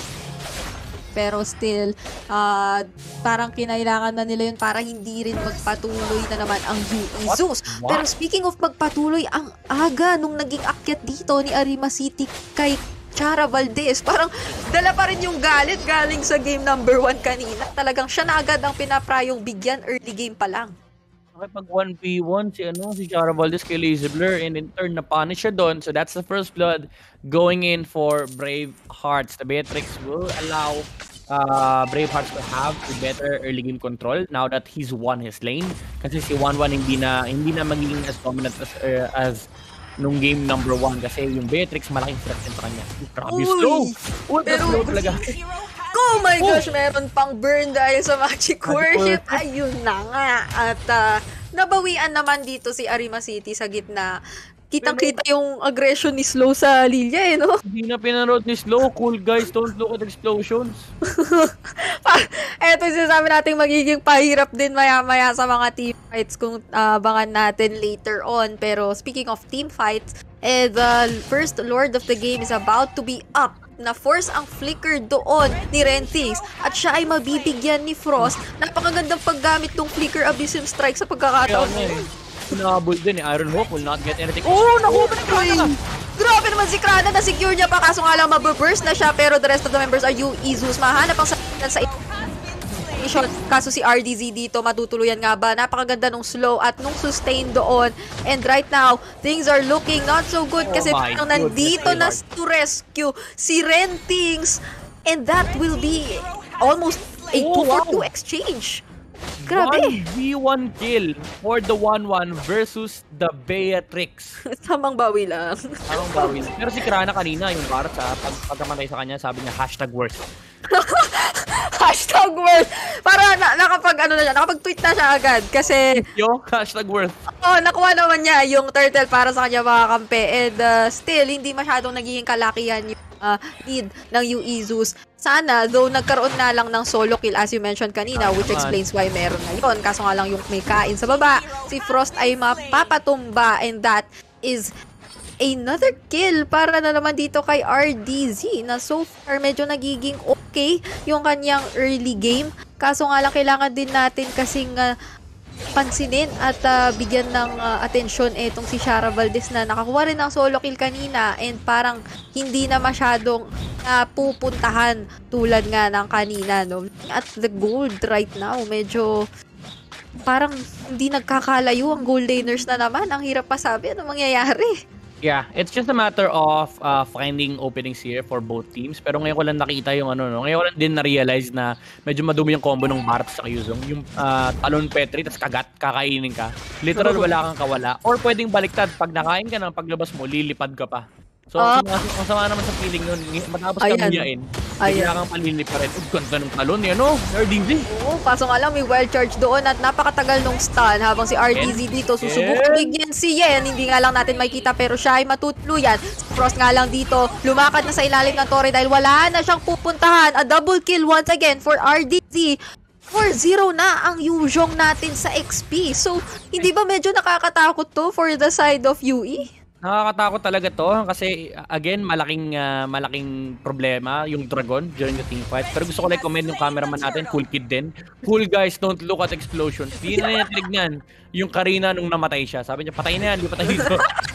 Pero still, parang kinailangan na nila yun para hindi rin magpatuloy na naman ang UE Zeus. Pero speaking of magpatuloy, ang aga nung naging akyat dito ni Arima City kay Chara Valdez. Parang dala pa rin yung galit galing sa game number 1 kanina. Talagang siya na agad ang pinaprayong bigyan early game pa lang. Pag 1v1 si Chara Valdez kay Lazy Blur, and in turn na punish siya doon. So that's the first blood going in for Bravehearts. The Beatrix will allow Bravehearts to have a better early game control now that he's won his lane. Kasi si 1-1 hindi na magiging as dominant as nung game number 1 kasi yung Beatrix malaking threat din sa kanya. Grabe slow! Slow talaga. Oh my gosh, meron pang burn dahil sa Magic Worship. Ayun na nga. At nabawian naman dito si Arima City sa gitna. Kitang-kita yung aggression ni Slow sa Lilia no? Hindi na pinanood ni Slow. Cool guys, don't look at explosions. Eto yung sinasabi natin magiging pahirap din maya-maya sa mga team fights kung abangan natin later on. Pero speaking of team fights, the first Lord of the game is about to be up. Na-force ang flicker doon ni Rentings at siya ay mabibigyan ni Frost. Napakagandang paggamit ng flicker Abyssal Strike sa pagkakataon. Pinabol din ni Iron Hawk will not get anything. Nakuha ni Krana! Grabe naman si Krana, na-secure niya pa kaso nga lang mababurst na siya, pero the rest of the members are UE Zeus. Mahanap ang sa kaso si RDZ dito matutuluyan nga ba? Napakaganda nung slow at nung sustain doon, and right now things are looking not so good kasi nandito na to rescue si Rentings, and that will be almost a 2-for-2 exchange. Grabe! 1v1 kill for the 1-1 versus the Beatrix. Tamang bawi lang. Tamang bawi lang. Pero si Krana kanina, yung Barat sa pagkamatay sa kanya, sabi niya, #worst. #worst! Para nakapag-tweet na siya agad. Kasi... #worst. Nakuha naman niya yung turtle para sa kanya mga kampe. And still, hindi masyadong nagiging kalakihan yung lead ng UE Zeus. Sana, though nagkaroon na lang ng solo kill as you mentioned kanina, which explains why meron na yun. Kaso nga lang yung may kain sa baba, si Frost ay mapapatumba, and that is another kill para na naman dito kay RDZ na so far medyo nagiging okay yung kanyang early game. Kaso nga lang kailangan din natin kasing pansinin at bigyan ng atensyon etong si Chara Valdez na nakakuha rin ng solo kill kanina, and parang hindi na masyadong pupuntahan tulad nga ng kanina, no? At the gold right now, medyo parang hindi nagkakalayo ang gold laners na naman. Ang hirap pa sabi ano mangyayari. Yeah, it's just a matter of finding openings here for both teams. Pero ngayon ko lang nakita yung ngayon ko lang din na-realize na medyo madumi yung combo ng Barat sa Yuzong. Yung talon petri, tas kakainin ka. Literal wala kang kawala. Or pwedeng baliktad, pag nakain ka na, paglabas mo, lilipad ka pa. So, ang sama naman sa feeling nun, matapos ka buyain, bigla kang palilip pa rin. Ganda ng talon yan, RDZ. Kaso nga lang may wild charge doon at napakatagal nung stun habang si RDZ dito susubok bigyan si Yen. Hindi nga lang natin makikita pero siya ay matutuluyan. Frost nga lang dito, lumakad na sa ilalim ng tore dahil wala na siyang pupuntahan. A double kill once again for RDZ. 4-0 na ang Yuzhong natin sa XP. So, hindi ba medyo nakakatakot to for the side of UE? Nakakatakot talaga to kasi again malaking problema yung Dragon during the team fight. Pero gusto ko like comment yung cameraman natin, cool kid din. Cool guys, don't look at explosions. Di na niya tinignan yung Karina nung namatay siya. Sabi niya, patay na yan, di patay dito.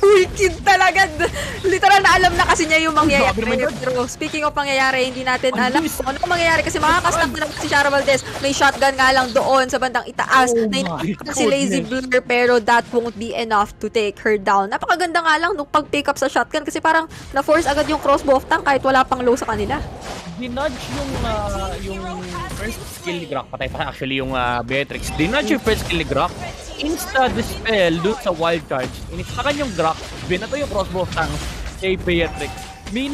Wicked talaga. Literal na alam na kasi niya yung mangyayari. Pero speaking of pangyayari, hindi natin alam kung ano mangyayari kasi makakastak na si Shara Valdez. May shotgun nga lang doon sa bandang itaas. Si Lazy Blur, pero that won't be enough to take her down. Napakaganda nga lang nung pag-pick up sa shotgun kasi parang na-force agad yung crossbow of tank kahit wala pang low sa kanila. Dinudge yung first skill ni Grok. Patay pa actually yung Beatrix. Dinudge yung first skill ni Grok. Insta-dispel dun sa wild charge. Inistakan yung Grok. Binato yung crossbow of tank kay Beatrix. May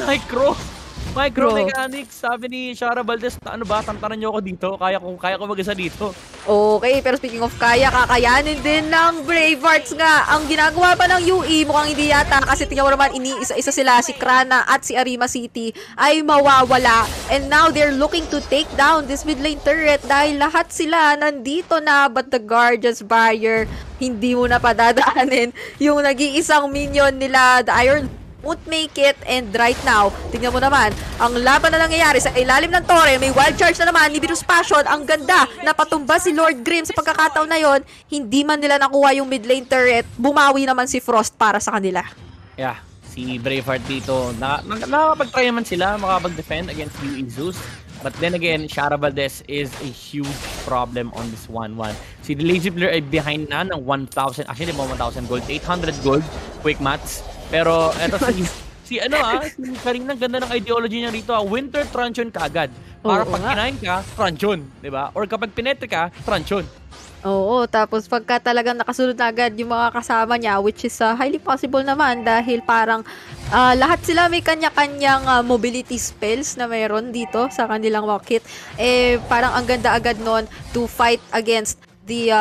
micro mechanics. Sabi ni Shara Valdez, ano ba, tantanan nyo ako dito. Kaya ko mag-isa dito. Okay, pero speaking of kakayanin din ng Bravehearts nga. Ang ginagawa pa ng UE, mukhang hindi yata kasi tingnan mo naman, iniisa-isa sila, si Krana at si Arima City ay mawawala. And now they're looking to take down this mid lane turret dahil lahat sila nandito na, but the Guardian's Barrier, hindi mo na padadaanin yung nag-iisang minion nila, the Iron won't make it. And right now, tingnan mo naman, ang laban na nangyayari sa ilalim ng tore, may wild charge na naman ni Virus Passion. Ang ganda, napatumba si Lord Grimm sa pagkakataon na yon. Hindi man nila nakuha yung mid lane turret, bumawi naman si Frost para sa kanila. Yeah, si Braveheart dito, nakapag-try naman sila, makapag-defend against UE Zeus. But then again, Shara Valdez is a huge problem on this 1-1. Si Lazy Blur ay behind na ng 1,000, actually 1,000 gold, 800 gold, quick mats. Pero eto si Karina, ganda ng ideology niya rito. Winter Truncheon kaagad. Para pag kinain ka, Truncheon, 'di ba? Or kapag pinetre ka, Truncheon. Oo, tapos pagka talagang nakasunod na agad yung mga kasama niya, which is highly possible naman dahil parang lahat sila may kanya-kanyang mobility spells na mayroon dito sa kanilang kit. Parang ang ganda agad nun to fight against the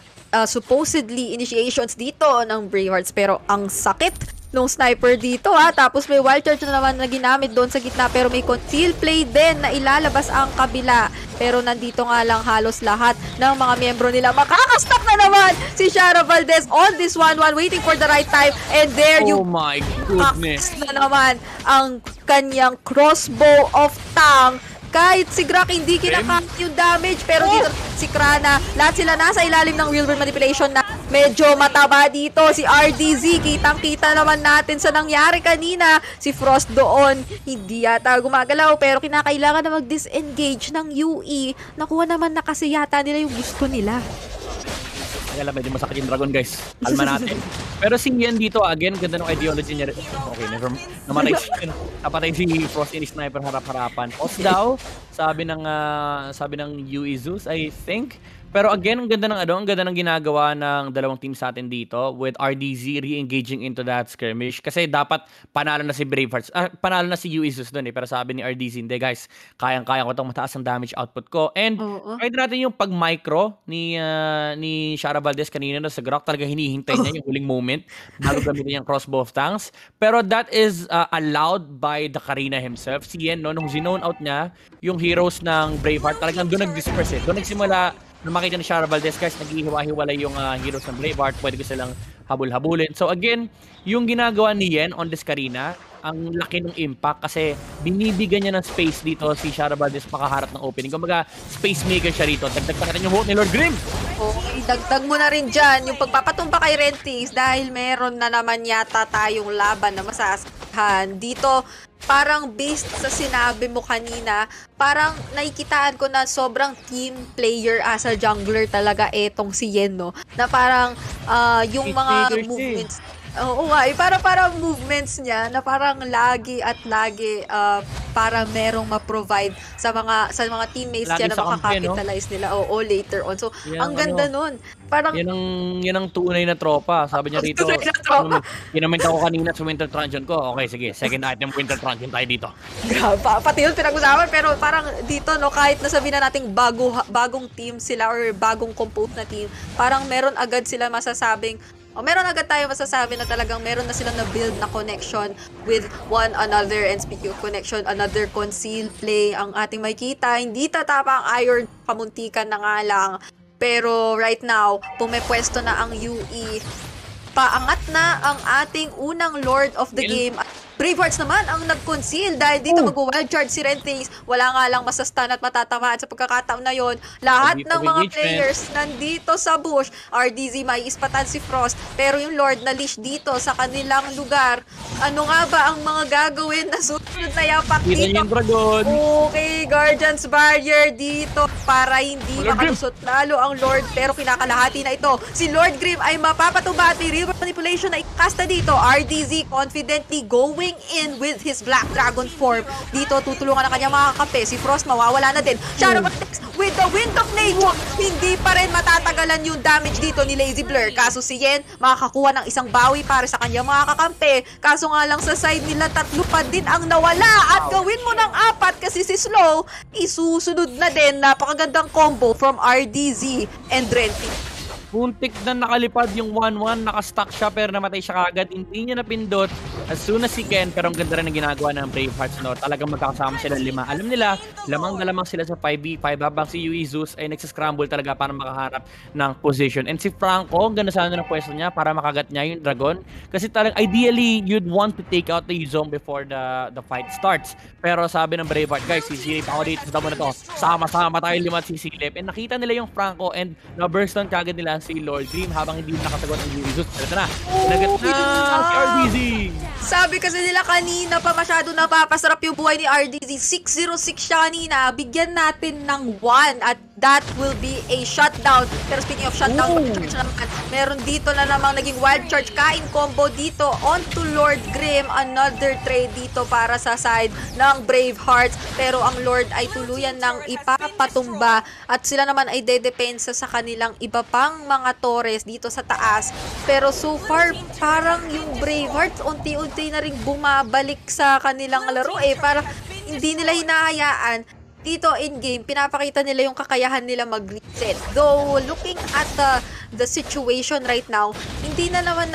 supposedly initiations dito ng Bravehearts. Pero ang sakit nung sniper dito tapos may wild charge na naman na ginamit doon sa gitna, pero may conceal play din na ilalabas ang kabila. Pero nandito nga lang halos lahat ng mga miyembro nila. Makakastop na naman si Shara Valdez on this 1-1, waiting for the right time, and there you my goodness na naman ang kanyang crossbow of tank. Kahit si Grak hindi kinakaya yung damage, pero dito si Krana, lahat sila nasa ilalim ng wheel manipulation na medyo mataba dito. Si RDZ, kitang-kita naman natin sa nangyari kanina. Si Frost doon, hindi yata gumagalaw, pero kinakailangan na mag-disengage ng UE. Nakuha naman na kasi yata nila yung gusto nila. Kaya lang, medyo masakit yung dragon, guys. Alma natin. Pero si Yen dito, again, ganda ng ideology niya. Okay, namatay siya. Napatay si Frost in sniper harap-harapan. Os daw, sabi ng UE Zeus, I think. Pero again, ang ganda ng ginagawa ng dalawang team sa atin dito with RDZ re-engaging into that skirmish. Kasi dapat panalo na si Bravehearts. Panalo na si UE Zeus doon Pero sabi ni RDZ, hindi guys, kayang-kaya ko itong mataas ang damage output ko. And kahit natin yung pag-micro ni Shara Valdez kanina na sa Grok, talaga hinihintay niya yung huling moment bago gamitin yung crossbow of tanks. Pero that is allowed by the Karina himself. Si Yen, nung zinone out niya, yung heroes ng Braveheart, talagang doon nag-disperse Doon nagsimula na makita ni Shara Valdez, guys, naghihiwa-hiwalay yung heroes ng Braveheart, pwede ko silang habol-habulin. So again, yung ginagawa ni Yen on this Karina, ang laki ng impact kasi binibigyan niya ng space dito si Shara Valdez makaharap ng opening. Kumbaga, space maker siya rito. Dagdag pa natin yung hook ni Lord Grimm. Okay, dagdag mo na rin dyan yung pagpapatumpa kay Rentix dahil meron na naman yata tayong laban na masasahan. Dito, parang based sa sinabi mo kanina, parang nakikitaan ko na sobrang team player as a jungler talaga etong si Yen, no? Na parang yung mga movements, para movements niya na parang lagi para merong ma-provide sa mga teammates lagi niya na makakapitalize nila later on. So, ang ganda nun. Parang yan ang tunay na tropa. Sabi niya rito, kinamenta ko kanina sa Winter Truncheon ko. Okay, sige, second item Winter Truncheon tayo dito. Pati yun pinag-usapan, pero parang dito, no, kahit nasabi na nating bagong team sila or bagong compose na team, parang meron agad sila masasabing meron agad tayo masasabi na talagang meron na silang na-build na connection with one another. And speaking of connection, another conceal play ang ating makikita. Hindi tatapa ang Iron, kamuntikan na nga lang. Pero right now, pumepwesto na ang UE. Paangat na ang ating unang Lord of the Game. Bravehearts naman ang nag-conceal dahil dito mag-wildcard si Renthings. Wala nga lang masastan at matatamaan sa pagkakataon na yon. Lahat ng mga players nandito sa bush. RDZ may ispatan si Frost, pero yung Lord na leash dito sa kanilang lugar. Ano nga ba ang mga gagawin na susunod na yapak dito? Okay, Guardian's Barrier dito para hindi makalusot lalo ang Lord, pero kinakalahati na ito. Si Lord Grim ay mapapatuba at may river manipulation na ikasta dito. RDZ confidently going in with his Black Dragon form. Dito tutulungan ang kanyang mga kape. Si Frost mawawala na din. Shadow Attacks with the Wind of Nature. Hindi pa rin matatagalan yung damage dito ni Lazy Blur. Kaso si Yen makakakuha ng isang bawi para sa kanyang mga kakampi. Kaso nga lang sa side nila, 3 pa din ang nawala. At gawin mo ng 4 kasi si Slow, isusunod na din. Napakagandang combo from RDZ and Renty. Puntik na nakalipad yung 1-1, nakastuck siya pero namatay siya kagad. Hindi niya napindot as soon as he can, pero ang ganda rin ang ginagawa ng Bravehearts, no? Talagang magkakasama sila 5. Alam nila, lamang na lamang sila sa 5v5 habang si Yui Zeus ay nagsascramble talaga para makaharap ng position. And si Franco, ang ganda sana ng pwesto niya para makagat niya yung dragon. Kasi talagang ideally, you'd want to take out the zone before the fight starts. Pero sabi ng Braveheart, guys, sisilip ako dito sa damo na to. Sama-sama tayo 5 at sisilip. And nakita nila yung Franco and na-burstan kagad nila si Lord Dream habang hindi nakasagot ang Jesus. Ito na. Pinagat na si RDZ. Sabi kasi nila kanina pa masyado napapasarap yung buhay ni RDZ. 606 siya kanina. Bigyan natin ng 1 at that will be a shutdown. Pero speaking of shutdown, meron dito na namang naging wild charge. Kain combo dito onto Lord Grim. Another trade dito para sa side ng Bravehearts. Pero ang Lord ay tuluyan ng ipapatumba at sila naman ay dedepensa sa kanilang iba pang mga Torres dito sa taas. Pero so far, parang yung Bravehearts unti-unti na rin bumabalik sa kanilang laro para hindi nila hinahayaan. Dito in-game, pinapakita nila yung kakayahan nila mag-reset. Though, looking at the situation right now, hindi rin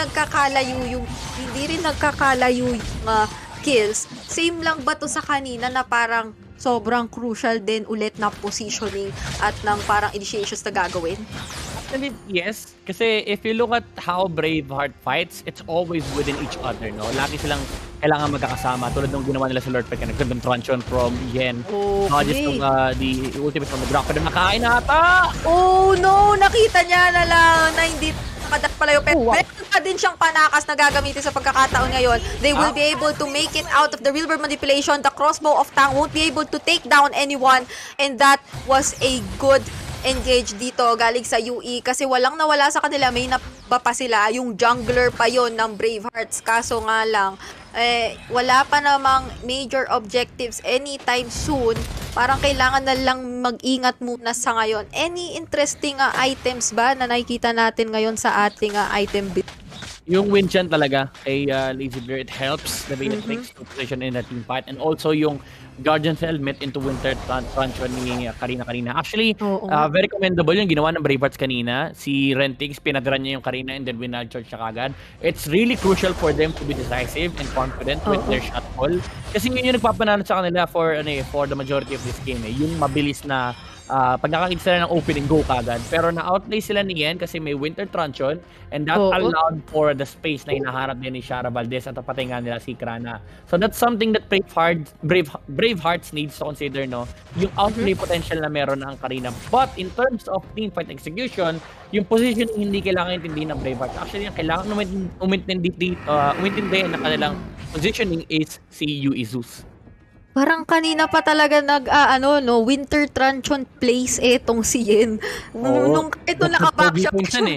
nagkakalayo yung kills. Same lang ba to sa kanina na parang sobrang crucial din ulit na positioning at ng parang initiations na gagawin? Actually, yes. Kasi if you look at how Braveheart fights, it's always within each other, no? Lagi silang kailangan magkakasama. Tulad ng ginawa nila sa Lord Peck, nagkandang truncheon from Yen. Just yung the ultimate from the Brock. Pero nakain na ata! Oh no! Nakita niya na lang na hindi nakadak pala yung pet. Meron pa din siyang panakas na gagamitin sa pagkakataon ngayon. They will be able to make it out of the real world manipulation. The crossbow of Tang won't be able to take down anyone. And that was a good engage dito galing sa UE kasi walang nawala sa kanila, may naba pa sila, yung jungler pa yon ng Bravehearts. Kaso nga lang wala pa namang major objectives anytime soon. Parang kailangan na lang mag-ingat muna sa ngayon. Any interesting items ba na nakikita natin ngayon sa ating item bit? Yung Winchan talaga kay Lazy Bear, it helps the way it makes the position in the team fight, and also yung Guardian's Helmet into Winter Truncheon ni Karina. Actually, very commendable yung ginawa ng Bravehearts kanina. Si Renthings, pinadran niya yung Karina and then winald charge siya kagad. It's really crucial for them to be decisive and confident with their shot call. Kasi yun yung nagpapanalo sa kanila for the majority of this game. Yung mabilis na pag nakakita sila ng opening, go kagad. Pero na-outplay sila ni Yen kasi may Winter Truncheon and that allowed for the space na hinaharap din ni Shara Valdez at tapatay nga nila si Krana. So that's something that Bravehearts needs to consider, no? Yung outplay potential na meron ang Karina. But in terms of teamfight execution, yung position hindi kailangan intindihin ng Bravehearts. Actually, yung kailangan umintindihin na kanilang positioning is si Yui Zeus. Parang kanina pa talaga Winter Truncheon plays etong si Yen. Nung ito nakaback siya.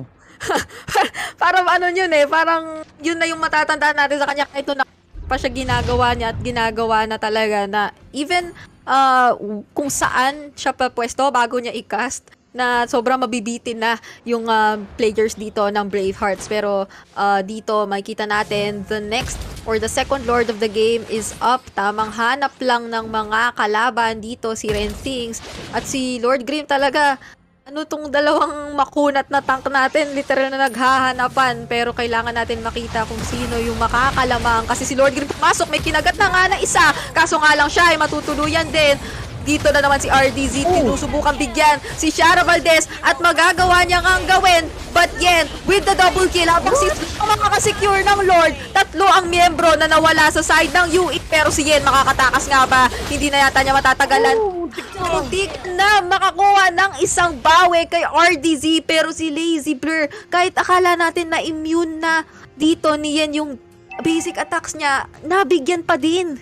Parang parang yun na yung matatandaan natin sa kanya. Ito na pa siya ginagawa niya at ginagawa na talaga na even kung saan siya papwesto bago niya i-cast, na sobrang mabibitin na yung players dito ng Bravehearts. Pero dito makikita natin the next or the second Lord of the game is up. Tamang hanap lang ng mga kalaban dito si Renthings at si Lord Grim talaga. Tong dalawang makunat na tank natin, literal na naghahanapan. Pero kailangan natin makita kung sino yung makakalamang. Kasi si Lord Grim pumasok, may kinagat na nga na isa. Kaso nga lang siya ay matutuluyan din. Dito na naman si RDZ, tinusubukan bigyan si Shara Valdez at magagawa niya ngang gawin. But Yen, with the double kill, habang si Slow makakasecure ng Lord, 3 ang miyembro na nawala sa side ng UE. Pero si Yen makakatakas nga ba? Hindi na yata niya matatagalan. Muntik na makakuha ng isang bawi kay RDZ. Pero si Lazy Blur, kahit akala natin na immune na dito ni Yen yung basic attacks niya, nabigyan pa din.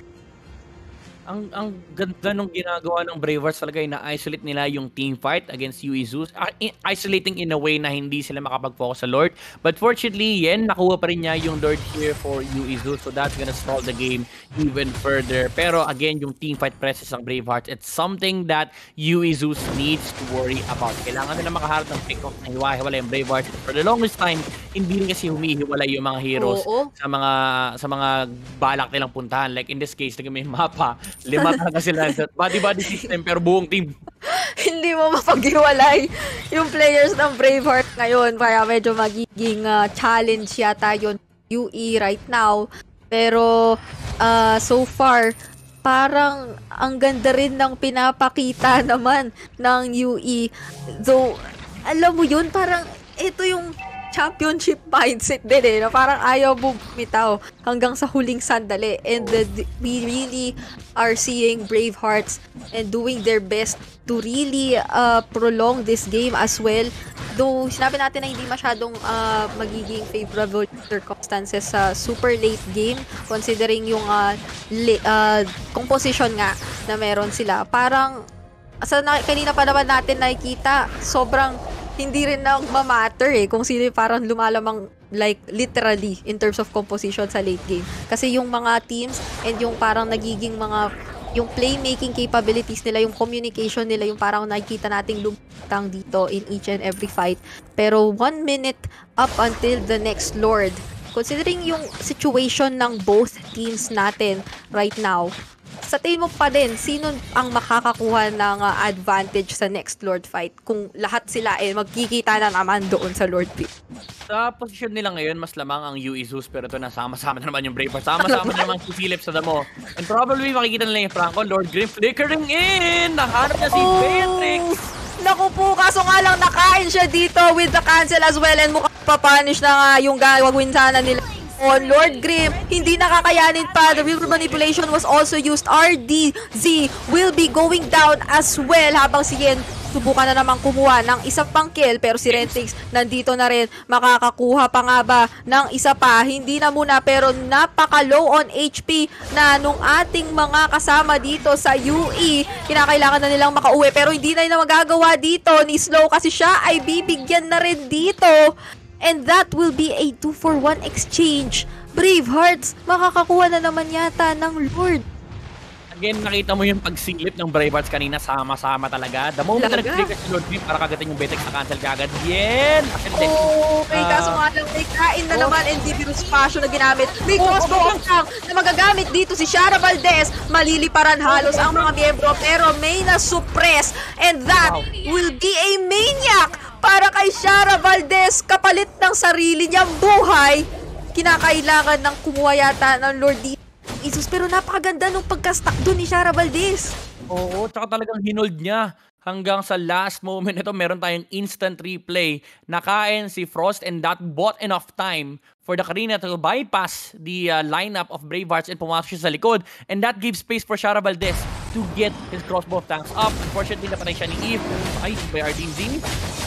Ang ganda nung ginagawa ng Bravehearts talaga ay na-isolate nila yung team fight against UE Zeus. Isolating in a way na hindi sila makapag-focus sa Lord. But fortunately, Yen, nakuha pa rin niya yung Lord here for UE Zeus. So that's gonna stall the game even further. Pero again, yung team fight presence ng Bravehearts, it's something that UE Zeus needs to worry about. Kailangan nila makaharap ng pick-off na hiwa-hiwalay yung Bravehearts. For the longest time, hindi rin kasi humihiwalay yung mga heroes sa mga balak nilang puntahan. Like in this case, may mapa. 5 talaga sila. Body system pero buong team. Hindi mo mapaghiwalay yung players ng Braveheart ngayon. Kaya medyo magiging challenge yata yun UE right now. Pero so far, parang ang ganda rin ng pinapakita naman ng UE. So, alam mo yun, parang ito yung championship mindset din eh. Na parang ayaw mo bumitaw hanggang sa huling sandali. And we really are seeing Bravehearts and doing their best to really prolong this game as well. Though sinabi natin na hindi masyadong magiging favorable circumstances sa super late game considering yung composition nga na meron sila. Parang kanina pa naman natin nakikita sobrang hindi rin na ma-matter eh kung sino parang lumalamang like literally in terms of composition sa late game. Kasi yung mga teams and yung parang nagiging yung playmaking capabilities nila, yung communication nila, yung parang nakikita nating lumutang dito in each and every fight. Pero 1 minute up until the next Lord, considering yung situation ng both teams natin right now, sa tingin mo pa din, sino ang makakakuha ng advantage sa next Lord fight kung lahat sila magkikita na naman doon sa Lord pit? Sa posisyon nila ngayon, mas lamang ang UE Zeus pero ito nasama-sama na naman yung Bravehearts. Sama-sama na naman si Philip sa damo. And probably makikita nila yung Franco, Lord Grim flickering in! Nahanap niya si Beatrix! Naku po, kaso nga lang nakain siya dito with the cancel as well and mukhang papanish na nga yung gagawin sana nila. On Lord Grim, hindi nakakayanin pa. The river manipulation was also used. RDZ will be going down as well habang si Yen subukan na naman kumuha ng isa pang kill pero si Rentix nandito na rin. Makakakuha pa nga ba ng isa pa? Hindi na muna pero napaka-low on HP na nung ating mga kasama dito sa UE. Kinakailangan na nilang makauwi pero hindi na magagawa dito ni Slow kasi siya ay bibigyan na rin dito. And that will be a 2-for-1 exchange. Bravehearts, makakakuha na naman yata ng Lord. Again, nakita mo yung pagsilip ng Bravehearts kanina, sama-sama talaga. The moment na nag-trigger si Lord Green para kagatin yung Betex na cancel kagad. Yen! Okay, kaso nga lang, may kain na naman and Divirus Passion na ginamit. May crossbow lang na magagamit dito si Shara Valdez. Maliliparan halos ang mga miyembro pero may na-suppress. And that will be a maniac para kay Shara Valdez. Kapalit ng sarili niyang buhay. Kinakailangan ng kumuha yata ng Lord Jesus pero napakaganda nung pagka-stuck doon ni Shara Valdez. Oo, tsaka talagang hinold niya. Hanggang sa last moment ito, meron tayong instant replay. Nakain si Frost and that bought enough time for the AcadArena to bypass the lineup of Bravehearts and pumasok siya sa likod. And that gives space for Shara Valdez to get his crossbow tanks up. Unfortunately, napatay siya ni Eve. Ay, by RDZ.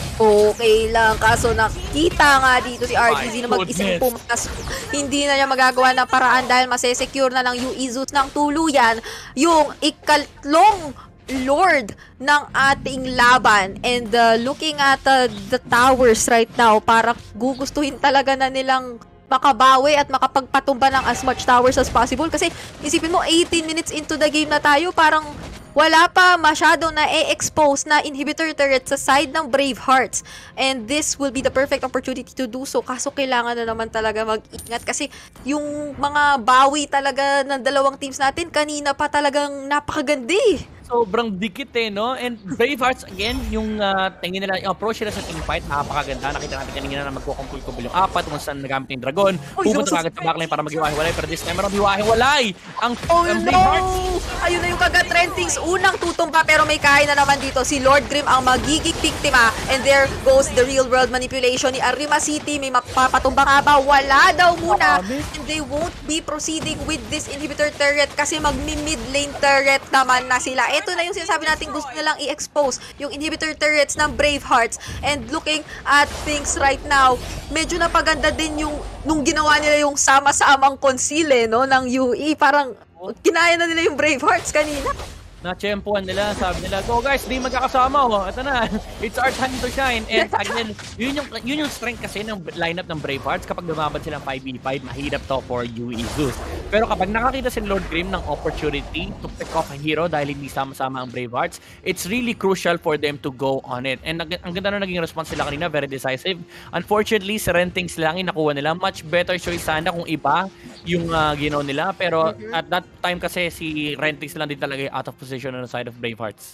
Okay lang, kaso nakita nga dito si RDZ na mag-isang pumasok. Hindi na niya magagawa ng paraan dahil masesecure na ng UE Zeus ng tuluyan yung ikatlong Lord ng ating laban. And looking at the towers right now, para gugustuhin talaga na nilang makabawi at makapagpatumba ng as much towers as possible. Kasi isipin mo, 18 minutes into the game na tayo, parang wala pa masyado na expose na inhibitor turret sa side ng Bravehearts. And this will be the perfect opportunity to do so. Kaso kailangan na naman talaga mag-ingat kasi yung mga bawi talaga ng dalawang teams natin kanina pa talagang napakagandi. sobrang dikit no? And Bravehearts, again, yung tingin nila, yung approach nila sa teamfight, napakaganda. Nakita natin kanina na magkukumpul-kumpul yung apat kung saan nagamit yung dragon. Pupunta agad sa backline para mag-iwahiwalay, pero this time marang iwahiwalay ang Bravehearts. Ayun na yung kaga-trendings. Unang tutumba pero may kain na naman dito. Si Lord Grim ang magiging biktima. And there goes the real world manipulation ni Arima City. May mapapatumba nga ba? Wala daw muna. And they won't be proceeding with this inhibitor turret kasi magmi-mid lane turret naman na sila. Ito na yung sinasabi natin, gusto nilang i-expose yung inhibitor turrets ng Bravehearts. And looking at things right now, medyo napaganda din yung nung ginawa nila yung sama-samang conceal no, ng UE. Parang kinaya na nila yung Bravehearts kanina. Na-champuan nila, sabi nila, go guys, di magkakasama ito na, it's our time to shine. And again, yun yung strength kasi ng lineup ng Bravehearts. Kapag lumaban silang 5v5, mahirap to for UE Zeus. Pero kapag nakakita si Lord Grim ng opportunity to pick off a hero dahil hindi sama-sama ang Bravehearts, it's really crucial for them to go on it. And ang ganda na naging response nila kanina, very decisive. Unfortunately, si Rentings lang yung nakuha nila. Much better choice sana kung iba yung ginaw nila. Pero at that time kasi si Rentings lang din talaga out of position on the side of Bravehearts.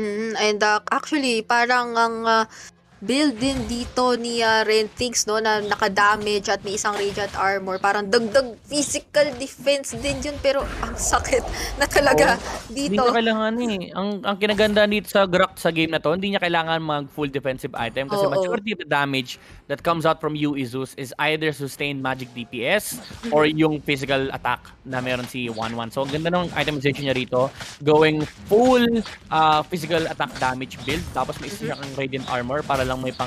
And actually, parang ang build din dito ni Rentings no, na naka-damage at may isang Radiant Armor. Parang dagdag physical defense din yun, pero ang sakit na talaga dito. Hindi niya kailangan ang kinaganda dito sa Grok sa game na to, hindi niya kailangan mag full defensive item kasi majority of the damage that comes out from UE Zeus is either sustained magic DPS or yung physical attack na meron si 1-1. So ang ganda ng itemization niya rito, going full physical attack damage build, tapos may isa siyang Radiant Armor para lang may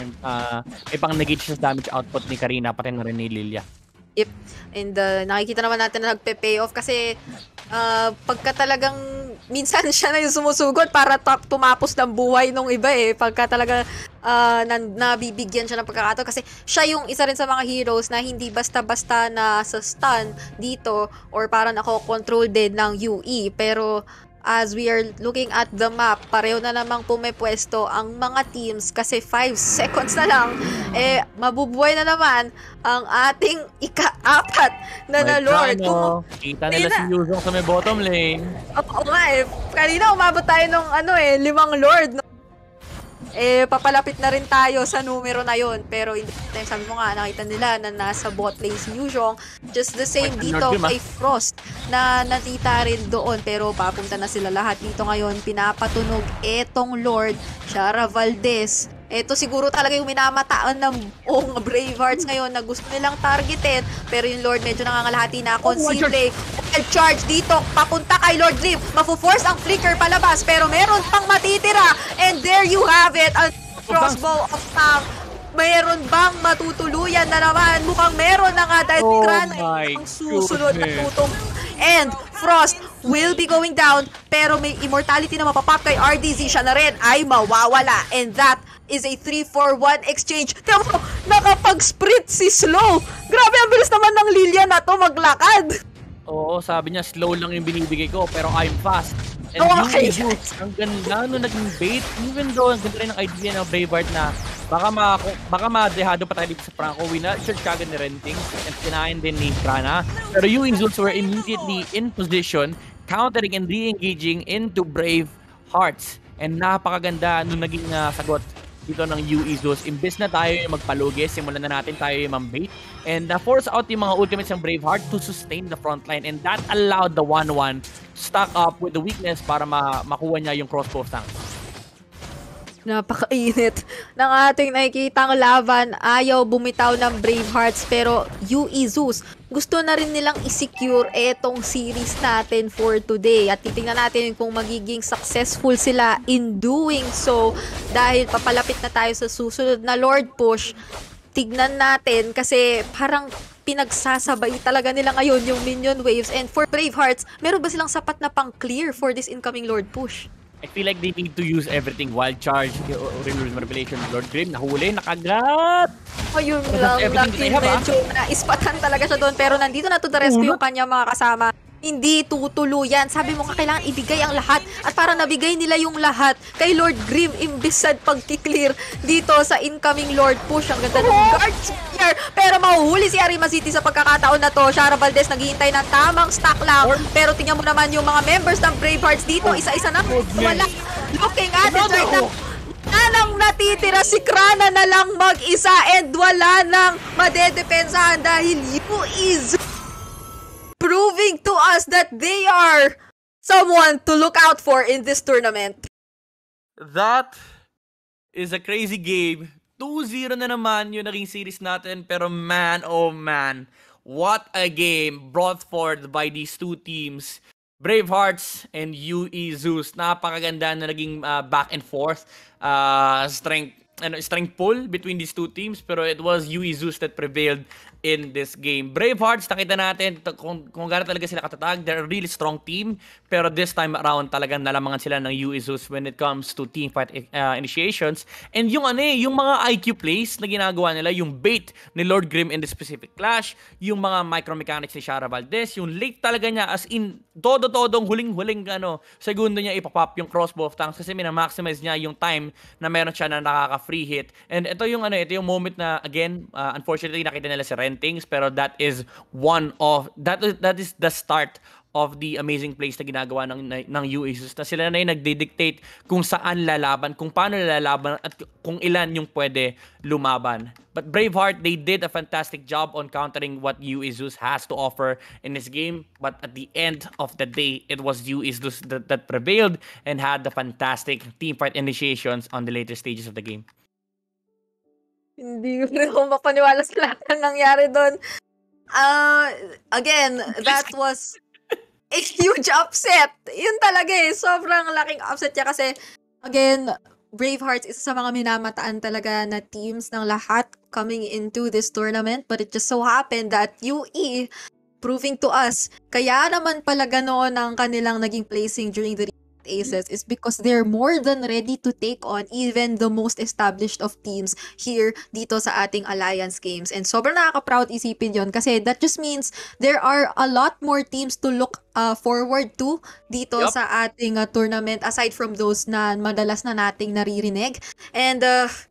pang negate sa damage output ni Karina pati na rin ni Lilia. Yep. And nakikita naman natin na nagpe-pay off kasi pagka talagang minsan siya na yung sumusugod para tumapos ng buhay nung iba pagka talaga nabibigyan siya ng pagkakataon kasi siya yung isa rin sa mga heroes na hindi basta-basta na sa stun dito or parang nako-control din ng UE, pero as we are looking at the map, pareho na namang pumepwesto ang mga teams kasi 5 seconds na lang, mabubuhay na naman ang ating ika-apat na Lord. Kita nila si Yuzong sa may bottom lane. Oo nga kanina umabot tayo ng 5 Lord. Papalapit na rin tayo sa numero na yon, pero sabi mo nga, nakita nila na nasa bot lane si Yuzhong. Just the same dito kay Frost na natita rin doon, pero papunta na sila lahat dito ngayon. Pinapatunog etong Lord, Shara Valdez. Ito siguro talaga yung minamataan ng buong Bravehearts ngayon na gusto nilang targetin, pero yung Lord medyo nangangalahati na. Conceal play, charge dito, papunta kay Lord Grim. Mafu-force ang flicker palabas, pero meron pang matitira. And there you have it, a crossbow of tank. Meron bang matutuluyan na naman? Mukhang meron na nga dahil ang susunod na tutom. And Frost will be going down, pero may immortality na mapapap kay RDZ, siya na rin ay mawawala. And that is a 3-4-1 exchange. Tiyan mo, nakapag-sprint si Slow. Grabe, ang bilis naman ng Lilia na to maglakad. Oo, sabi niya, slow lang yung binibigay ko, pero I'm fast. And ang ganda no naging bait, even though ang ganda rin ng idea ng Braveheart na baka madehado pa tayo dito sa Franco. Wina-search kagad ni Renting and kinain din ni Prana. Pero yung Zeus were immediately in position, countering and re-engaging into Bravehearts. And napakaganda nung naging sagot dito ng UE Zeus. Imbes na tayo yung magpalugi, simulan na natin tayo yung mambait. And force out yung mga ultimates ng Braveheart to sustain the front line. And that allowed the 1-1 stack up with the weakness para makuha niya yung crossbow tank. Napakainit ng ating nakikitang laban. Ayaw bumitaw ng Bravehearts, pero UE Zeus gusto na rin nilang i-secure etong series natin for today. At titingnan natin kung magiging successful sila in doing so. Dahil papalapit na tayo sa susunod na Lord Push. Tignan natin kasi parang pinagsasabay talaga nila ngayon yung minion waves. And for Bravehearts, meron ba silang sapat na pang-clear for this incoming Lord Push? I feel like they need to use everything. Wild Charge, Revelation, Lord Grim, nahuli, nakagat! Ayun lang, medyo naispatan talaga siya doon. Pero nandito na to the rescue yung kanyang mga kasama. Hindi tutuluyan. Sabi mo kailangan ibigay ang lahat. At para nabigay nila yung lahat kay Lord Grim, imbis sa pagkiklear dito sa incoming Lord Push. Ang ganda ng guard spear. Pero nahuhuli si Arima City sa pagkakataon na to. Shara Valdez naghihintay ng tamang stock lang. Pero tingnan mo naman yung mga members ng Bravehearts dito. Isa-isa na. Wala. Looking at it right now. Anang natitira si Krana na lang mag-isa and wala nang madedepensahan dahil you is proving to us that they are someone to look out for in this tournament. That is a crazy game. 2-0 na naman yung naging series natin. Pero man, oh man, what a game brought forth by these two teams. Bravehearts and UE Zeus. Napakaganda na naging back and forth. Strength pull between these two teams. Pero it was UE Zeus that prevailed in this game. Bravehearts, nakita natin kung gano'n talaga sila katatag. They're a really strong team. Pero this time around, talagang nalamangan sila ng UE Zeus when it comes to teamfight initiations. And yung mga IQ plays na ginagawa nila, yung bait ni Lord Grimm in the specific clash, yung mga micromechanics ni Shara Valdez, yung late talaga niya, as in, todo-todong huling-huling segundo niya ipapop yung crossbow of tanks kasi minamaximize niya yung time na meron siya na nakaka-free hit. And ito yung moment na, again, unfortunately, nakita nila si Rentings, pero that is that is the start of the amazing plays na ginagawa ng UASUS na sila na yung nagdidictate kung saan lalaban, kung paano lalaban at kung ilan yung pwede lumaban. But Braveheart, they did a fantastic job on countering what UASUS has to offer in this game. But at the end of the day, it was UASUS that prevailed and had the fantastic teamfight initiations on the later stages of the game. Hindi ko rin ako mapaniwala sa lahat ng nangyari doon. Again, that was a huge upset. Yun talaga sobrang laking upset niya kasi, again, Bravehearts isa sa mga minamataan talaga na teams ng lahat coming into this tournament. But it just so happened that UE proving to us, kaya naman pala ganoon ang kanilang naging placing during the Aces is because they're more than ready to take on even the most established of teams here dito sa ating Alliance Games. And sobrang nakaka-proud isipin yon kasi that just means there are a lot more teams to look forward to dito sa ating tournament aside from those na madalas na nating naririnig. And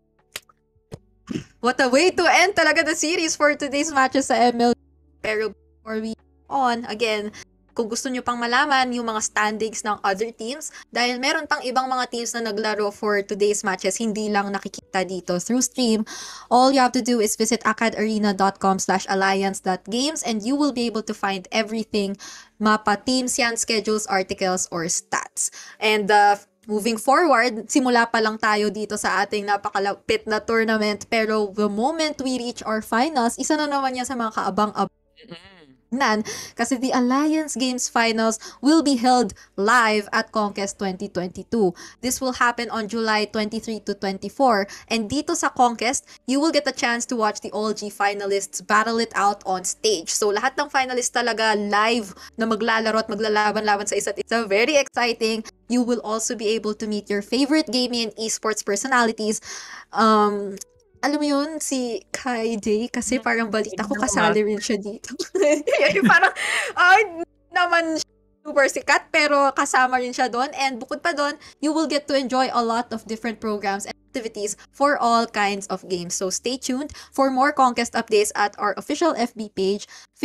what a way to end talaga the series for today's matches sa MLBB. Pero before we on, again, kung gusto nyo pang malaman yung mga standings ng other teams, dahil meron pang ibang mga teams na naglaro for today's matches, hindi lang nakikita dito through stream, all you have to do is visit AcadArena.com/alliance.games and you will be able to find everything, mapa, teams yan, schedules, articles, or stats. And moving forward, simula pa lang tayo dito sa ating napakalapit na tournament, pero the moment we reach our finals, isa na naman yan sa mga kaabang-abang kasi the Alliance Games Finals will be held live at Conquest 2022. This will happen on July 23 to 24. And dito sa Conquest, you will get a chance to watch the all-G finalists battle it out on stage. So lahat ng finalists talaga live na maglalaro at maglalaban-laban sa isa't isa. Very exciting. You will also be able to meet your favorite gaming and esports personalities. Alam mo yun, si Kai Day, kasi parang balita ko kasali rin siya dito. Parang, naman super sikat, pero kasama rin siya doon. And bukod pa doon, you will get to enjoy a lot of different programs and activities for all kinds of games. So stay tuned for more Conquest updates at our official FB page,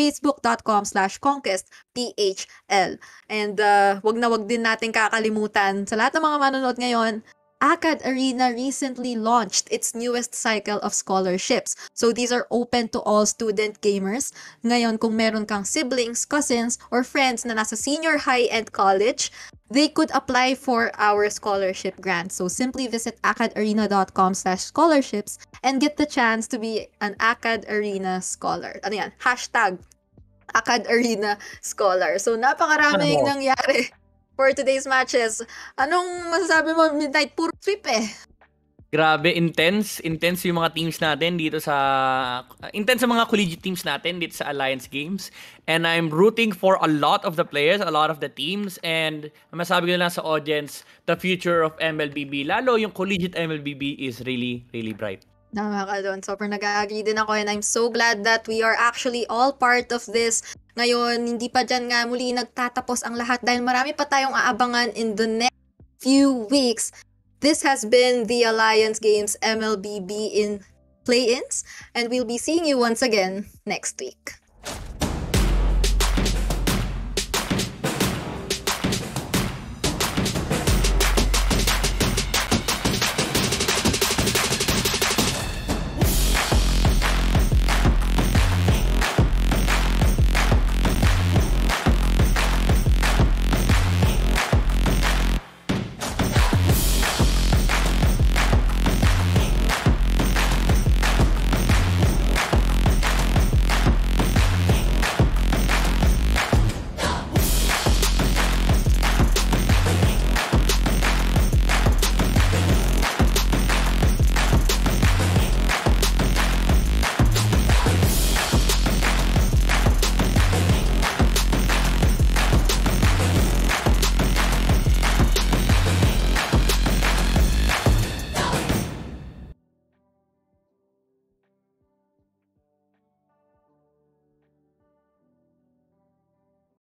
facebook.com/conquestphl. And wag na wag din natin kakalimutan, sa lahat ng mga manonood ngayon, AcadArena recently launched its newest cycle of scholarships. So these are open to all student gamers. Ngayon, kung meron kang siblings, cousins, or friends na nasa senior high and college, they could apply for our scholarship grant. So simply visit AcadArena.com/scholarships and get the chance to be an AcadArena scholar. Ano yan? #AcadArena scholar. So napakaraming nangyari for today's matches. Anong masasabi mo, Midnight? Puro sweep Grabe, intense yung mga teams natin dito intense sa mga collegiate teams natin dito sa Alliance Games. And I'm rooting for a lot of the players, a lot of the teams, and masasabi ko lang sa audience, the future of MLBB, lalo yung collegiate MLBB is really, really bright. Tama ka doon. Super nag-agree din ako and I'm so glad that we are actually all part of this. Ngayon, hindi pa dyan nga muli nagtatapos ang lahat dahil marami pa tayong aabangan in the next few weeks. This has been the Alliance Games MLBB in play-ins, and we'll be seeing you once again next week.